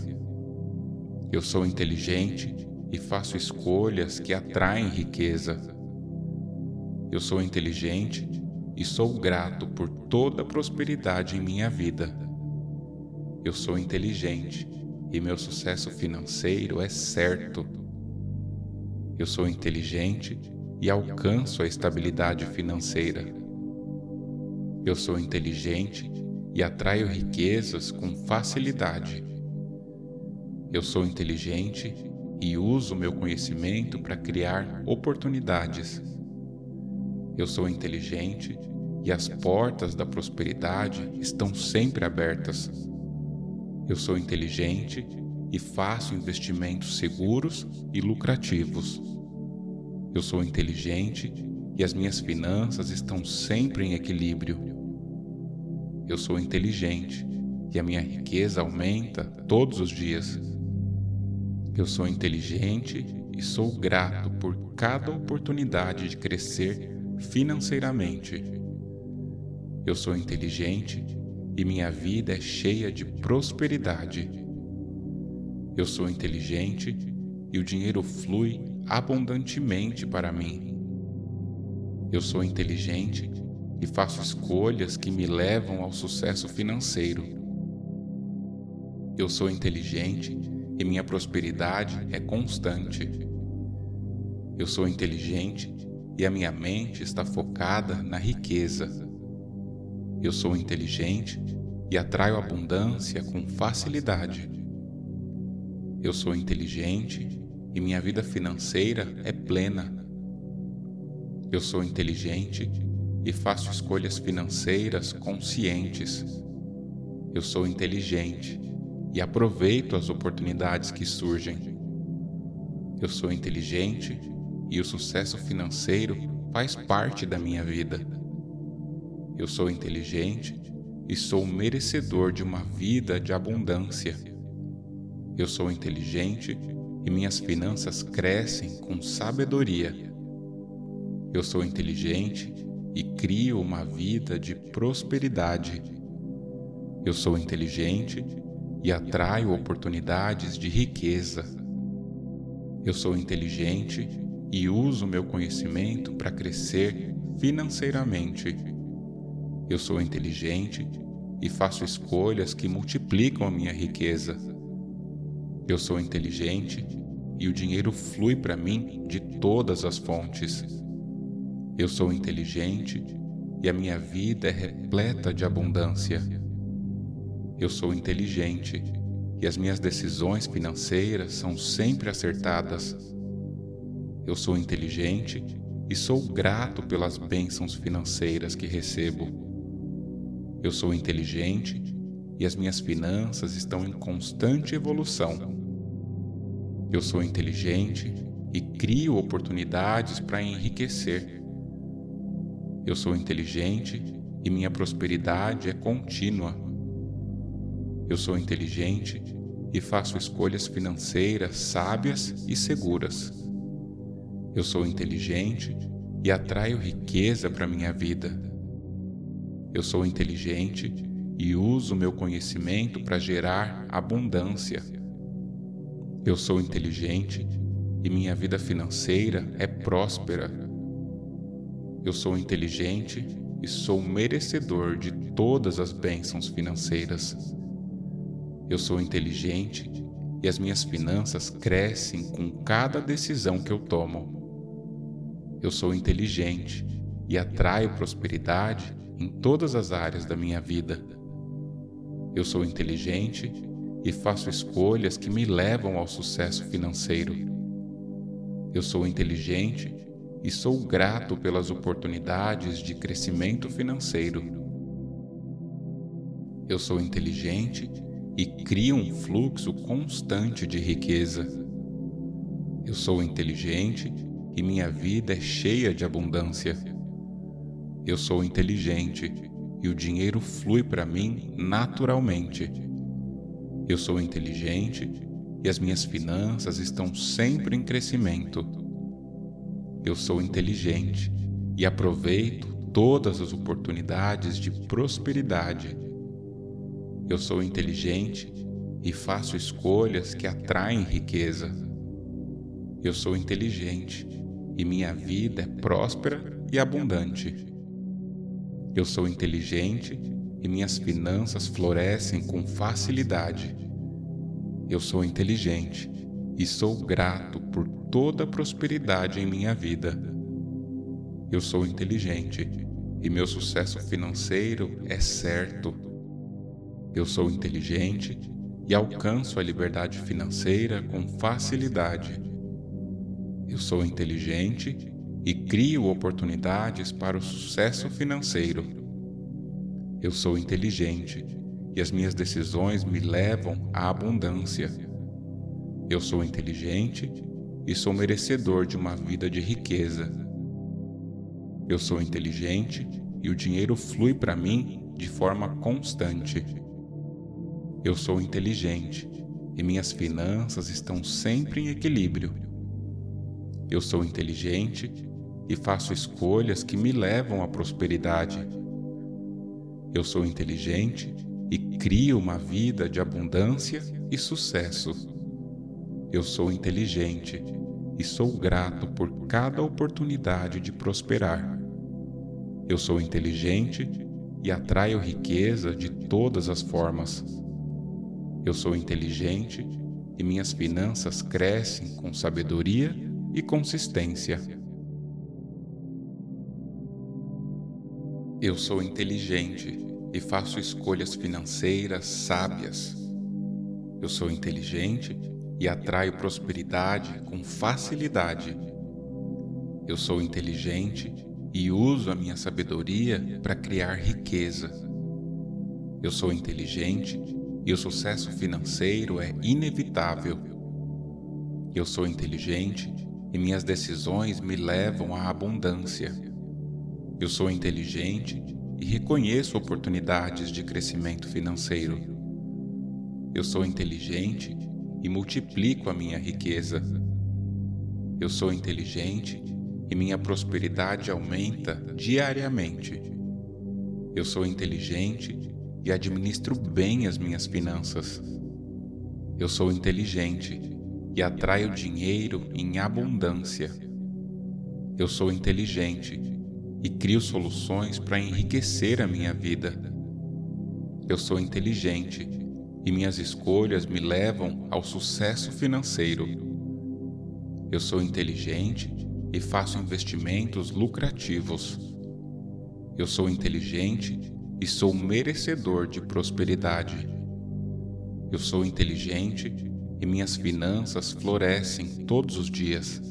Speaker 2: Eu sou inteligente e faço escolhas que atraem riqueza. Eu sou inteligente e sou grato por toda a prosperidade em minha vida. Eu sou inteligente e meu sucesso financeiro é certo. Eu sou inteligente e alcanço a estabilidade financeira. Eu sou inteligente e atraio riquezas com facilidade. Eu sou inteligente e uso meu conhecimento para criar oportunidades. Eu sou inteligente e as portas da prosperidade estão sempre abertas. Eu sou inteligente e faço investimentos seguros e lucrativos. Eu sou inteligente e as minhas finanças estão sempre em equilíbrio. Eu sou inteligente e a minha riqueza aumenta todos os dias. Eu sou inteligente e sou grato por cada oportunidade de crescer financeiramente. Eu sou inteligente e minha vida é cheia de prosperidade. Eu sou inteligente e o dinheiro flui abundantemente para mim. Eu sou inteligente e faço escolhas que me levam ao sucesso financeiro. Eu sou inteligente e minha prosperidade é constante. Eu sou inteligente e a minha mente está focada na riqueza. Eu sou inteligente e atraio abundância com facilidade. Eu sou inteligente e minha vida financeira é plena. Eu sou inteligente e faço escolhas financeiras conscientes. Eu sou inteligente e aproveito as oportunidades que surgem. Eu sou inteligente e o sucesso financeiro faz parte da minha vida. Eu sou inteligente e sou merecedor de uma vida de abundância. Eu sou inteligente e minhas finanças crescem com sabedoria. Eu sou inteligente e crio uma vida de prosperidade. Eu sou inteligente e atraio oportunidades de riqueza. Eu sou inteligente e uso meu conhecimento para crescer financeiramente. Eu sou inteligente e faço escolhas que multiplicam a minha riqueza. Eu sou inteligente e o dinheiro flui para mim de todas as fontes. Eu sou inteligente e a minha vida é repleta de abundância. Eu sou inteligente e as minhas decisões financeiras são sempre acertadas. Eu sou inteligente e sou grato pelas bênçãos financeiras que recebo. Eu sou inteligente e as minhas finanças estão em constante evolução. Eu sou inteligente e crio oportunidades para enriquecer. Eu sou inteligente e minha prosperidade é contínua. Eu sou inteligente e faço escolhas financeiras sábias e seguras. Eu sou inteligente e atraio riqueza para minha vida. Eu sou inteligente e uso meu conhecimento para gerar abundância. Eu sou inteligente e minha vida financeira é próspera. Eu sou inteligente e sou merecedor de todas as bênçãos financeiras. Eu sou inteligente e as minhas finanças crescem com cada decisão que eu tomo. Eu sou inteligente e atraio prosperidade em todas as áreas da minha vida. Eu sou inteligente e faço escolhas que me levam ao sucesso financeiro. Eu sou inteligente e sou grato pelas oportunidades de crescimento financeiro. Eu sou inteligente e crio um fluxo constante de riqueza. Eu sou inteligente e minha vida é cheia de abundância. Eu sou inteligente e o dinheiro flui para mim naturalmente. Eu sou inteligente e as minhas finanças estão sempre em crescimento. Eu sou inteligente e aproveito todas as oportunidades de prosperidade. Eu sou inteligente e faço escolhas que atraem riqueza. Eu sou inteligente e minha vida é próspera e abundante. Eu sou inteligente e minhas finanças florescem com facilidade. Eu sou inteligente e sou grato por toda a prosperidade em minha vida. Eu sou inteligente e meu sucesso financeiro é certo. Eu sou inteligente e alcanço a liberdade financeira com facilidade. Eu sou inteligente e crio oportunidades para o sucesso financeiro. Eu sou inteligente e as minhas decisões me levam à abundância. Eu sou inteligente e sou merecedor de uma vida de riqueza. Eu sou inteligente e o dinheiro flui para mim de forma constante. Eu sou inteligente e minhas finanças estão sempre em equilíbrio. Eu sou inteligente e faço escolhas que me levam à prosperidade. Eu sou inteligente e crio uma vida de abundância e sucesso. Eu sou inteligente e sou grato por cada oportunidade de prosperar. Eu sou inteligente e atraio riqueza de todas as formas. Eu sou inteligente e minhas finanças crescem com sabedoria e consistência. Eu sou inteligente e faço escolhas financeiras sábias. Eu sou inteligente e atraio prosperidade com facilidade. Eu sou inteligente e uso a minha sabedoria para criar riqueza. Eu sou inteligente e o sucesso financeiro é inevitável. Eu sou inteligente e minhas decisões me levam à abundância. Eu sou inteligente e reconheço oportunidades de crescimento financeiro. Eu sou inteligente e multiplico a minha riqueza. Eu sou inteligente e minha prosperidade aumenta diariamente. Eu sou inteligente e administro bem as minhas finanças. Eu sou inteligente e atraio dinheiro em abundância. Eu sou inteligente e crio soluções para enriquecer a minha vida. Eu sou inteligente e minhas escolhas me levam ao sucesso financeiro. Eu sou inteligente e faço investimentos lucrativos. Eu sou inteligente e sou merecedor de prosperidade. Eu sou inteligente e minhas finanças florescem todos os dias.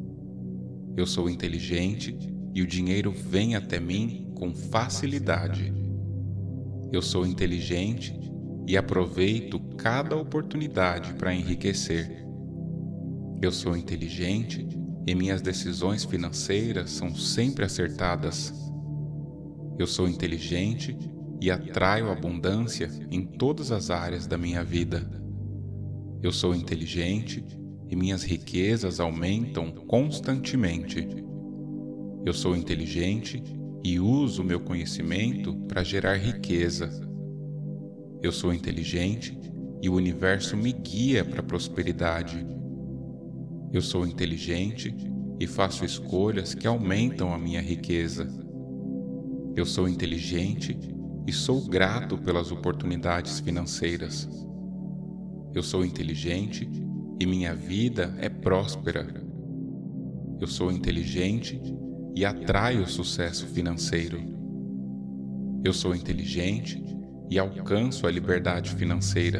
Speaker 2: Eu sou inteligente e o dinheiro vem até mim com facilidade. Eu sou inteligente e aproveito cada oportunidade para enriquecer. Eu sou inteligente e minhas decisões financeiras são sempre acertadas. Eu sou inteligente e atraio abundância em todas as áreas da minha vida. Eu sou inteligente e minhas riquezas aumentam constantemente. Eu sou inteligente e uso meu conhecimento para gerar riqueza. Eu sou inteligente e o universo me guia para a prosperidade. Eu sou inteligente e faço escolhas que aumentam a minha riqueza. Eu sou inteligente e sou grato pelas oportunidades financeiras. Eu sou inteligente e minha vida é próspera. Eu sou inteligente e atraio sucesso financeiro. Eu sou inteligente e alcanço a liberdade financeira.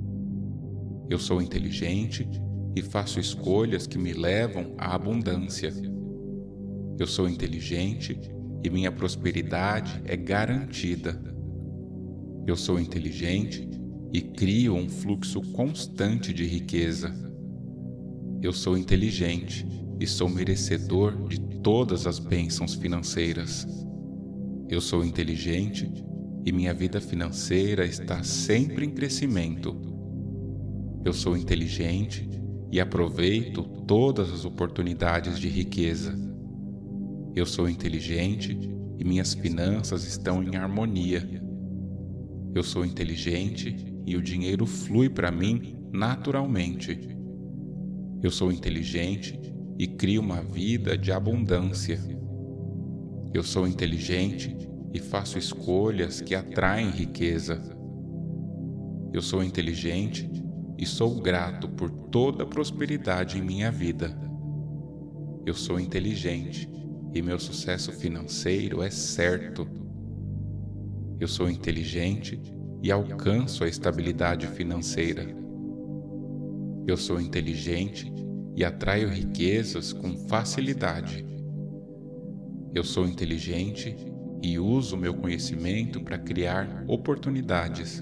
Speaker 2: Eu sou inteligente e faço escolhas que me levam à abundância. Eu sou inteligente e minha prosperidade é garantida. Eu sou inteligente e crio um fluxo constante de riqueza. Eu sou inteligente e sou merecedor de todas as bênçãos financeiras. Eu sou inteligente e minha vida financeira está sempre em crescimento. Eu sou inteligente e aproveito todas as oportunidades de riqueza. Eu sou inteligente e minhas finanças estão em harmonia. Eu sou inteligente e o dinheiro flui para mim naturalmente. Eu sou inteligente e crio uma vida de abundância. Eu sou inteligente e faço escolhas que atraem riqueza. Eu sou inteligente e sou grato por toda a prosperidade em minha vida. Eu sou inteligente e meu sucesso financeiro é certo. Eu sou inteligente e alcanço a estabilidade financeira. Eu sou inteligente e atraio riquezas com facilidade. Eu sou inteligente e uso meu conhecimento para criar oportunidades.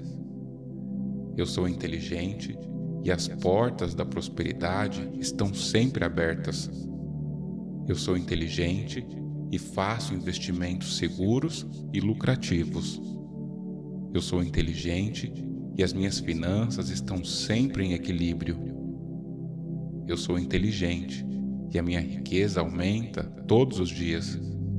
Speaker 2: Eu sou inteligente e as portas da prosperidade estão sempre abertas. Eu sou inteligente e faço investimentos seguros e lucrativos. Eu sou inteligente e as minhas finanças estão sempre em equilíbrio. Eu sou inteligente e a minha riqueza aumenta todos os dias.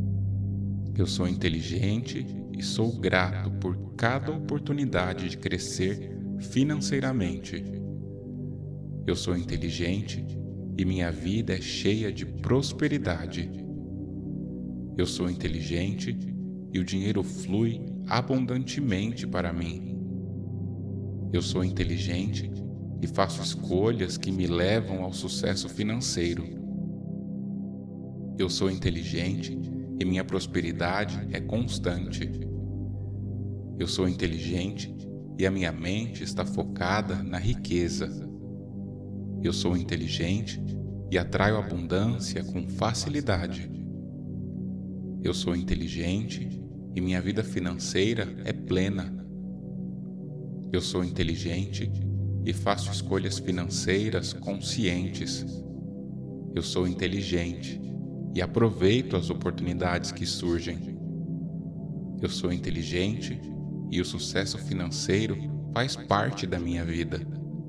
Speaker 2: Eu sou inteligente e sou grato por cada oportunidade de crescer financeiramente. Eu sou inteligente e minha vida é cheia de prosperidade. Eu sou inteligente e o dinheiro flui abundantemente para mim. Eu sou inteligente e faço escolhas que me levam ao sucesso financeiro. Eu sou inteligente e minha prosperidade é constante. Eu sou inteligente e a minha mente está focada na riqueza. Eu sou inteligente e atraio abundância com facilidade. Eu sou inteligente e minha vida financeira é plena. Eu sou inteligente e faço escolhas financeiras conscientes. Eu sou inteligente e aproveito as oportunidades que surgem. Eu sou inteligente e o sucesso financeiro faz parte da minha vida.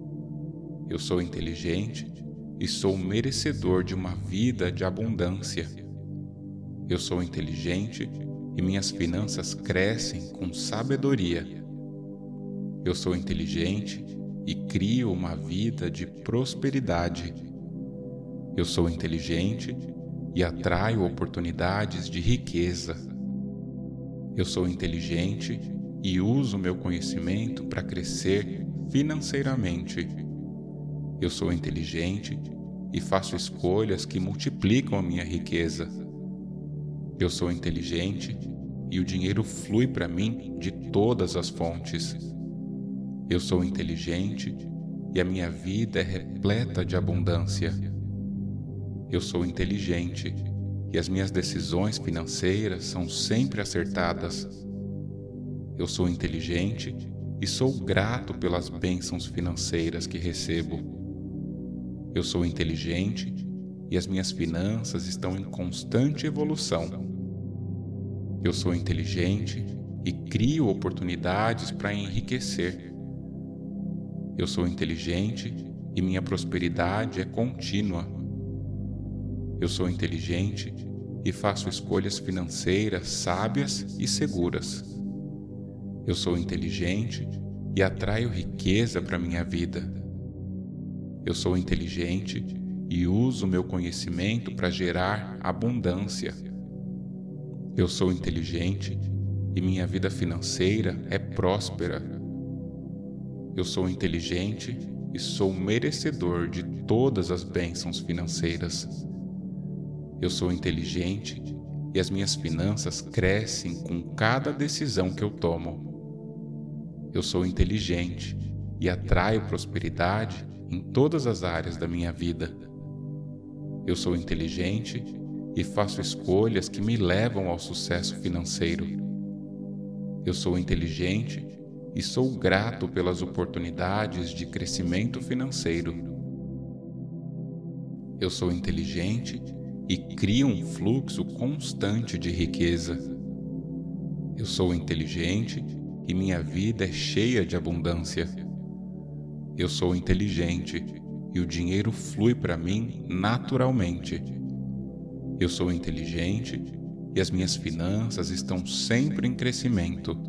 Speaker 2: Eu sou inteligente e sou merecedor de uma vida de abundância. Eu sou inteligente e minhas finanças crescem com sabedoria. Eu sou inteligente e crio uma vida de prosperidade. Eu sou inteligente e atraio oportunidades de riqueza. Eu sou inteligente e uso meu conhecimento para crescer financeiramente. Eu sou inteligente e faço escolhas que multiplicam a minha riqueza. Eu sou inteligente e o dinheiro flui para mim de todas as fontes. Eu sou inteligente e a minha vida é repleta de abundância. Eu sou inteligente e as minhas decisões financeiras são sempre acertadas. Eu sou inteligente e sou grato pelas bênçãos financeiras que recebo. Eu sou inteligente e as minhas finanças estão em constante evolução. Eu sou inteligente e crio oportunidades para enriquecer. Eu sou inteligente e minha prosperidade é contínua. Eu sou inteligente e faço escolhas financeiras sábias e seguras. Eu sou inteligente e atraio riqueza para minha vida. Eu sou inteligente e uso meu conhecimento para gerar abundância. Eu sou inteligente e minha vida financeira é próspera. Eu sou inteligente e sou merecedor de todas as bênçãos financeiras. Eu sou inteligente e as minhas finanças crescem com cada decisão que eu tomo. Eu sou inteligente e atraio prosperidade em todas as áreas da minha vida. Eu sou inteligente e faço escolhas que me levam ao sucesso financeiro. Eu sou inteligente e sou grato pelas oportunidades de crescimento financeiro. Eu sou inteligente e crio um fluxo constante de riqueza. Eu sou inteligente e minha vida é cheia de abundância. Eu sou inteligente e o dinheiro flui para mim naturalmente. Eu sou inteligente e as minhas finanças estão sempre em crescimento.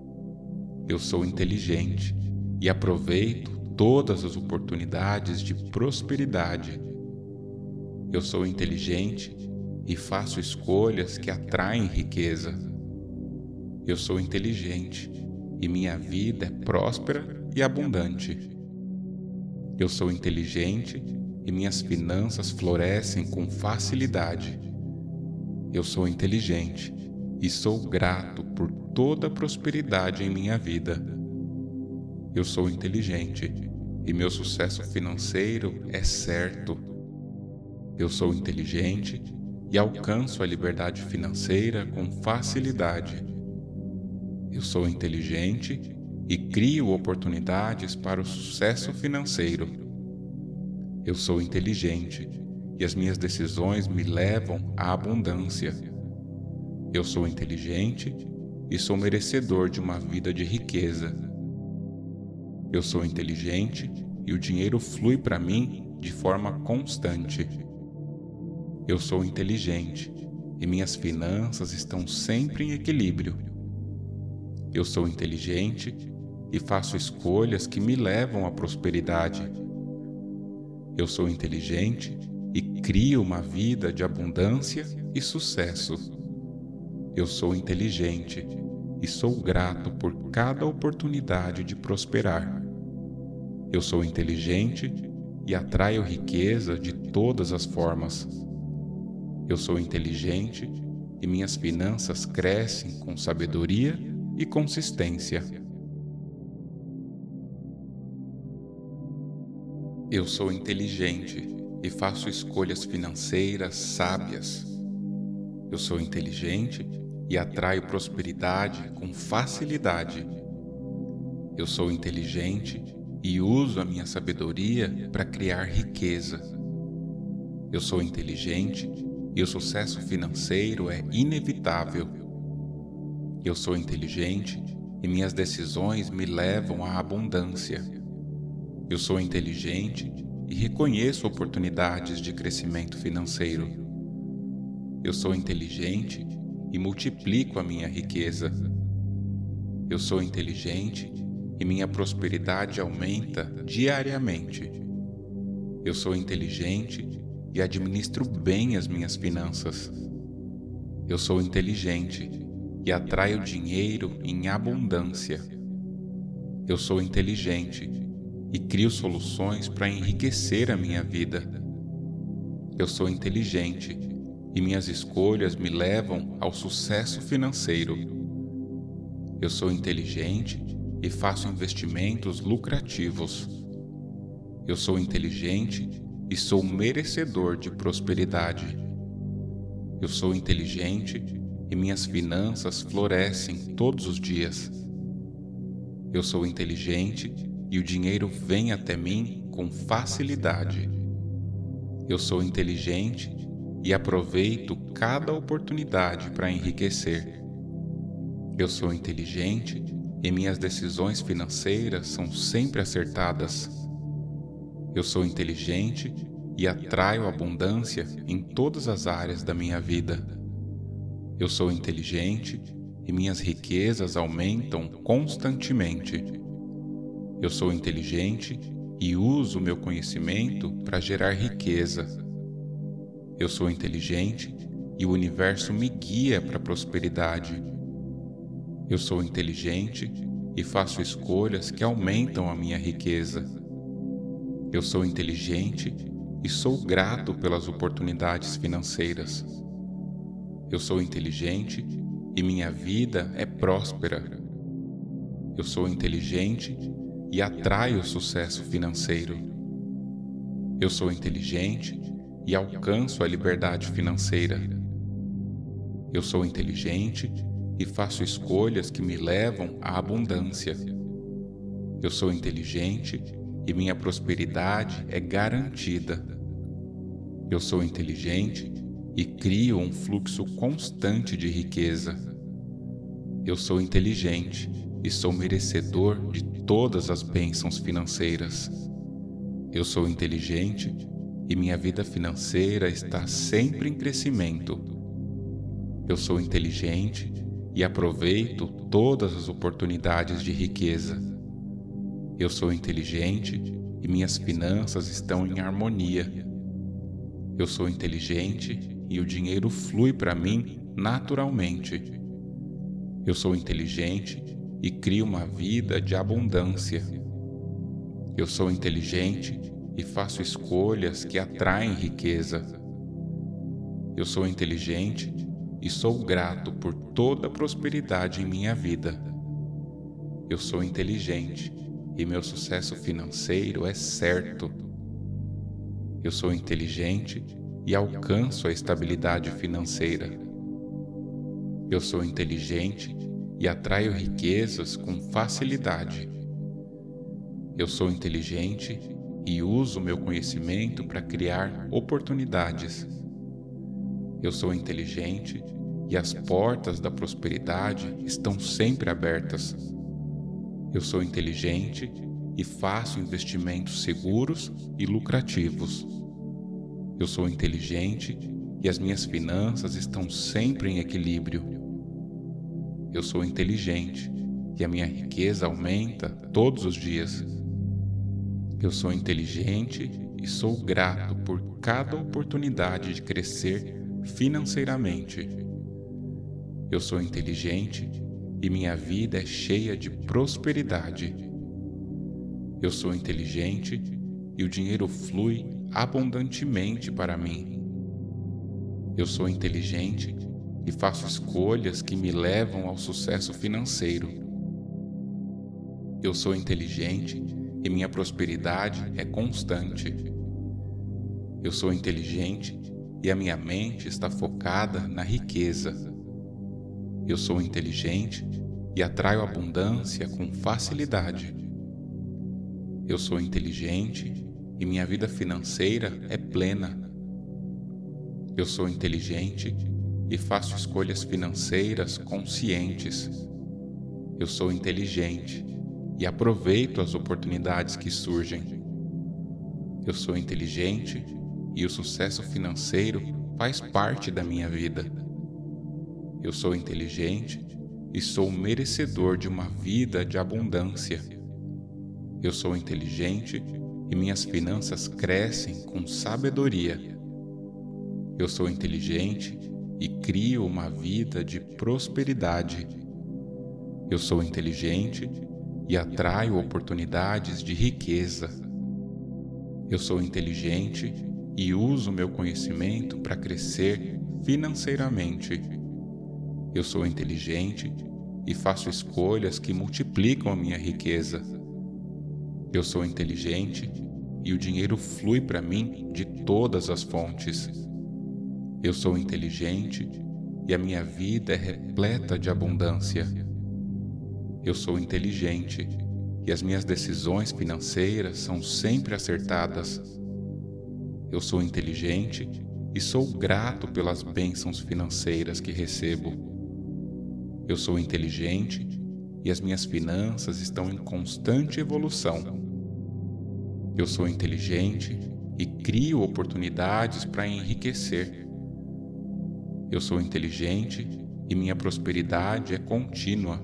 Speaker 2: Eu sou inteligente e aproveito todas as oportunidades de prosperidade. Eu sou inteligente e faço escolhas que atraem riqueza. Eu sou inteligente e minha vida é próspera e abundante. Eu sou inteligente e minhas finanças florescem com facilidade. Eu sou inteligente e sou grato por toda a prosperidade em minha vida. Eu sou inteligente e meu sucesso financeiro é certo. Eu sou inteligente e alcanço a liberdade financeira com facilidade. Eu sou inteligente e crio oportunidades para o sucesso financeiro. Eu sou inteligente e as minhas decisões me levam à abundância. Eu sou inteligente e sou merecedor de uma vida de riqueza. Eu sou inteligente e o dinheiro flui para mim de forma constante. Eu sou inteligente e minhas finanças estão sempre em equilíbrio. Eu sou inteligente e faço escolhas que me levam à prosperidade. Eu sou inteligente e crio uma vida de abundância e sucesso. Eu sou inteligente e sou grato por cada oportunidade de prosperar. Eu sou inteligente e atraio riqueza de todas as formas. Eu sou inteligente e minhas finanças crescem com sabedoria e consistência. Eu sou inteligente e faço escolhas financeiras sábias. Eu sou inteligente e atraio prosperidade com facilidade. Eu sou inteligente e uso a minha sabedoria para criar riqueza. Eu sou inteligente e o sucesso financeiro é inevitável. Eu sou inteligente e minhas decisões me levam à abundância. Eu sou inteligente e reconheço oportunidades de crescimento financeiro. Eu sou inteligente e multiplico a minha riqueza. Eu sou inteligente e minha prosperidade aumenta diariamente. Eu sou inteligente e administro bem as minhas finanças. Eu sou inteligente e atraio dinheiro em abundância. Eu sou inteligente e crio soluções para enriquecer a minha vida. Eu sou inteligente e minhas escolhas me levam ao sucesso financeiro. Eu sou inteligente e faço investimentos lucrativos. Eu sou inteligente e sou merecedor de prosperidade. Eu sou inteligente e minhas finanças florescem todos os dias. Eu sou inteligente e o dinheiro vem até mim com facilidade. Eu sou inteligente e aproveito cada oportunidade para enriquecer. Eu sou inteligente e minhas decisões financeiras são sempre acertadas. Eu sou inteligente e atraio abundância em todas as áreas da minha vida. Eu sou inteligente e minhas riquezas aumentam constantemente. Eu sou inteligente e uso meu conhecimento para gerar riqueza. Eu sou inteligente e o universo me guia para a prosperidade. Eu sou inteligente e faço escolhas que aumentam a minha riqueza. Eu sou inteligente e sou grato pelas oportunidades financeiras. Eu sou inteligente e minha vida é próspera. Eu sou inteligente e atraio o sucesso financeiro. Eu sou inteligente e alcanço a liberdade financeira. Eu sou inteligente e faço escolhas que me levam à abundância. Eu sou inteligente e minha prosperidade é garantida. Eu sou inteligente e crio um fluxo constante de riqueza. Eu sou inteligente e sou merecedor de todas as bênçãos financeiras. Eu sou inteligente e minha vida financeira está sempre em crescimento. Eu sou inteligente e aproveito todas as oportunidades de riqueza. Eu sou inteligente e minhas finanças estão em harmonia. Eu sou inteligente e o dinheiro flui para mim naturalmente. Eu sou inteligente e crio uma vida de abundância. Eu sou inteligente e faço escolhas que atraem riqueza. Eu sou inteligente e sou grato por toda a prosperidade em minha vida. Eu sou inteligente e meu sucesso financeiro é certo. Eu sou inteligente e alcanço a estabilidade financeira. Eu sou inteligente e atraio riquezas com facilidade. Eu sou inteligente e uso meu conhecimento para criar oportunidades. Eu sou inteligente e as portas da prosperidade estão sempre abertas. Eu sou inteligente e faço investimentos seguros e lucrativos. Eu sou inteligente e as minhas finanças estão sempre em equilíbrio. Eu sou inteligente e a minha riqueza aumenta todos os dias. Eu sou inteligente e sou grato por cada oportunidade de crescer financeiramente. Eu sou inteligente e minha vida é cheia de prosperidade. Eu sou inteligente e o dinheiro flui abundantemente para mim. Eu sou inteligente e faço escolhas que me levam ao sucesso financeiro. Eu sou inteligente e minha prosperidade é constante. Eu sou inteligente e a minha mente está focada na riqueza. Eu sou inteligente e atraio abundância com facilidade. Eu sou inteligente e minha vida financeira é plena. Eu sou inteligente e faço escolhas financeiras conscientes. Eu sou inteligente e aproveito as oportunidades que surgem. Eu sou inteligente e o sucesso financeiro faz parte da minha vida. Eu sou inteligente e sou merecedor de uma vida de abundância. Eu sou inteligente e minhas finanças crescem com sabedoria. Eu sou inteligente e crio uma vida de prosperidade. Eu sou inteligente e atraio oportunidades de riqueza. Eu sou inteligente e uso meu conhecimento para crescer financeiramente. Eu sou inteligente e faço escolhas que multiplicam a minha riqueza. Eu sou inteligente e o dinheiro flui para mim de todas as fontes. Eu sou inteligente e a minha vida é repleta de abundância. Eu sou inteligente e as minhas decisões financeiras são sempre acertadas. Eu sou inteligente e sou grato pelas bênçãos financeiras que recebo. Eu sou inteligente e as minhas finanças estão em constante evolução. Eu sou inteligente e crio oportunidades para enriquecer. Eu sou inteligente e minha prosperidade é contínua.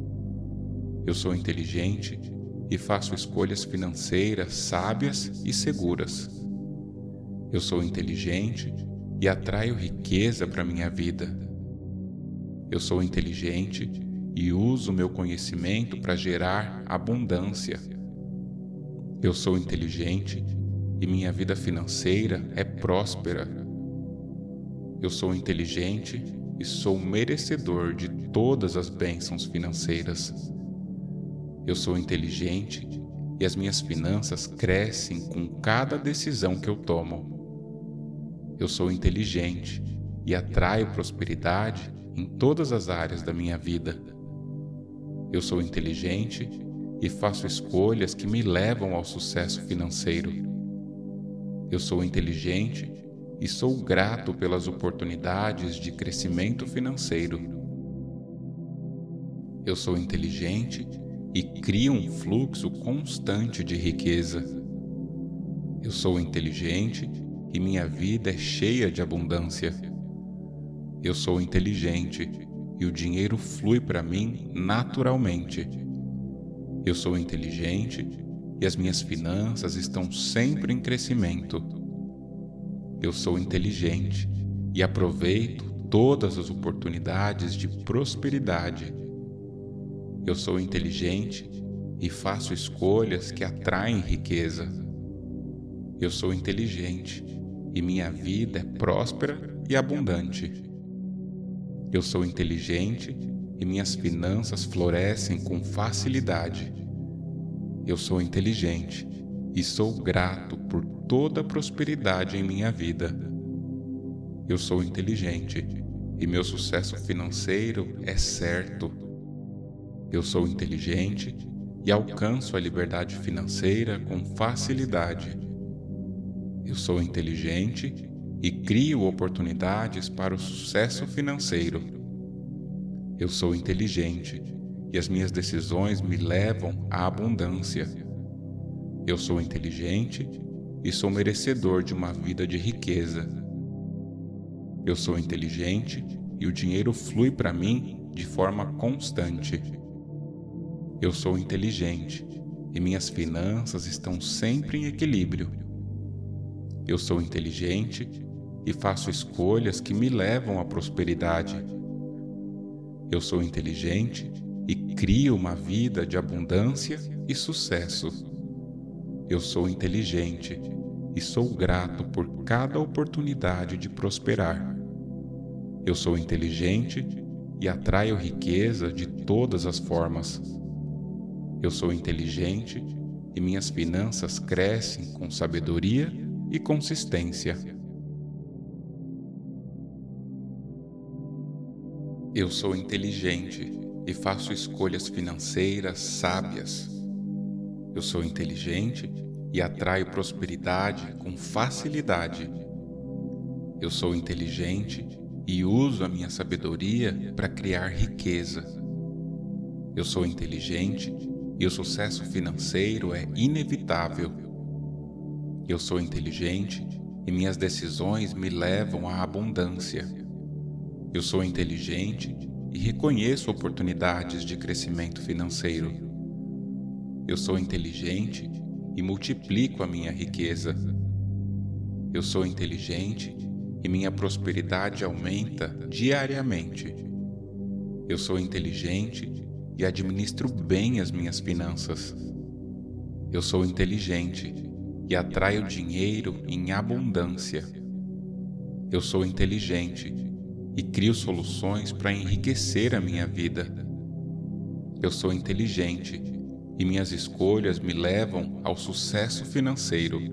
Speaker 2: Eu sou inteligente e faço escolhas financeiras sábias e seguras. Eu sou inteligente e atraio riqueza para minha vida. Eu sou inteligente e uso meu conhecimento para gerar abundância. Eu sou inteligente e minha vida financeira é próspera. Eu sou inteligente e sou merecedor de todas as bênçãos financeiras. Eu sou inteligente e as minhas finanças crescem com cada decisão que eu tomo. Eu sou inteligente e atraio prosperidade em todas as áreas da minha vida. Eu sou inteligente e faço escolhas que me levam ao sucesso financeiro. Eu sou inteligente e sou grato pelas oportunidades de crescimento financeiro. Eu sou inteligente e crio um fluxo constante de riqueza. Eu sou inteligente e minha vida é cheia de abundância. Eu sou inteligente e o dinheiro flui para mim naturalmente. Eu sou inteligente e as minhas finanças estão sempre em crescimento. Eu sou inteligente e aproveito todas as oportunidades de prosperidade. Eu sou inteligente e faço escolhas que atraem riqueza. Eu sou inteligente e minha vida é próspera e abundante. Eu sou inteligente e minhas finanças florescem com facilidade. Eu sou inteligente e sou grato por toda a prosperidade em minha vida. Eu sou inteligente e meu sucesso financeiro é certo. Eu sou inteligente e alcanço a liberdade financeira com facilidade. Eu sou inteligente e crio oportunidades para o sucesso financeiro. Eu sou inteligente e as minhas decisões me levam à abundância. Eu sou inteligente e sou merecedor de uma vida de riqueza. Eu sou inteligente e o dinheiro flui para mim de forma constante. Eu sou inteligente e minhas finanças estão sempre em equilíbrio. Eu sou inteligente e faço escolhas que me levam à prosperidade. Eu sou inteligente e crio uma vida de abundância e sucesso. Eu sou inteligente e sou grato por cada oportunidade de prosperar. Eu sou inteligente e atraio riqueza de todas as formas. Eu sou inteligente e minhas finanças crescem com sabedoria e consistência. Eu sou inteligente e faço escolhas financeiras sábias. Eu sou inteligente e atraio prosperidade com facilidade. Eu sou inteligente e uso a minha sabedoria para criar riqueza. Eu sou inteligente e o sucesso financeiro é inevitável. Eu sou inteligente e minhas decisões me levam à abundância. Eu sou inteligente e reconheço oportunidades de crescimento financeiro. Eu sou inteligente e multiplico a minha riqueza. Eu sou inteligente e minha prosperidade aumenta diariamente. Eu sou inteligente e administro bem as minhas finanças. Eu sou inteligente e atraio dinheiro em abundância. Eu sou inteligente e crio soluções para enriquecer a minha vida. Eu sou inteligente e minhas escolhas me levam ao sucesso financeiro.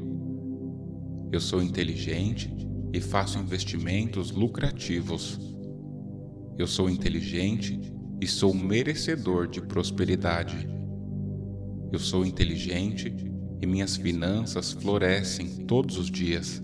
Speaker 2: Eu sou inteligente e faço investimentos lucrativos. Eu sou inteligente e sou merecedor de prosperidade. Eu sou inteligente e minhas finanças florescem todos os dias.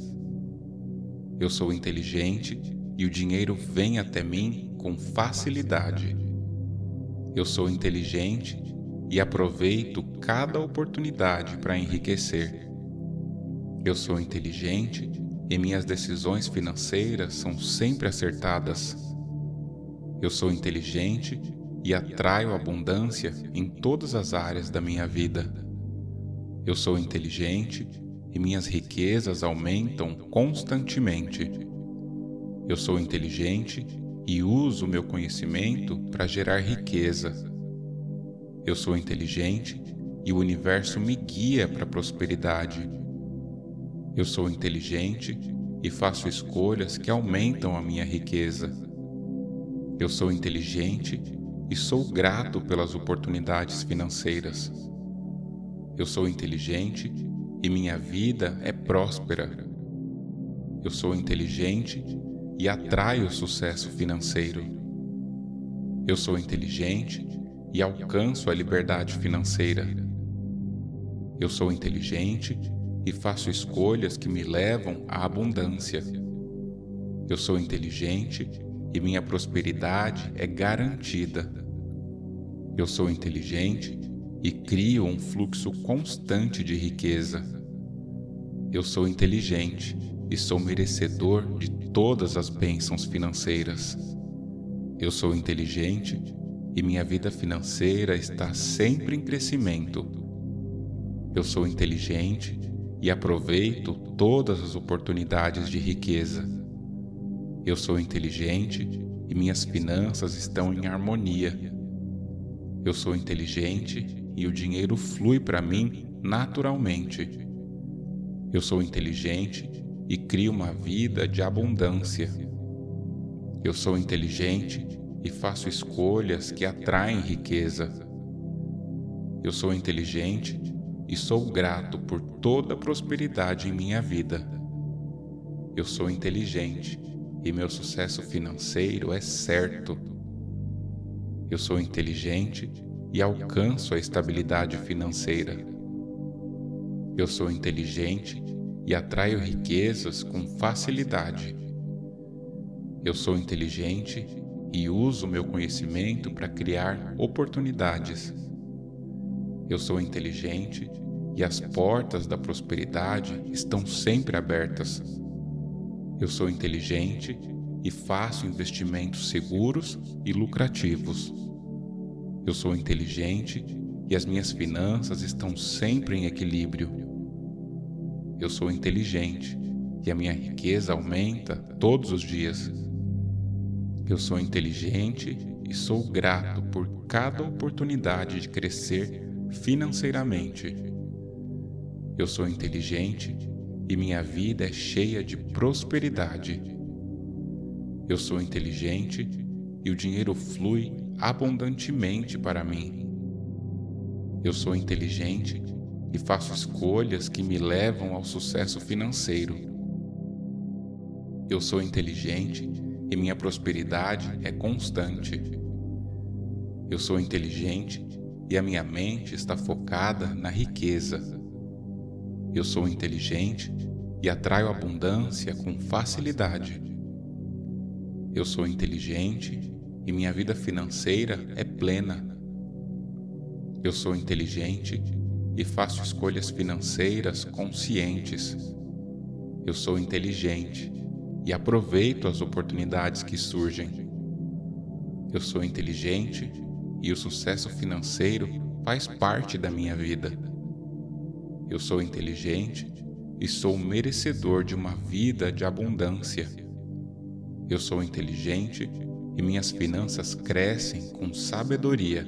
Speaker 2: Eu sou inteligente e o dinheiro vem até mim com facilidade. Eu sou inteligente e aproveito cada oportunidade para enriquecer. Eu sou inteligente e minhas decisões financeiras são sempre acertadas. Eu sou inteligente e atraio abundância em todas as áreas da minha vida. Eu sou inteligente e minhas riquezas aumentam constantemente. Eu sou inteligente e uso meu conhecimento para gerar riqueza. Eu sou inteligente e o universo me guia para a prosperidade. Eu sou inteligente e faço escolhas que aumentam a minha riqueza. Eu sou inteligente e sou grato pelas oportunidades financeiras. Eu sou inteligente e minha vida é próspera. Eu sou inteligente e atraio o sucesso financeiro. Eu sou inteligente e alcanço a liberdade financeira. Eu sou inteligente e faço escolhas que me levam à abundância. Eu sou inteligente e minha prosperidade é garantida. Eu sou inteligente e crio um fluxo constante de riqueza. Eu sou inteligente e sou merecedor de todas as bênçãos financeiras. Eu sou inteligente e minha vida financeira está sempre em crescimento. Eu sou inteligente e aproveito todas as oportunidades de riqueza. Eu sou inteligente e minhas finanças estão em harmonia. Eu sou inteligente e o dinheiro flui para mim naturalmente. Eu sou inteligente e crio uma vida de abundância. Eu sou inteligente e faço escolhas que atraem riqueza. Eu sou inteligente e sou grato por toda a prosperidade em minha vida. Eu sou inteligente e meu sucesso financeiro é certo. Eu sou inteligente e alcanço a estabilidade financeira. Eu sou inteligente e atraio riquezas com facilidade. Eu sou inteligente e uso meu conhecimento para criar oportunidades. Eu sou inteligente e as portas da prosperidade estão sempre abertas. Eu sou inteligente e faço investimentos seguros e lucrativos. Eu sou inteligente e as minhas finanças estão sempre em equilíbrio. Eu sou inteligente e a minha riqueza aumenta todos os dias. Eu sou inteligente e sou grato por cada oportunidade de crescer financeiramente. Eu sou inteligente e minha vida é cheia de prosperidade. Eu sou inteligente e o dinheiro flui abundantemente para mim. Eu sou inteligente e faço escolhas que me levam ao sucesso financeiro. Eu sou inteligente e minha prosperidade é constante. Eu sou inteligente e a minha mente está focada na riqueza. Eu sou inteligente e atraio abundância com facilidade. Eu sou inteligente e minha vida financeira é plena. Eu sou inteligente e faço escolhas financeiras conscientes. Eu sou inteligente e aproveito as oportunidades que surgem. Eu sou inteligente e o sucesso financeiro faz parte da minha vida. Eu sou inteligente e sou merecedor de uma vida de abundância. Eu sou inteligente e minhas finanças crescem com sabedoria.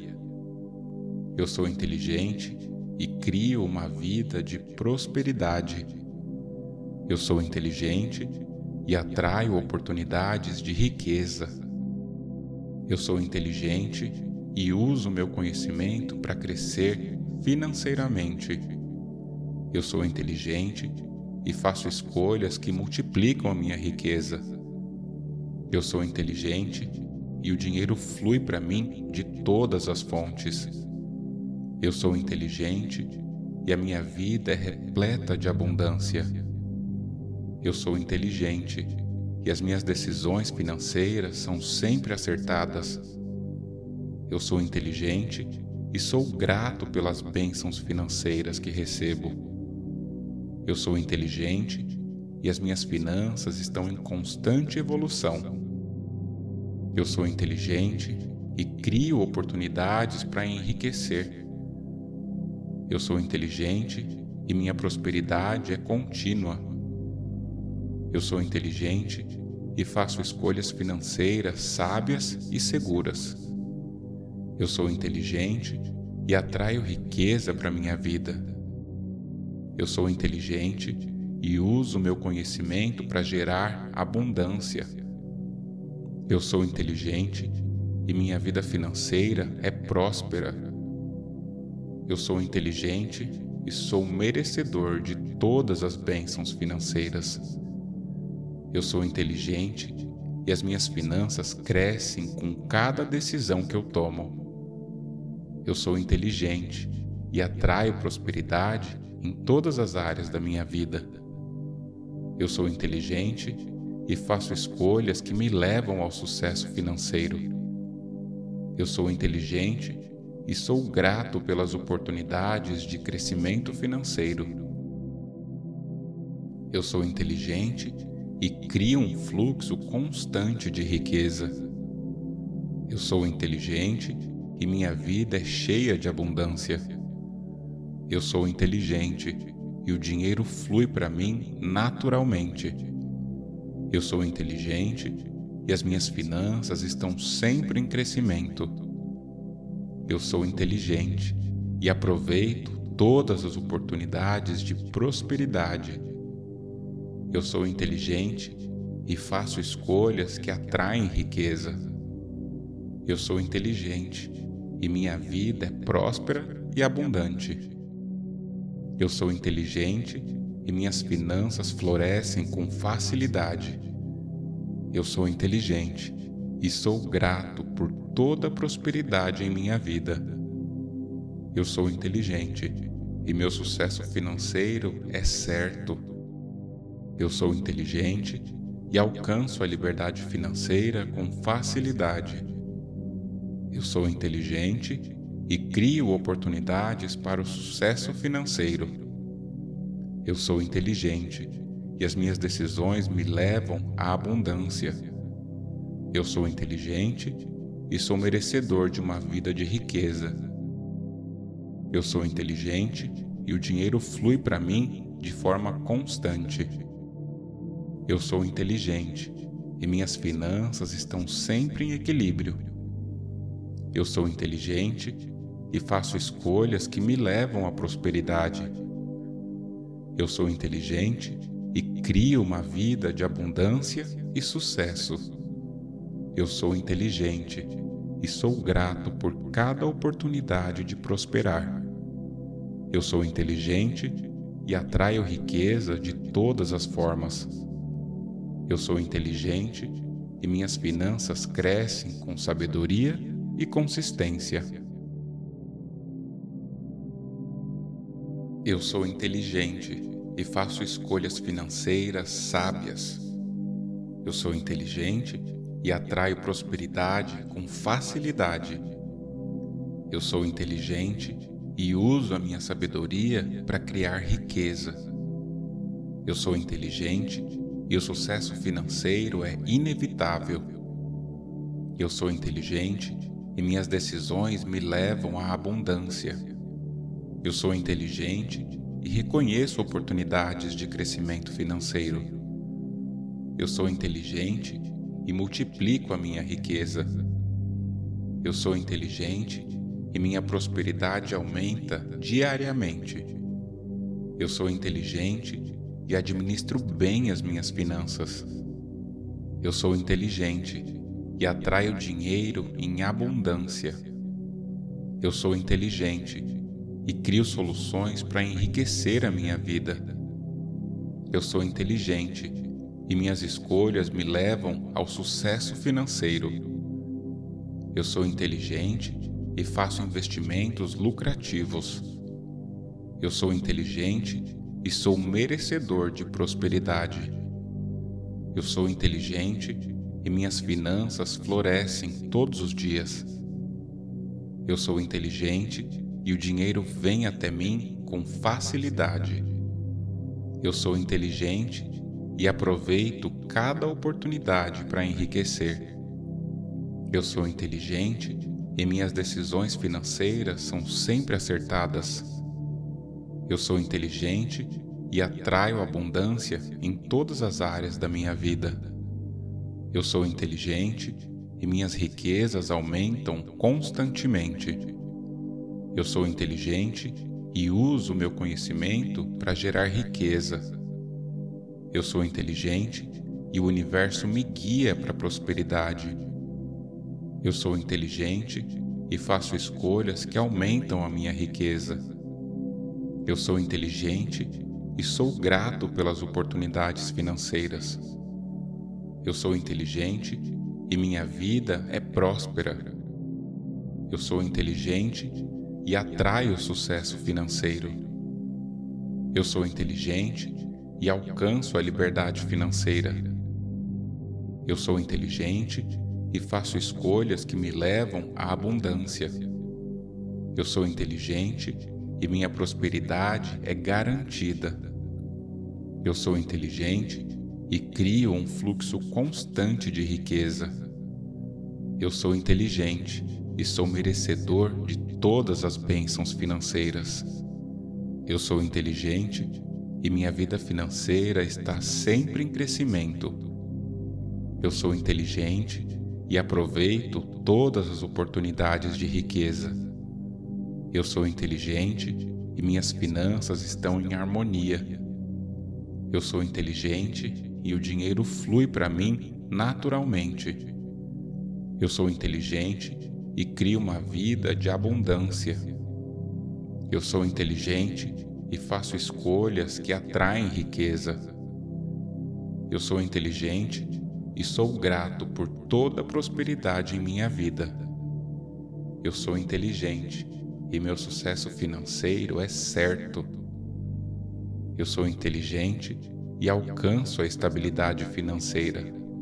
Speaker 2: Eu sou inteligente e crio uma vida de prosperidade. Eu sou inteligente e atraio oportunidades de riqueza. Eu sou inteligente e uso meu conhecimento para crescer financeiramente. Eu sou inteligente e faço escolhas que multiplicam a minha riqueza. Eu sou inteligente e o dinheiro flui para mim de todas as fontes. Eu sou inteligente e a minha vida é repleta de abundância. Eu sou inteligente e as minhas decisões financeiras são sempre acertadas. Eu sou inteligente e sou grato pelas bênçãos financeiras que recebo. Eu sou inteligente e as minhas finanças estão em constante evolução. Eu sou inteligente e crio oportunidades para enriquecer. Eu sou inteligente e minha prosperidade é contínua. Eu sou inteligente e faço escolhas financeiras sábias e seguras. Eu sou inteligente e atraio riqueza para minha vida. Eu sou inteligente e uso meu conhecimento para gerar abundância. Eu sou inteligente e minha vida financeira é próspera. Eu sou inteligente e sou merecedor de todas as bênçãos financeiras. Eu sou inteligente e as minhas finanças crescem com cada decisão que eu tomo. Eu sou inteligente e atraio prosperidade em todas as áreas da minha vida. Eu sou inteligente e faço escolhas que me levam ao sucesso financeiro. Eu sou inteligente e sou grato pelas oportunidades de crescimento financeiro. Eu sou inteligente e crio um fluxo constante de riqueza. Eu sou inteligente e minha vida é cheia de abundância. Eu sou inteligente e o dinheiro flui para mim naturalmente. Eu sou inteligente e as minhas finanças estão sempre em crescimento. Eu sou inteligente e aproveito todas as oportunidades de prosperidade. Eu sou inteligente e faço escolhas que atraem riqueza. Eu sou inteligente e minha vida é próspera e abundante. Eu sou inteligente e minhas finanças florescem com facilidade. Eu sou inteligente e sou grato por toda a prosperidade em minha vida. Eu sou inteligente e meu sucesso financeiro é certo. Eu sou inteligente e alcanço a liberdade financeira com facilidade. Eu sou inteligente e crio oportunidades para o sucesso financeiro. Eu sou inteligente e as minhas decisões me levam à abundância. Eu sou inteligente e sou merecedor de uma vida de riqueza. Eu sou inteligente e o dinheiro flui para mim de forma constante. Eu sou inteligente e minhas finanças estão sempre em equilíbrio. Eu sou inteligente e faço escolhas que me levam à prosperidade. Eu sou inteligente e crio uma vida de abundância e sucesso. Eu sou inteligente e sou grato por cada oportunidade de prosperar. Eu sou inteligente e atraio riqueza de todas as formas. Eu sou inteligente e minhas finanças crescem com sabedoria e consistência. Eu sou inteligente e faço escolhas financeiras sábias. Eu sou inteligente e atraio prosperidade com facilidade. Eu sou inteligente e uso a minha sabedoria para criar riqueza. Eu sou inteligente e o sucesso financeiro é inevitável. Eu sou inteligente e minhas decisões me levam à abundância. Eu sou inteligente e reconheço oportunidades de crescimento financeiro. Eu sou inteligente e multiplico a minha riqueza. Eu sou inteligente e minha prosperidade aumenta diariamente. Eu sou inteligente e administro bem as minhas finanças. Eu sou inteligente e atraio dinheiro em abundância. Eu sou inteligente e crio soluções para enriquecer a minha vida. Eu sou inteligente e minhas escolhas me levam ao sucesso financeiro. Eu sou inteligente e faço investimentos lucrativos. Eu sou inteligente e sou merecedor de prosperidade. Eu sou inteligente e minhas finanças florescem todos os dias. Eu sou inteligente e o dinheiro vem até mim com facilidade. Eu sou inteligente e aproveito cada oportunidade para enriquecer. Eu sou inteligente e minhas decisões financeiras são sempre acertadas. Eu sou inteligente e atraio abundância em todas as áreas da minha vida. Eu sou inteligente e minhas riquezas aumentam constantemente. Eu sou inteligente e uso meu conhecimento para gerar riqueza. Eu sou inteligente e o universo me guia para a prosperidade. Eu sou inteligente e faço escolhas que aumentam a minha riqueza. Eu sou inteligente e sou grato pelas oportunidades financeiras. Eu sou inteligente e minha vida é próspera. Eu sou inteligente e atraio sucesso financeiro. Eu sou inteligente e alcanço a liberdade financeira. Eu sou inteligente e faço escolhas que me levam à abundância. Eu sou inteligente e minha prosperidade é garantida. Eu sou inteligente e crio um fluxo constante de riqueza. Eu sou inteligente e sou merecedor de todas as bênçãos financeiras. Eu sou inteligente e minha vida financeira está sempre em crescimento. Eu sou inteligente e aproveito todas as oportunidades de riqueza. Eu sou inteligente e minhas finanças estão em harmonia. Eu sou inteligente e o dinheiro flui para mim naturalmente. Eu sou inteligente e crio uma vida de abundância. Eu sou inteligente e faço escolhas que atraem riqueza. Eu sou inteligente e sou grato por toda a prosperidade em minha vida. Eu sou inteligente e meu sucesso financeiro é certo. Eu sou inteligente e alcanço a estabilidade financeira.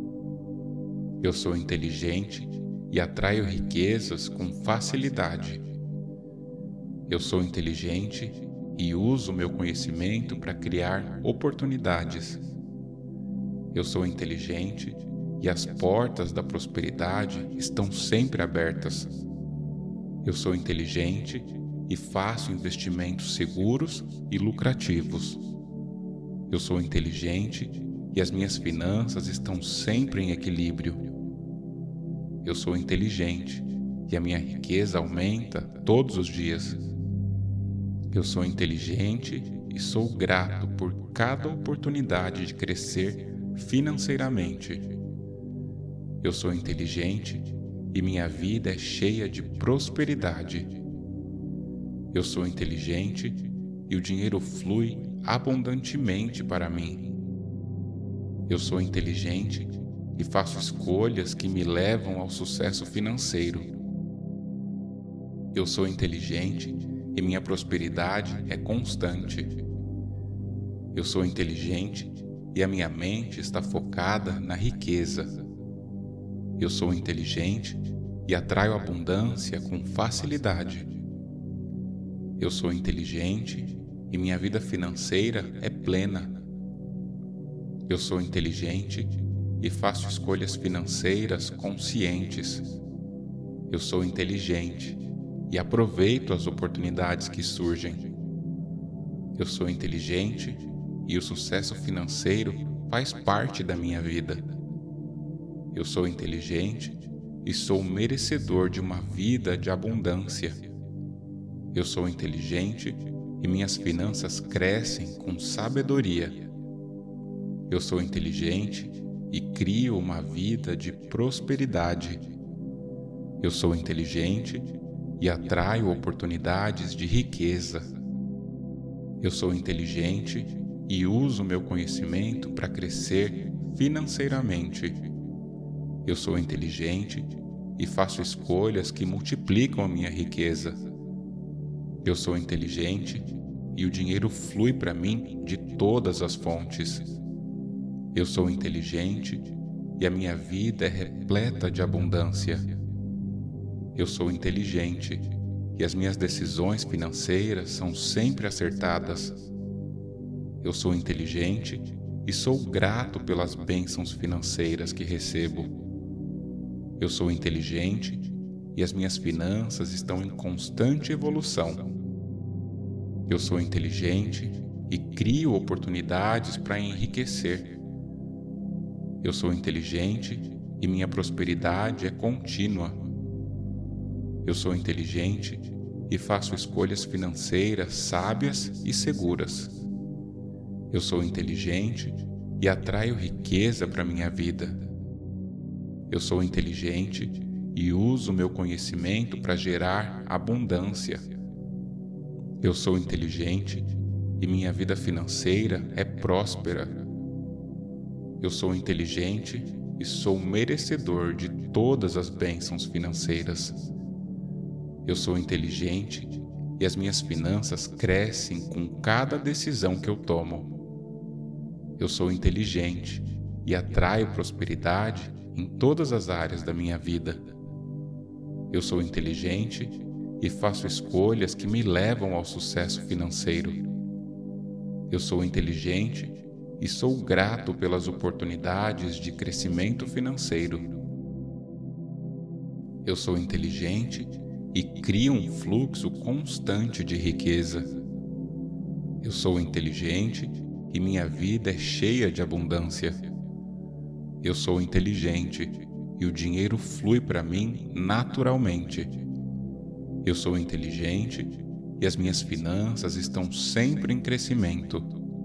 Speaker 2: Eu sou inteligente e atraio riquezas com facilidade. Eu sou inteligente e uso meu conhecimento para criar oportunidades. Eu sou inteligente e as portas da prosperidade estão sempre abertas. Eu sou inteligente e faço investimentos seguros e lucrativos. Eu sou inteligente e as minhas finanças estão sempre em equilíbrio. Eu sou inteligente e a minha riqueza aumenta todos os dias. Eu sou inteligente e sou grato por cada oportunidade de crescer financeiramente. Eu sou inteligente e minha vida é cheia de prosperidade. Eu sou inteligente e o dinheiro flui abundantemente para mim. Eu sou inteligente e faço escolhas que me levam ao sucesso financeiro. Eu sou inteligente e minha prosperidade é constante. Eu sou inteligente e a minha mente está focada na riqueza. Eu sou inteligente e atraio abundância com facilidade. Eu sou inteligente e minha vida financeira é plena. Eu sou inteligente e faço escolhas financeiras conscientes. Eu sou inteligente e aproveito as oportunidades que surgem. Eu sou inteligente e o sucesso financeiro faz parte da minha vida. Eu sou inteligente e sou merecedor de uma vida de abundância. Eu sou inteligente e minhas finanças crescem com sabedoria. Eu sou inteligente e crio uma vida de prosperidade. Eu sou inteligente e atraio oportunidades de riqueza. Eu sou inteligente e uso meu conhecimento para crescer financeiramente. Eu sou inteligente e faço escolhas que multiplicam a minha riqueza. Eu sou inteligente e o dinheiro flui para mim de todas as fontes. Eu sou inteligente e a minha vida é repleta de abundância. Eu sou inteligente e as minhas decisões financeiras são sempre acertadas. Eu sou inteligente e sou grato pelas bênçãos financeiras que recebo. Eu sou inteligente e as minhas finanças estão em constante evolução. Eu sou inteligente e crio oportunidades para enriquecer. Eu sou inteligente e minha prosperidade é contínua. Eu sou inteligente e faço escolhas financeiras sábias e seguras. Eu sou inteligente e atraio riqueza para minha vida. Eu sou inteligente e uso meu conhecimento para gerar abundância. Eu sou inteligente e minha vida financeira é próspera. Eu sou inteligente e sou merecedor de todas as bênçãos financeiras. Eu sou inteligente e as minhas finanças crescem com cada decisão que eu tomo. Eu sou inteligente e atraio prosperidade em todas as áreas da minha vida. Eu sou inteligente e faço escolhas que me levam ao sucesso financeiro. Eu sou inteligente e sou grato pelas oportunidades de crescimento financeiro. Eu sou inteligente e crio um fluxo constante de riqueza. Eu sou inteligente e minha vida é cheia de abundância. Eu sou inteligente e o dinheiro flui para mim naturalmente. Eu sou inteligente e as minhas finanças estão sempre em crescimento.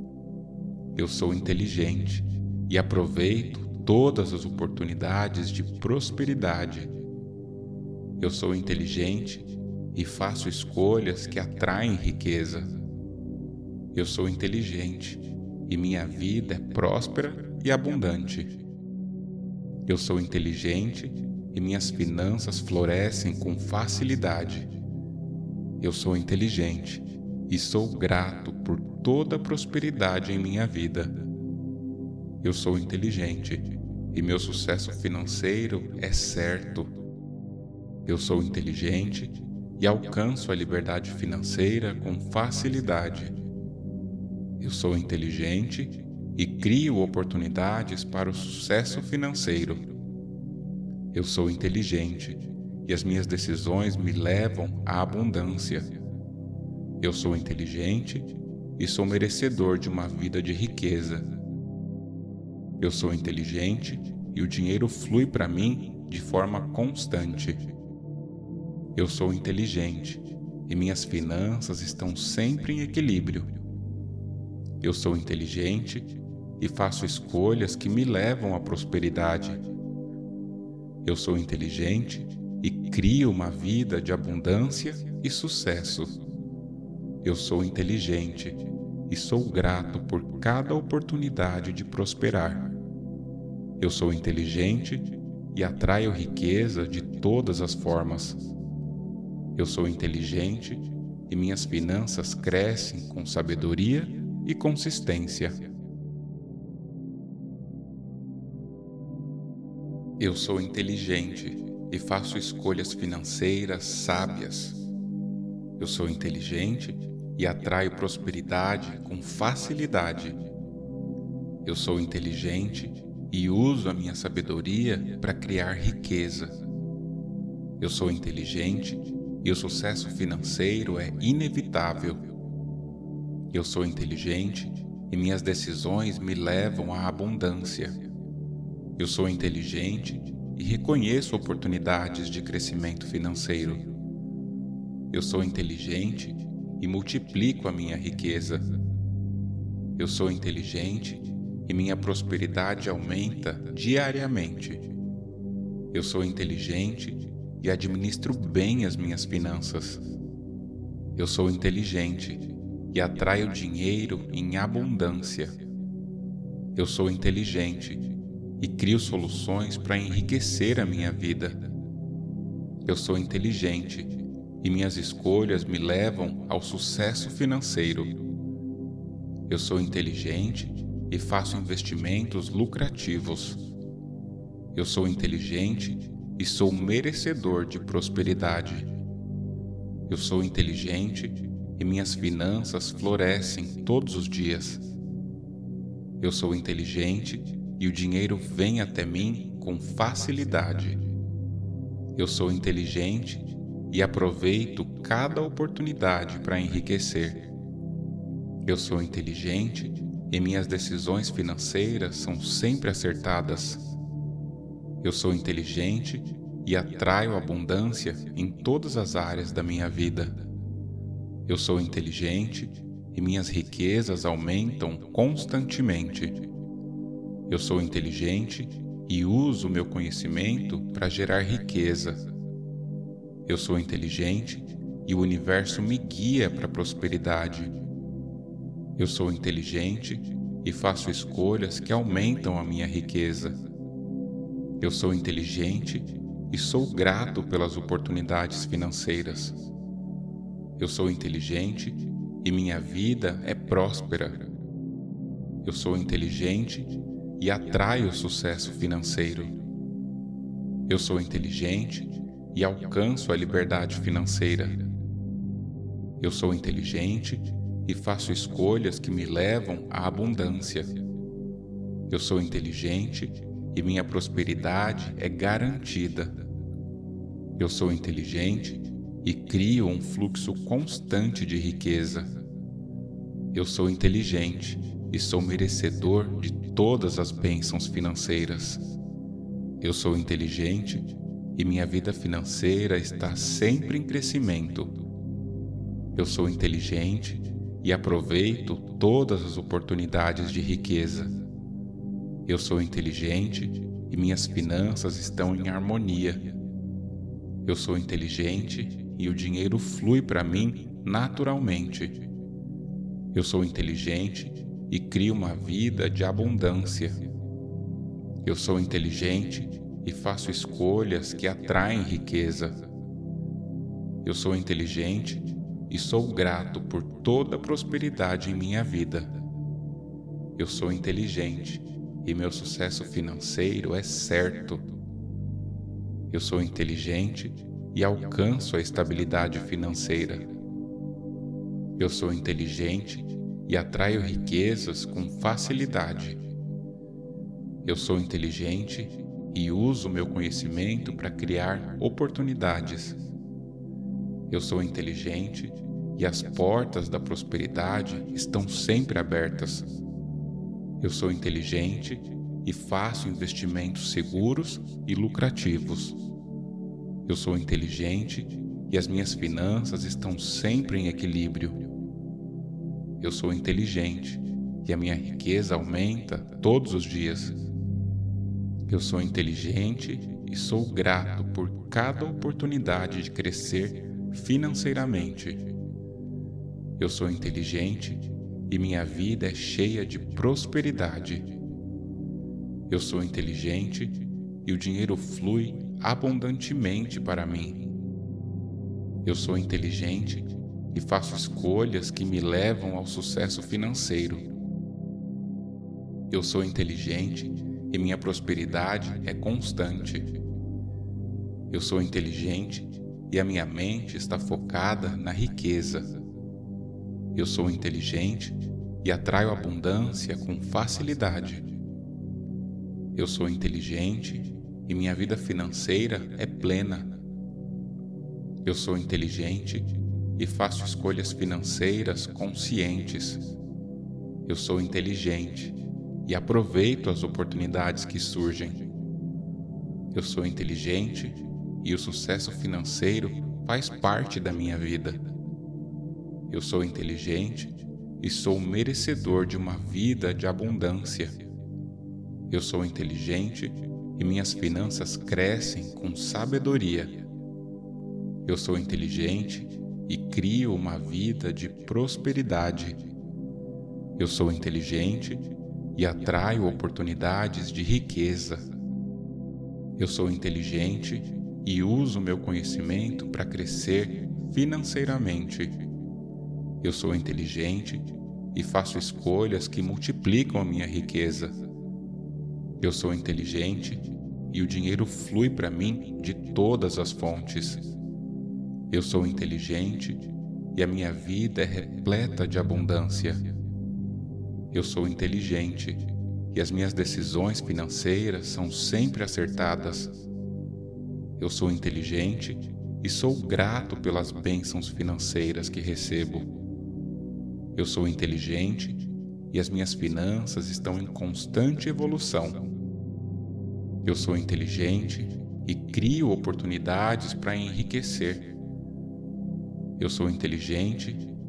Speaker 2: Eu sou inteligente e aproveito todas as oportunidades de prosperidade. Eu sou inteligente e faço escolhas que atraem riqueza. Eu sou inteligente e minha vida é próspera e abundante. Eu sou inteligente e minhas finanças florescem com facilidade. Eu sou inteligente e sou grato por toda a prosperidade em minha vida. Eu sou inteligente e meu sucesso financeiro é certo. Eu sou inteligente e alcanço a liberdade financeira com facilidade. Eu sou inteligente e crio oportunidades para o sucesso financeiro. Eu sou inteligente e as minhas decisões me levam à abundância. Eu sou inteligente e sou merecedor de uma vida de riqueza. Eu sou inteligente e o dinheiro flui para mim de forma constante. Eu sou inteligente e minhas finanças estão sempre em equilíbrio. Eu sou inteligente e faço escolhas que me levam à prosperidade. Eu sou inteligente e crio uma vida de abundância e sucesso. Eu sou inteligente e sou grato por cada oportunidade de prosperar. Eu sou inteligente e atraio riqueza de todas as formas. Eu sou inteligente e minhas finanças crescem com sabedoria e consistência. Eu sou inteligente e faço escolhas financeiras sábias. Eu sou inteligente e atraio prosperidade com facilidade. Eu sou inteligente e uso a minha sabedoria para criar riqueza. Eu sou inteligente e o sucesso financeiro é inevitável. Eu sou inteligente e minhas decisões me levam à abundância. Eu sou inteligente e reconheço oportunidades de crescimento financeiro. Eu sou inteligente e multiplico a minha riqueza. Eu sou inteligente e minha prosperidade aumenta diariamente. Eu sou inteligente e administro bem as minhas finanças. Eu sou inteligente e atraio dinheiro em abundância. Eu sou inteligente e crio soluções para enriquecer a minha vida. Eu sou inteligente e minhas escolhas me levam ao sucesso financeiro. Eu sou inteligente e faço investimentos lucrativos. Eu sou inteligente e sou merecedor de prosperidade. Eu sou inteligente e minhas finanças florescem todos os dias. Eu sou inteligente e o dinheiro vem até mim com facilidade. Eu sou inteligente e aproveito cada oportunidade para enriquecer. Eu sou inteligente e minhas decisões financeiras são sempre acertadas. Eu sou inteligente e atraio abundância em todas as áreas da minha vida. Eu sou inteligente e minhas riquezas aumentam constantemente. Eu sou inteligente e uso meu conhecimento para gerar riqueza. Eu sou inteligente e o universo me guia para a prosperidade. Eu sou inteligente e faço escolhas que aumentam a minha riqueza. Eu sou inteligente e sou grato pelas oportunidades financeiras. Eu sou inteligente e minha vida é próspera. Eu sou inteligente e atraio o sucesso financeiro. Eu sou inteligente e alcanço a liberdade financeira. Eu sou inteligente e faço escolhas que me levam à abundância. Eu sou inteligente e minha prosperidade é garantida. Eu sou inteligente e crio um fluxo constante de riqueza. Eu sou inteligente e sou merecedor de todas as bênçãos financeiras. Eu sou inteligente e minha vida financeira está sempre em crescimento. Eu sou inteligente e aproveito todas as oportunidades de riqueza. Eu sou inteligente e minhas finanças estão em harmonia. Eu sou inteligente e o dinheiro flui para mim naturalmente. Eu sou inteligente e crio uma vida de abundância. Eu sou inteligente e faço escolhas que atraem riqueza. Eu sou inteligente e sou grato por toda a prosperidade em minha vida. Eu sou inteligente e meu sucesso financeiro é certo. Eu sou inteligente e alcanço a estabilidade financeira. Eu sou inteligente e atraio riquezas com facilidade. Eu sou inteligente e uso meu conhecimento para criar oportunidades. Eu sou inteligente e as portas da prosperidade estão sempre abertas. Eu sou inteligente e faço investimentos seguros e lucrativos. Eu sou inteligente e as minhas finanças estão sempre em equilíbrio. Eu sou inteligente e a minha riqueza aumenta todos os dias. Eu sou inteligente e sou grato por cada oportunidade de crescer financeiramente. Eu sou inteligente e minha vida é cheia de prosperidade. Eu sou inteligente e o dinheiro flui abundantemente para mim. Eu sou inteligente e faço escolhas que me levam ao sucesso financeiro. Eu sou inteligente e minha prosperidade é constante. Eu sou inteligente e a minha mente está focada na riqueza. Eu sou inteligente e atraio abundância com facilidade. Eu sou inteligente e minha vida financeira é plena. Eu sou inteligente e faço escolhas financeiras conscientes. Eu sou inteligente e aproveito as oportunidades que surgem. Eu sou inteligente e o sucesso financeiro faz parte da minha vida. Eu sou inteligente e sou merecedor de uma vida de abundância. Eu sou inteligente e minhas finanças crescem com sabedoria. Eu sou inteligente e crio uma vida de prosperidade. Eu sou inteligente e atraio oportunidades de riqueza. Eu sou inteligente e uso meu conhecimento para crescer financeiramente. Eu sou inteligente e faço escolhas que multiplicam a minha riqueza. Eu sou inteligente e o dinheiro flui para mim de todas as fontes. Eu sou inteligente e a minha vida é repleta de abundância. Eu sou inteligente e as minhas decisões financeiras são sempre acertadas. Eu sou inteligente e sou grato pelas bênçãos financeiras que recebo. Eu sou inteligente e as minhas finanças estão em constante evolução. Eu sou inteligente e crio oportunidades para enriquecer. Eu sou inteligente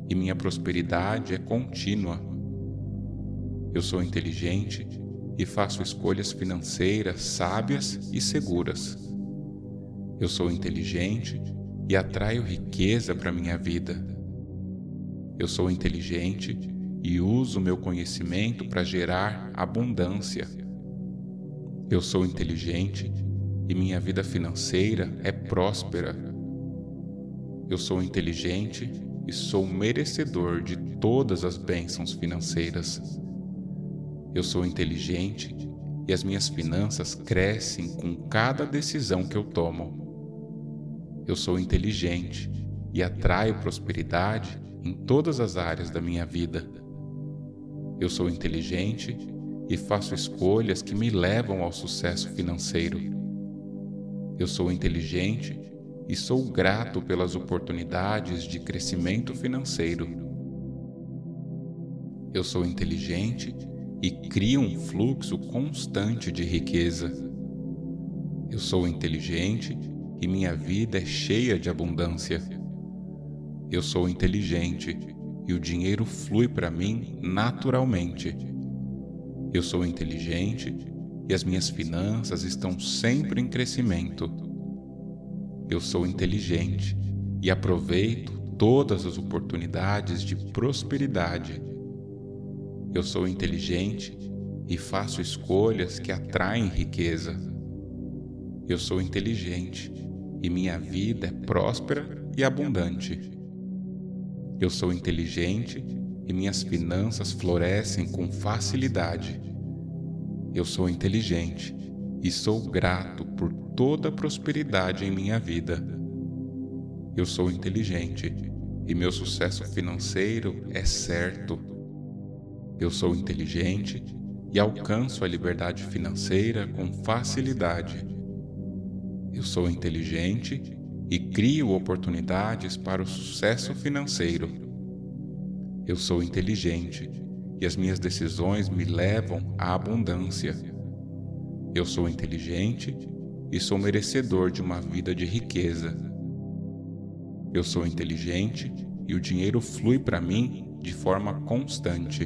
Speaker 2: e minha prosperidade é contínua. Eu sou inteligente e faço escolhas financeiras sábias e seguras. Eu sou inteligente e atraio riqueza para minha vida. Eu sou inteligente e uso meu conhecimento para gerar abundância. Eu sou inteligente e minha vida financeira é próspera. Eu sou inteligente e sou merecedor de todas as bênçãos financeiras. Eu sou inteligente e as minhas finanças crescem com cada decisão que eu tomo. Eu sou inteligente e atraio prosperidade em todas as áreas da minha vida. Eu sou inteligente e faço escolhas que me levam ao sucesso financeiro. Eu sou inteligente e sou grato pelas oportunidades de crescimento financeiro. Eu sou inteligente e crio um fluxo constante de riqueza. Eu sou inteligente e minha vida é cheia de abundância. Eu sou inteligente e o dinheiro flui para mim naturalmente. Eu sou inteligente e as minhas finanças estão sempre em crescimento. Eu sou inteligente e aproveito todas as oportunidades de prosperidade. Eu sou inteligente e faço escolhas que atraem riqueza. Eu sou inteligente e minha vida é próspera e abundante. Eu sou inteligente e minhas finanças florescem com facilidade. Eu sou inteligente e sou grato por toda a prosperidade em minha vida. Eu sou inteligente e meu sucesso financeiro é certo. Eu sou inteligente e alcanço a liberdade financeira com facilidade. Eu sou inteligente e crio oportunidades para o sucesso financeiro. Eu sou inteligente e as minhas decisões me levam à abundância. Eu sou inteligente e sou merecedor de uma vida de riqueza. Eu sou inteligente e o dinheiro flui para mim de forma constante.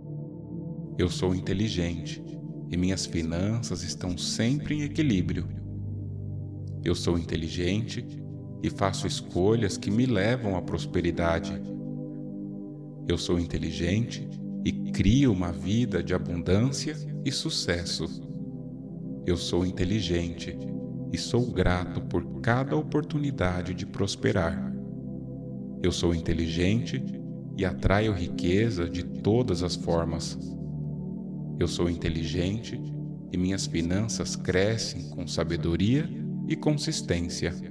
Speaker 2: Eu sou inteligente e minhas finanças estão sempre em equilíbrio. Eu sou inteligente e faço escolhas que me levam à prosperidade. Eu sou inteligente e crio uma vida de abundância e sucesso. Eu sou inteligente e sou grato por cada oportunidade de prosperar. Eu sou inteligente e atraio riqueza de todas as formas. Eu sou inteligente e minhas finanças crescem com sabedoria e consistência.